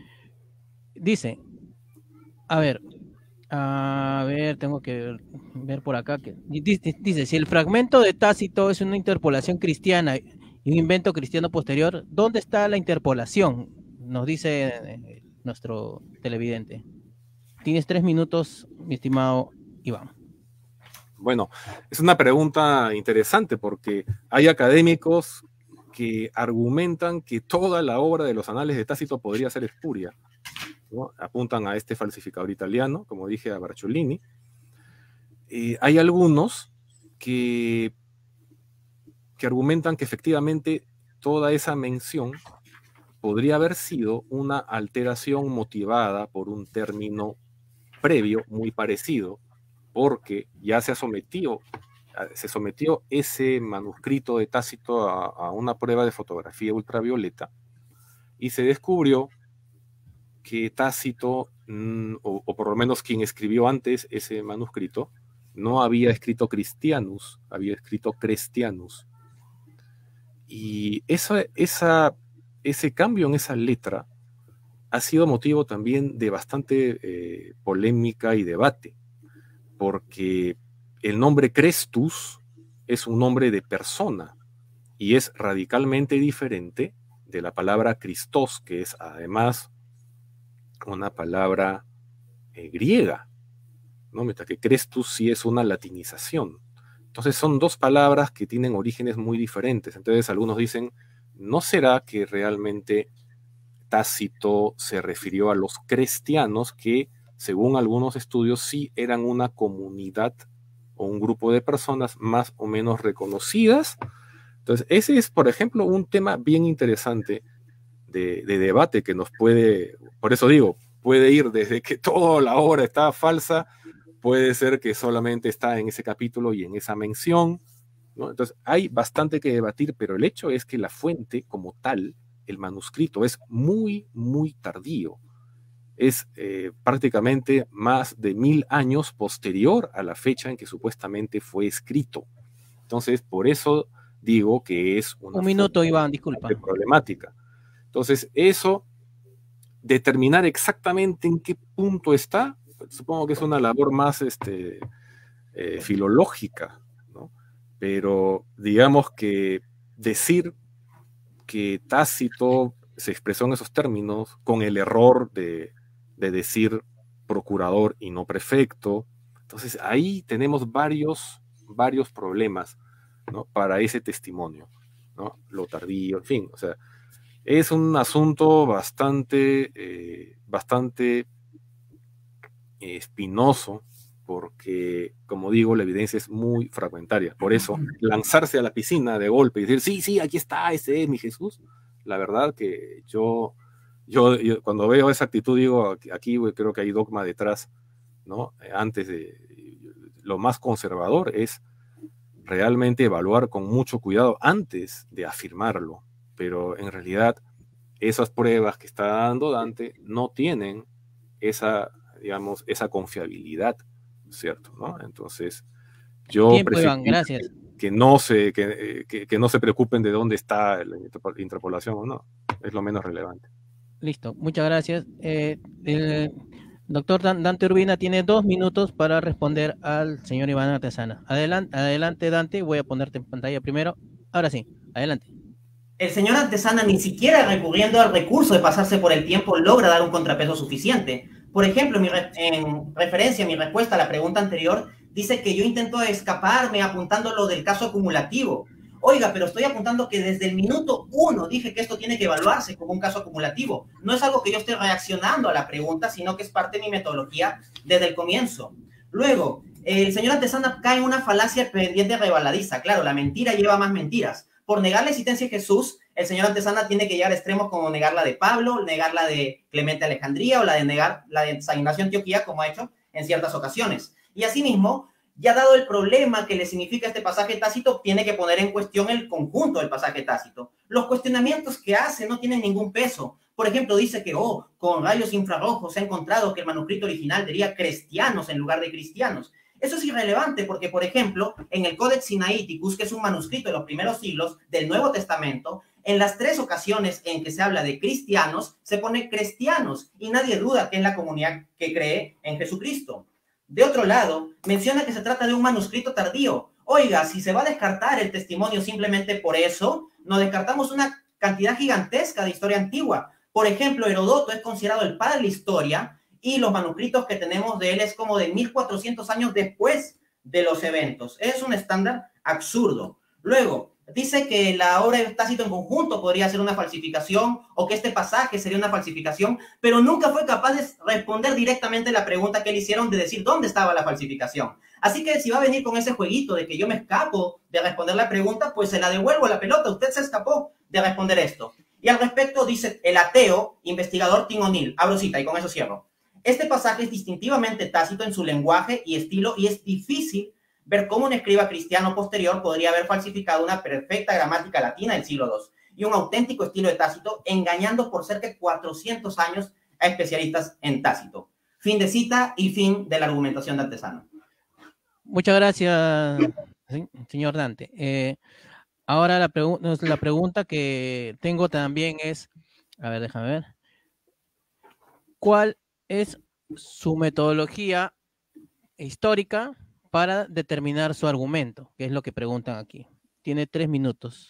Dice, a ver, tengo que ver por acá. Dice, si el fragmento de Tácito es una interpolación cristiana y un invento cristiano posterior, ¿dónde está la interpolación? Nos dice nuestro televidente. Tienes 3 minutos, mi estimado Iván. Bueno, es una pregunta interesante porque hay académicos que argumentan que toda la obra de los Anales de Tácito podría ser espuria, ¿no? Apuntan a este falsificador italiano, como dije, a Barciolini. Hay algunos que argumentan que efectivamente toda esa mención podría haber sido una alteración motivada por un término previo muy parecido, porque ya se sometió ese manuscrito de Tácito a una prueba de fotografía ultravioleta y se descubrió que Tácito, o por lo menos quien escribió antes ese manuscrito, no había escrito Christianus, había escrito Christianus. Y ese cambio en esa letra ha sido motivo también de bastante polémica y debate, porque el nombre Crestus es un nombre de persona y es radicalmente diferente de la palabra Christos, que es además una palabra griega, ¿no? Mientras que Crestus sí es una latinización. Entonces son dos palabras que tienen orígenes muy diferentes. Entonces algunos dicen, ¿no será que realmente Tácito se refirió a los cristianos que, según algunos estudios, sí eran una comunidad o un grupo de personas más o menos reconocidas? Entonces, ese es, por ejemplo, un tema bien interesante de debate que nos puede, por eso digo, puede ir desde que toda la obra está falsa, puede ser que solamente está en ese capítulo y en esa mención, ¿no? Entonces, hay bastante que debatir, pero el hecho es que la fuente como tal, el manuscrito, es muy, muy tardío. Es prácticamente más de 1000 años posterior a la fecha en que supuestamente fue escrito. Entonces, por eso digo que es una Un minuto, Iván, disculpa. problemática. Entonces, eso, determinar exactamente en qué punto está, supongo que es una labor más filológica, ¿no? Pero digamos que decir que Tácito se expresó en esos términos con el error de decir procurador y no prefecto, entonces ahí tenemos varios problemas, ¿no? Para ese testimonio, ¿no? Lo tardío, en fin, o sea, es un asunto bastante espinoso, porque, como digo, la evidencia es muy fragmentaria. Por eso, lanzarse a la piscina de golpe y decir, sí, sí, aquí está, ese es mi Jesús, la verdad que yo cuando veo esa actitud digo, aquí creo que hay dogma detrás, ¿no? Antes de, lo más conservador es realmente evaluar con mucho cuidado antes de afirmarlo, pero en realidad esas pruebas que está dando Dante no tienen esa, digamos, esa confiabilidad, ¿cierto? ¿No? Entonces, yo Tiempo, Iván, gracias. que no se preocupen de dónde está la interpolación o no, es lo menos relevante. Listo, muchas gracias. El doctor Dante Urbina tiene 2 minutos para responder al señor Iván Antesana. Adelante, Dante, voy a ponerte en pantalla primero. Ahora sí, adelante. El señor Antesana ni siquiera recurriendo al recurso de pasarse por el tiempo logra dar un contrapeso suficiente. Por ejemplo, en referencia a mi respuesta a la pregunta anterior, dice que yo intento escaparme apuntando lo del caso acumulativo. Oiga, pero estoy apuntando que desde el minuto 1 dije que esto tiene que evaluarse como un caso acumulativo. No es algo que yo esté reaccionando a la pregunta, sino que es parte de mi metodología desde el comienzo. Luego, el señor Antesana cae en una falacia pendiente rebaladiza. Claro, la mentira lleva más mentiras. Por negar la existencia de Jesús, el señor Antesana tiene que llegar a extremos como negar la de Pablo, negar la de Clemente de Alejandría o la de negar la de San Ignacio de Antioquía, como ha hecho en ciertas ocasiones. Y asimismo, ya dado el problema que le significa este pasaje tácito, tiene que poner en cuestión el conjunto del pasaje tácito. Los cuestionamientos que hace no tienen ningún peso. Por ejemplo, dice que, con rayos infrarrojos se ha encontrado que el manuscrito original diría cristianos en lugar de cristianos. Eso es irrelevante porque, por ejemplo, en el Codex Sinaiticus, que es un manuscrito de los primeros siglos del Nuevo Testamento, en las 3 ocasiones en que se habla de cristianos, se pone cristianos y nadie duda que es la comunidad que cree en Jesucristo. De otro lado, menciona que se trata de un manuscrito tardío. Oiga, si se va a descartar el testimonio simplemente por eso, nos descartamos una cantidad gigantesca de historia antigua. Por ejemplo, Herodoto es considerado el padre de la historia y los manuscritos que tenemos de él es como de 1400 años después de los eventos. Es un estándar absurdo. Luego, dice que la obra de Tácito en conjunto podría ser una falsificación o que este pasaje sería una falsificación, pero nunca fue capaz de responder directamente la pregunta que le hicieron de decir dónde estaba la falsificación. Así que si va a venir con ese jueguito de que yo me escapo de responder la pregunta, pues se la devuelvo la pelota. Usted se escapó de responder esto. Y al respecto dice el ateo investigador Tim O'Neill, abro cita y con eso cierro. Este pasaje es distintivamente tácito en su lenguaje y estilo y es difícil ver cómo un escriba cristiano posterior podría haber falsificado una perfecta gramática latina del siglo II y un auténtico estilo de Tácito, engañando por cerca de 400 años a especialistas en Tácito. Fin de cita y fin de la argumentación de Antesana. Muchas gracias, señor Dante. Ahora la pregunta que tengo también es, a ver, déjame ver. ¿cuál es su metodología histórica para determinar su argumento? Que es lo que preguntan aquí. Tiene 3 minutos.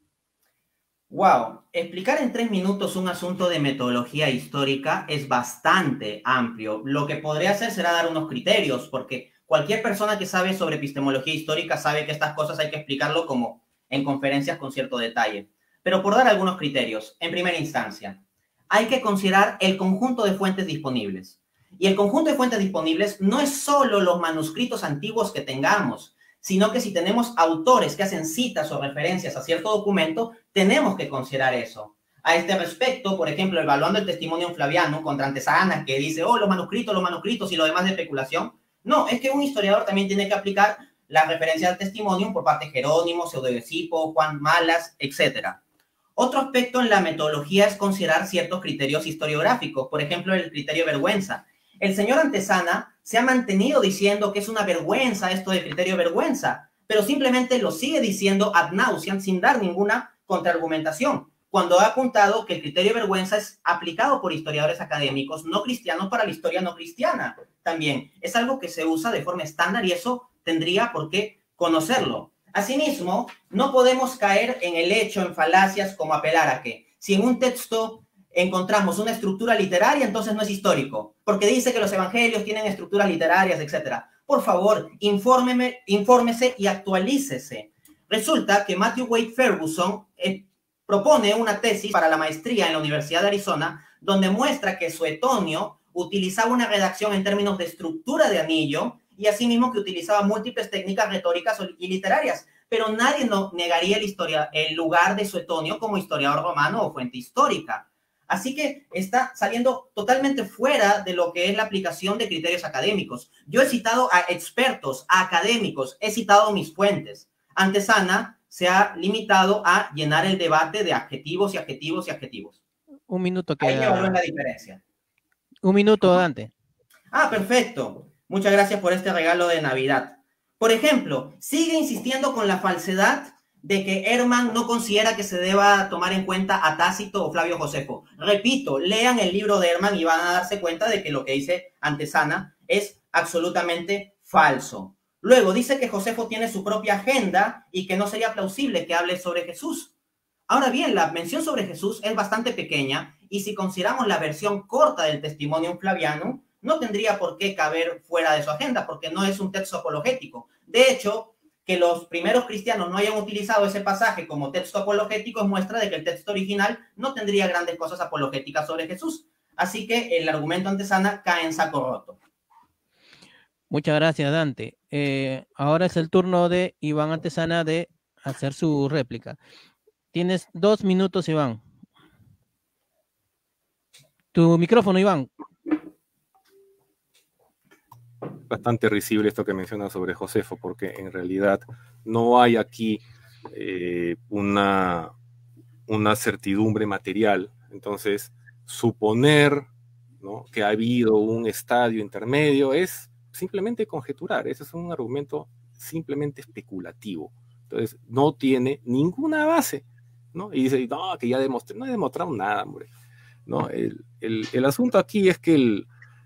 Wow, explicar en 3 minutos un asunto de metodología histórica es bastante amplio. Lo que podría hacer será dar unos criterios, porque cualquier persona que sabe sobre epistemología histórica sabe que estas cosas hay que explicarlo como en conferencias con cierto detalle. Pero por dar algunos criterios, en primera instancia, hay que considerar el conjunto de fuentes disponibles. Y el conjunto de fuentes disponibles no es solo los manuscritos antiguos que tengamos, sino que si tenemos autores que hacen citas o referencias a cierto documento, tenemos que considerar eso. A este respecto, por ejemplo, evaluando el testimonio Flaviano contra Antesana, que dice, oh, los manuscritos y lo demás de especulación. No, es que un historiador también tiene que aplicar las referencias al testimonio por parte de Jerónimo, Pseudo-Eusebio, Juan Malas, etc. Otro aspecto en la metodología es considerar ciertos criterios historiográficos, por ejemplo, el criterio vergüenza. El señor Antesana se ha mantenido diciendo que es una vergüenza esto del criterio vergüenza, pero simplemente lo sigue diciendo ad nauseam sin dar ninguna contraargumentación, cuando ha apuntado que el criterio vergüenza es aplicado por historiadores académicos no cristianos para la historia no cristiana. También es algo que se usa de forma estándar y eso tendría por qué conocerlo. Asimismo, no podemos caer en el hecho, en falacias como apelar a que si en un texto encontramos una estructura literaria, entonces no es histórico, porque dice que los evangelios tienen estructuras literarias, etc. Por favor, infórmese y actualícese. Resulta que Matthew Wade Ferguson propone una tesis para la maestría en la Universidad de Arizona, donde muestra que Suetonio utilizaba una redacción en términos de estructura de anillo y asimismo que utilizaba múltiples técnicas retóricas y literarias, pero nadie negaría el lugar de Suetonio como historiador romano o fuente histórica. Así que está saliendo totalmente fuera de lo que es la aplicación de criterios académicos. Yo he citado a expertos, a académicos, he citado mis fuentes. Antesana se ha limitado a llenar el debate de adjetivos y adjetivos y adjetivos. Un minuto Ahí evalúen la diferencia. Un minuto, Dante. Ah, perfecto. Muchas gracias por este regalo de Navidad. Por ejemplo, sigue insistiendo con la falsedad de que Ehrman no considera que se deba tomar en cuenta a Tácito o Flavio Josefo. Repito, lean el libro de Ehrman y van a darse cuenta de que lo que dice Antesana es absolutamente falso. Luego dice que Josefo tiene su propia agenda y que no sería plausible que hable sobre Jesús. Ahora bien, la mención sobre Jesús es bastante pequeña y si consideramos la versión corta del Testimonium Flavianum, no tendría por qué caber fuera de su agenda porque no es un texto apologético. De hecho, que los primeros cristianos no hayan utilizado ese pasaje como texto apologético es muestra de que el texto original no tendría grandes cosas apologéticas sobre Jesús. Así que el argumento Antesana cae en saco roto. Muchas gracias, Dante. Ahora es el turno de Iván Antesana de hacer su réplica. Tienes 2 minutos, Iván. Tu micrófono, Iván. Bastante risible esto que menciona sobre Josefo, porque en realidad no hay aquí una certidumbre material. Entonces, suponer, ¿no?, que ha habido un estadio intermedio es simplemente conjeturar. Ese es un argumento simplemente especulativo. Entonces, no tiene ninguna base, ¿no? Y dice, no, que ya demostré. No he demostrado nada, hombre. ¿No? El asunto aquí es que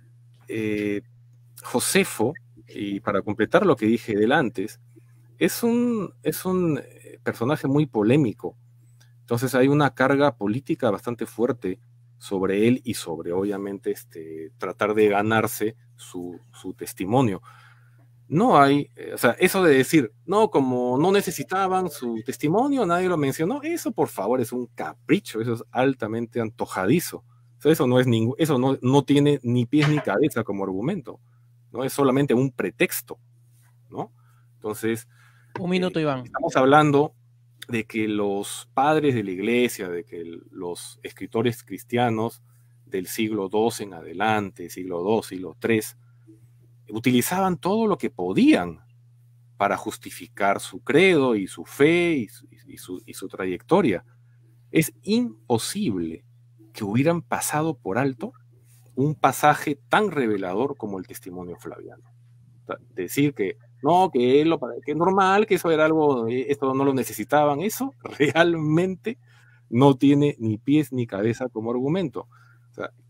Josefo, y para completar lo que dije del antes, es un personaje muy polémico. Entonces hay una carga política bastante fuerte sobre él y sobre, obviamente, tratar de ganarse su testimonio. No hay, o sea, eso de decir, no, como no necesitaban su testimonio, nadie lo mencionó, eso por favor es un capricho, eso es altamente antojadizo. O sea, eso no tiene ni pies ni cabeza como argumento, ¿no? Es solamente un pretexto, ¿no? Entonces, un minuto, Iván. Estamos hablando de que los padres de la iglesia, de que los escritores cristianos del siglo II en adelante, siglo II, siglo III, utilizaban todo lo que podían para justificar su credo y su fe y su trayectoria. Es imposible que hubieran pasado por alto un pasaje tan revelador como el Testimonio Flaviano. O sea, decir que no, que es normal, que eso era algo, esto no lo necesitaban, eso realmente no tiene ni pies ni cabeza como argumento. O sea,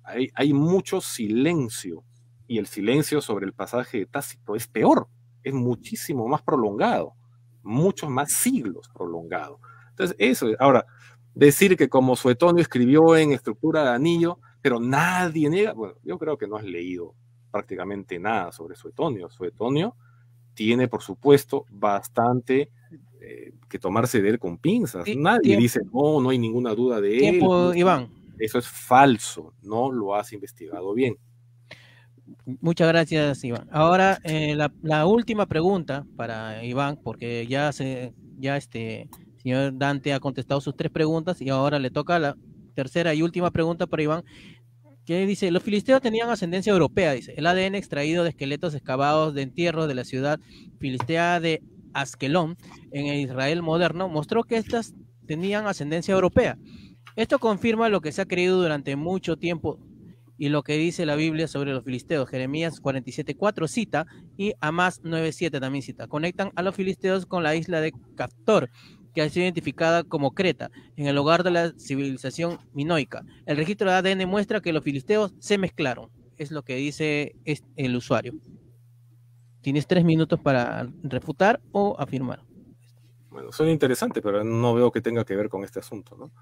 hay mucho silencio, y el silencio sobre el pasaje de Tácito es peor, es muchísimo más prolongado, muchos más siglos prolongado. Entonces, eso, ahora, decir que como Suetonio escribió en estructura de anillo, pero nadie niega, bueno, yo creo que no has leído prácticamente nada sobre Suetonio. Suetonio tiene, por supuesto, bastante que tomarse de él con pinzas. Nadie dice, no, no hay ninguna duda de él. Iván. Eso es falso, no lo has investigado bien. Muchas gracias, Iván. Ahora, la última pregunta para Iván, porque ya señor Dante ha contestado sus 3 preguntas y ahora le toca la tercera y última pregunta para Iván, que dice, los filisteos tenían ascendencia europea, dice, el ADN extraído de esqueletos excavados de entierros de la ciudad filistea de Askelón, en el Israel moderno, mostró que estas tenían ascendencia europea. Esto confirma lo que se ha creído durante mucho tiempo y lo que dice la Biblia sobre los filisteos. Jeremías 47:4 cita y Amós 9:7 también cita. Conectan a los filisteos con la isla de Caftor, que ha sido identificada como Creta, en el hogar de la civilización minoica. El registro de ADN muestra que los filisteos se mezclaron. Es lo que dice el usuario. Tienes 3 minutos para refutar o afirmar. Bueno, suena interesante, pero no veo que tenga que ver con este asunto, ¿no?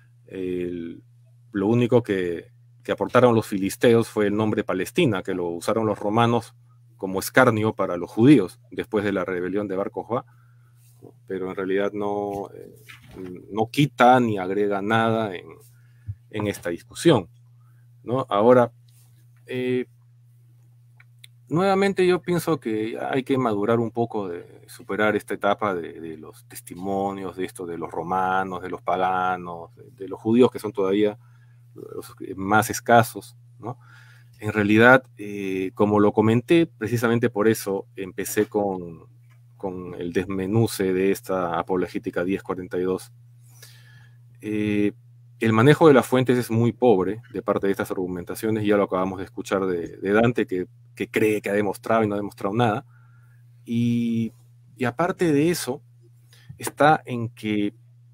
Lo único que aportaron los filisteos fue el nombre Palestina, que lo usaron los romanos como escarnio para los judíos después de la rebelión de Bar Kokhba, pero en realidad no quita ni agrega nada en esta discusión, ¿no? Ahora, nuevamente yo pienso que hay que madurar un poco, de superar esta etapa de los testimonios, de esto de los romanos, de los paganos, de los judíos que son todavía los más escasos, ¿no? En realidad, como lo comenté, precisamente por eso empecé con el desmenuce de esta apologética 1042. El manejo de las fuentes es muy pobre de parte de estas argumentaciones, ya lo acabamos de escuchar de Dante, que cree que ha demostrado y no ha demostrado nada. Y aparte de eso, está en que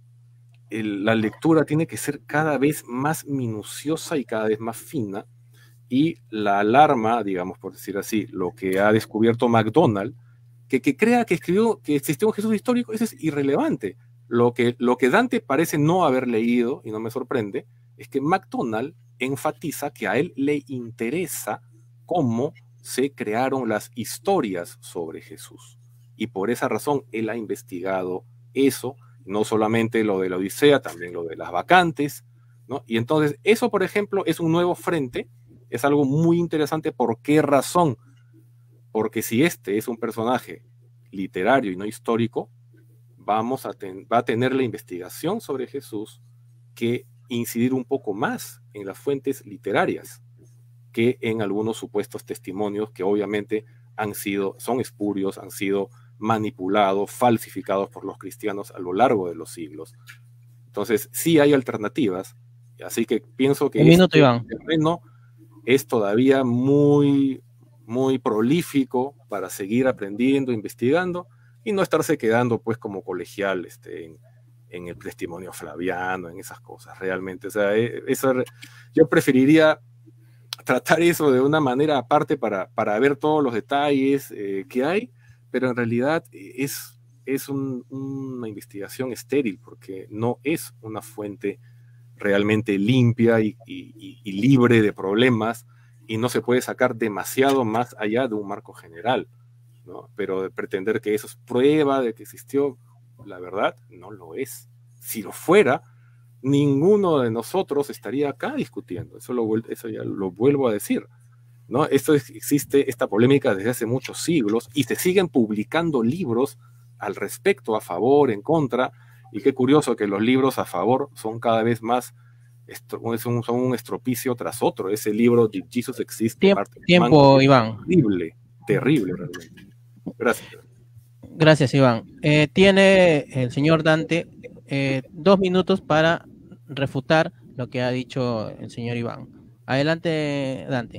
la lectura tiene que ser cada vez más minuciosa y cada vez más fina, y la alarma, digamos, por decir así, lo que ha descubierto MacDonald, que crea que existió un Jesús histórico, eso es irrelevante. Lo que Dante parece no haber leído, y no me sorprende, es que MacDonald enfatiza que a él le interesa cómo se crearon las historias sobre Jesús. Y por esa razón él ha investigado eso, no solamente lo de la Odisea, también lo de las vacantes, ¿no? Y entonces eso, por ejemplo, es un nuevo frente, es algo muy interesante. ¿Por qué razón? Porque si este es un personaje literario y no histórico, va a tener la investigación sobre Jesús que incidir un poco más en las fuentes literarias que en algunos supuestos testimonios que obviamente son espurios, han sido manipulados, falsificados por los cristianos a lo largo de los siglos. Entonces, sí hay alternativas, así que pienso que este terreno es todavía muy, muy prolífico para seguir aprendiendo, investigando, y no estarse quedando pues como colegial en el testimonio flaviano, en esas cosas, realmente. O sea, yo preferiría tratar eso de una manera aparte para ver todos los detalles que hay, pero en realidad es una investigación estéril, porque no es una fuente realmente limpia y libre de problemas, y no se puede sacar demasiado más allá de un marco general, ¿no? Pero pretender que eso es prueba de que existió, la verdad, no lo es. Si lo fuera, ninguno de nosotros estaría acá discutiendo. Eso ya lo vuelvo a decir, ¿no? Existe esta polémica desde hace muchos siglos, y se siguen publicando libros al respecto, a favor, en contra, y qué curioso que los libros a favor son cada vez más, son un estropicio tras otro. Ese libro de Jesus Exists. Tiempo, Iván. Terrible realmente. Gracias. Gracias, Iván. Tiene el señor Dante 2 minutos para refutar lo que ha dicho el señor Iván. Adelante, Dante.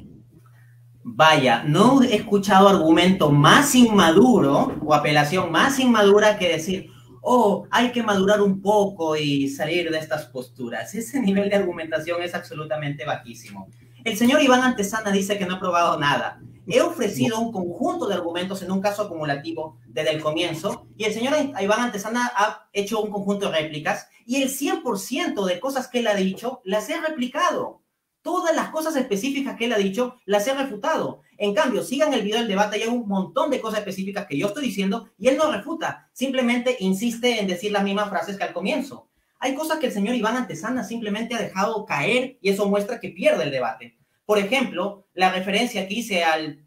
Vaya, no he escuchado argumento más inmaduro o apelación más inmadura que decir, hay que madurar un poco y salir de estas posturas. Ese nivel de argumentación es absolutamente bajísimo. El señor Iván Antesana dice que no ha probado nada. He ofrecido un conjunto de argumentos en un caso acumulativo desde el comienzo y el señor Iván Antesana ha hecho un conjunto de réplicas y el 100% de cosas que él ha dicho las he replicado. Todas las cosas específicas que él ha dicho las he refutado. En cambio, sigan el video del debate y hay un montón de cosas específicas que yo estoy diciendo y él no refuta. Simplemente insiste en decir las mismas frases que al comienzo. Hay cosas que el señor Iván Antesana simplemente ha dejado caer y eso muestra que pierde el debate. Por ejemplo, la referencia que hice al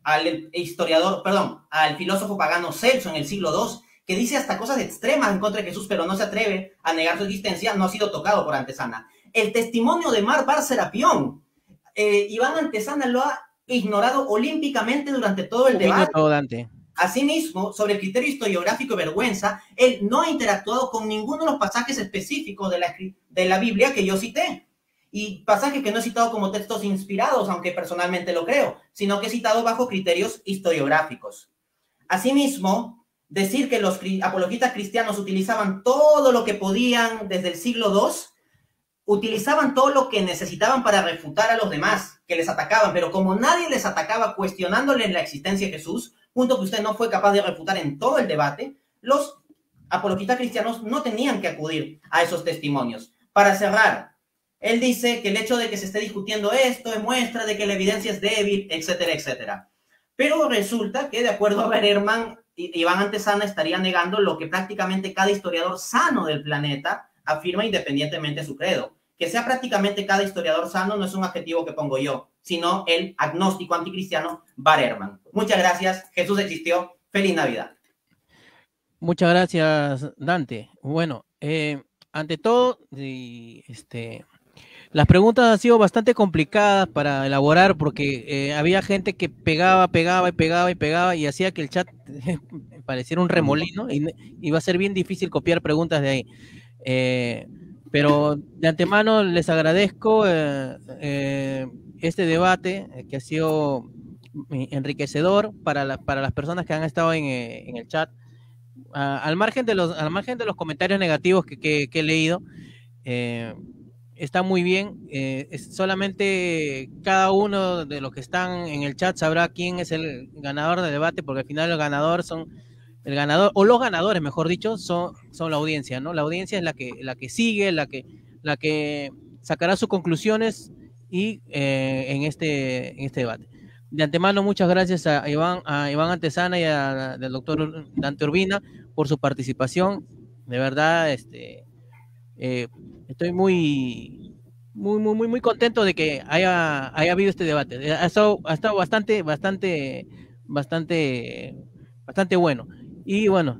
filósofo pagano Celso en el siglo II, que dice hasta cosas extremas en contra de Jesús, pero no se atreve a negar su existencia, no ha sido tocado por Antesana. El testimonio de Mar Bar Serapión, Iván Antesana lo ha ignorado olímpicamente durante todo el debate. Dante. Asimismo, sobre el criterio historiográfico y vergüenza, él no ha interactuado con ninguno de los pasajes específicos de la Biblia que yo cité. Y pasajes que no he citado como textos inspirados, aunque personalmente lo creo, sino que he citado bajo criterios historiográficos. Asimismo, decir que los apologistas cristianos utilizaban todo lo que podían desde el siglo II, utilizaban todo lo que necesitaban para refutar a los demás, que les atacaban, pero como nadie les atacaba cuestionándoles la existencia de Jesús, punto que usted no fue capaz de refutar en todo el debate, los apologistas cristianos no tenían que acudir a esos testimonios. Para cerrar, él dice que el hecho de que se esté discutiendo esto es muestra de que la evidencia es débil, etcétera, etcétera. Pero resulta que, de acuerdo a Bererman, Iván Antesana estaría negando lo que prácticamente cada historiador sano del planeta afirma independientemente de su credo. Que sea prácticamente cada historiador sano no es un adjetivo que pongo yo, sino el agnóstico anticristiano Bererman. Muchas gracias. Jesús existió. Feliz Navidad. Muchas gracias, Dante. Bueno, ante todo, las preguntas han sido bastante complicadas para elaborar porque había gente que pegaba y hacía que el chat pareciera un remolino y iba a ser bien difícil copiar preguntas de ahí. Pero de antemano les agradezco este debate que ha sido enriquecedor para las personas que han estado en el chat. Al margen de los comentarios negativos que he leído, está muy bien. Solamente cada uno de los que están en el chat sabrá quién es el ganador del debate, porque al final el ganador, o los ganadores, mejor dicho, son la audiencia, ¿no? La audiencia es la que sigue, la que sacará sus conclusiones y en este debate. De antemano, muchas gracias a Iván Antesana y al doctor Dante Urbina por su participación. De verdad, estoy muy contento de que haya habido este debate. Ha estado bastante bueno. Y bueno,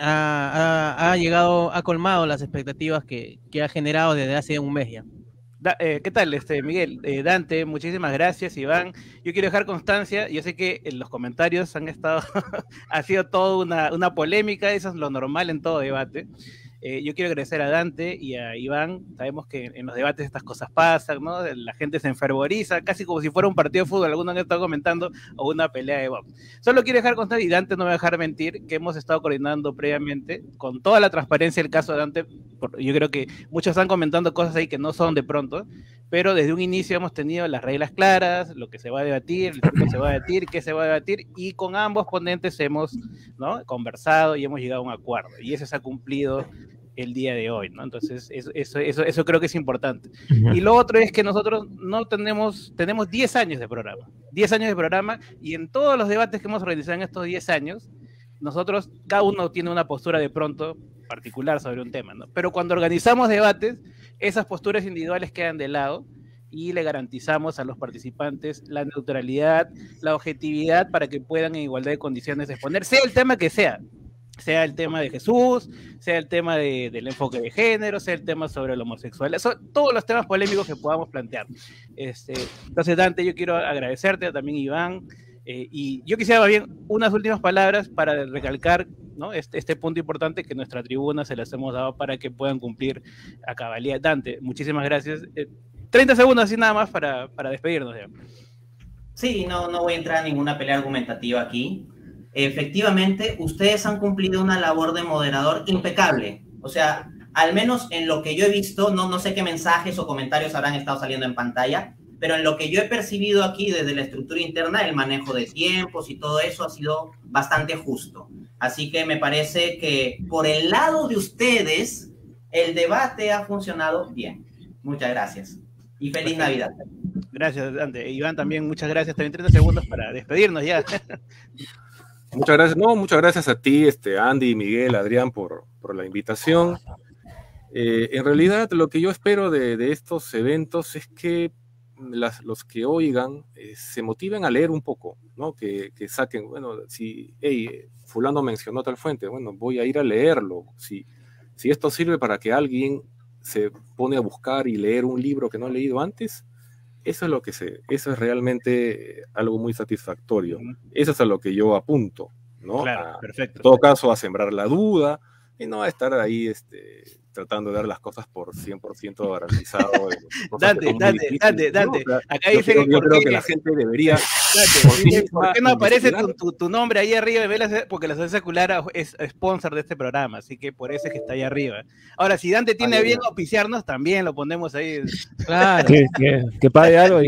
ha colmado las expectativas que ha generado desde hace un mes ya. ¿Qué tal, Miguel? Dante, muchísimas gracias, Iván. Yo quiero dejar constancia, yo sé que en los comentarios han estado, ha sido toda una polémica, eso es lo normal en todo debate. Yo quiero agradecer a Dante y a Iván. Sabemos que en los debates estas cosas pasan, ¿no? La gente se enfervoriza, casi como si fuera un partido de fútbol, algunos han estado comentando, o una pelea de box. Solo quiero dejar constancia, y Dante no me va a dejar mentir, que hemos estado coordinando previamente, con toda la transparencia del caso de Dante. Yo creo que muchos están comentando cosas ahí que no son de pronto, pero desde un inicio hemos tenido las reglas claras, lo que se va a debatir, el tiempo se va a debatir, qué se va a debatir, y con ambos ponentes hemos, ¿no?, conversado y hemos llegado a un acuerdo, y eso se ha cumplido el día de hoy, ¿no? Entonces, eso creo que es importante. Uh-huh. Y lo otro es que nosotros no tenemos 10 años de programa, 10 años de programa, y en todos los debates que hemos realizado en estos 10 años, nosotros, cada uno tiene una postura de pronto particular sobre un tema, ¿no? Pero cuando organizamos debates, esas posturas individuales quedan de lado y le garantizamos a los participantes la neutralidad, la objetividad para que puedan en igualdad de condiciones exponer, sea el tema que sea el tema de Jesús, sea el tema del enfoque de género, sea el tema sobre el homosexual, todos los temas polémicos que podamos plantear. Entonces, Dante, yo quiero agradecerte, también Iván, y yo quisiera bien unas últimas palabras para recalcar, ¿no?, este punto importante que nuestra tribuna se las hemos dado para que puedan cumplir a cabalidad. Dante, muchísimas gracias. 30 segundos así nada más para despedirnos. Ya. Sí, no voy a entrar en ninguna pelea argumentativa aquí. Efectivamente, ustedes han cumplido una labor de moderador impecable. O sea, al menos en lo que yo he visto, no sé qué mensajes o comentarios habrán estado saliendo en pantalla, pero en lo que yo he percibido aquí desde la estructura interna, el manejo de tiempos y todo eso ha sido bastante justo. Así que me parece que por el lado de ustedes, el debate ha funcionado bien. Muchas gracias. Y feliz Navidad. Gracias, Dante. Iván, también muchas gracias. También 30 segundos para despedirnos ya. Muchas gracias. No, muchas gracias a ti, Andy, Miguel, Adrián, por la invitación. En realidad, lo que yo espero de estos eventos es que los que oigan se motiven a leer un poco, ¿no? Que saquen, bueno, si fulano mencionó tal fuente, bueno, voy a ir a leerlo. Si esto sirve para que alguien se pone a buscar y leer un libro que no ha leído antes, eso es realmente algo muy satisfactorio. Eso es a lo que yo apunto, ¿no? Claro, perfecto. En todo caso, a sembrar la duda y no a estar ahí tratando de dar las cosas por 100% garantizado. Dante. Acá dice que yo creo que la gente debería... ¿Por qué no aparece tu nombre ahí arriba? Porque la Sociedad Secular es sponsor de este programa, así que por eso es que está ahí arriba. Ahora, si Dante tiene bien auspiciarnos, también lo ponemos ahí. Claro. Que pague algo.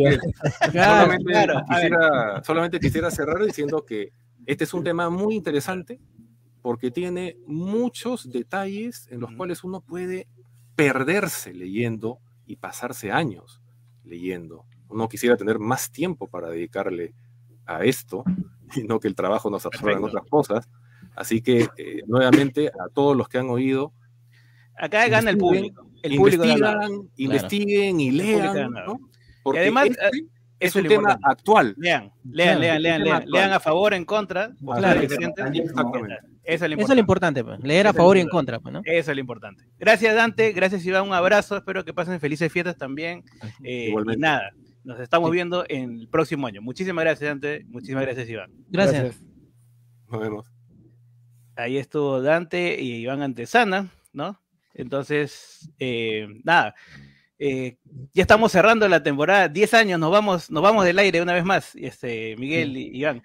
Solamente quisiera cerrar diciendo que este es un tema muy interesante, porque tiene muchos detalles en los cuales uno puede perderse leyendo y pasarse años leyendo. Uno quisiera tener más tiempo para dedicarle a esto, y no que el trabajo nos absorba en otras cosas. Así que, nuevamente, a todos los que han oído, acá gana el público. Investiguen y lean, ¿no? Porque y además... es un tema actual. Lean a favor, en contra. Claro, eso es lo importante, pues. Leer a favor y en contra, pues, ¿no? Eso es lo importante. Gracias, Dante. Gracias, Iván. Un abrazo. Espero que pasen felices fiestas también. Y nada, nos estamos viendo en el próximo año. Muchísimas gracias, Dante. Muchísimas gracias, Iván. Gracias. Nos vemos. Ahí estuvo Dante y Iván Antesana, ¿no? Entonces, nada. Ya estamos cerrando la temporada, 10 años, nos vamos del aire una vez más, Miguel y Iván.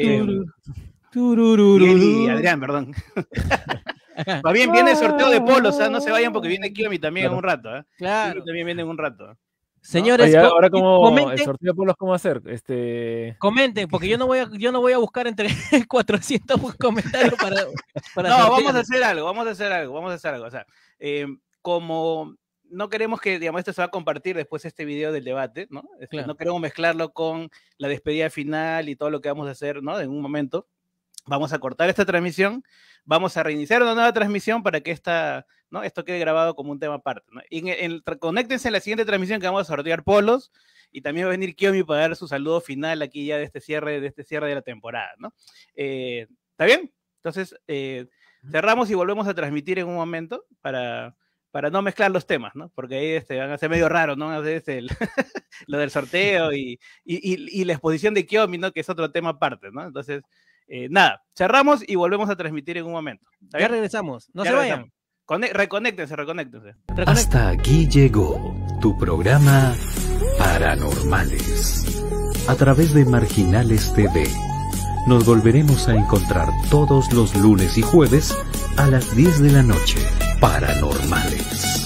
Miguel y Adrián, perdón. Más bien viene el sorteo de polos, no se vayan porque viene Kiomi también en un rato. Claro. Kiomi también viene en un rato. Señores, oye, ahora como comenten, el sorteo de polos, ¿cómo hacer? Comenten, porque yo no voy a buscar entre 400 comentarios para no, sortear. Vamos a hacer algo. O sea, como no queremos que, digamos, esto se va a compartir después este video del debate, ¿no? Claro. No queremos mezclarlo con la despedida final y todo lo que vamos a hacer, ¿no? En un momento vamos a cortar esta transmisión, vamos a reiniciar una nueva transmisión para que esto quede grabado como un tema aparte, ¿no? Y conéctense en la siguiente transmisión que vamos a sortear polos y también va a venir Kiomi para dar su saludo final aquí ya de este cierre de la temporada, ¿no? ¿Está bien? Entonces, cerramos y volvemos a transmitir en un momento para no mezclar los temas, ¿no? Porque ahí van a ser medio raro, ¿no? Lo del sorteo y la exposición de Kiomi, ¿no? Que es otro tema aparte, ¿no? Entonces, nada, cerramos y volvemos a transmitir en un momento. Ya regresamos, no se vayan. Reconéctense. Hasta aquí llegó tu programa Paranormales. A través de Marginales TV. Nos volveremos a encontrar todos los lunes y jueves a las 10 de la noche. Paranormales.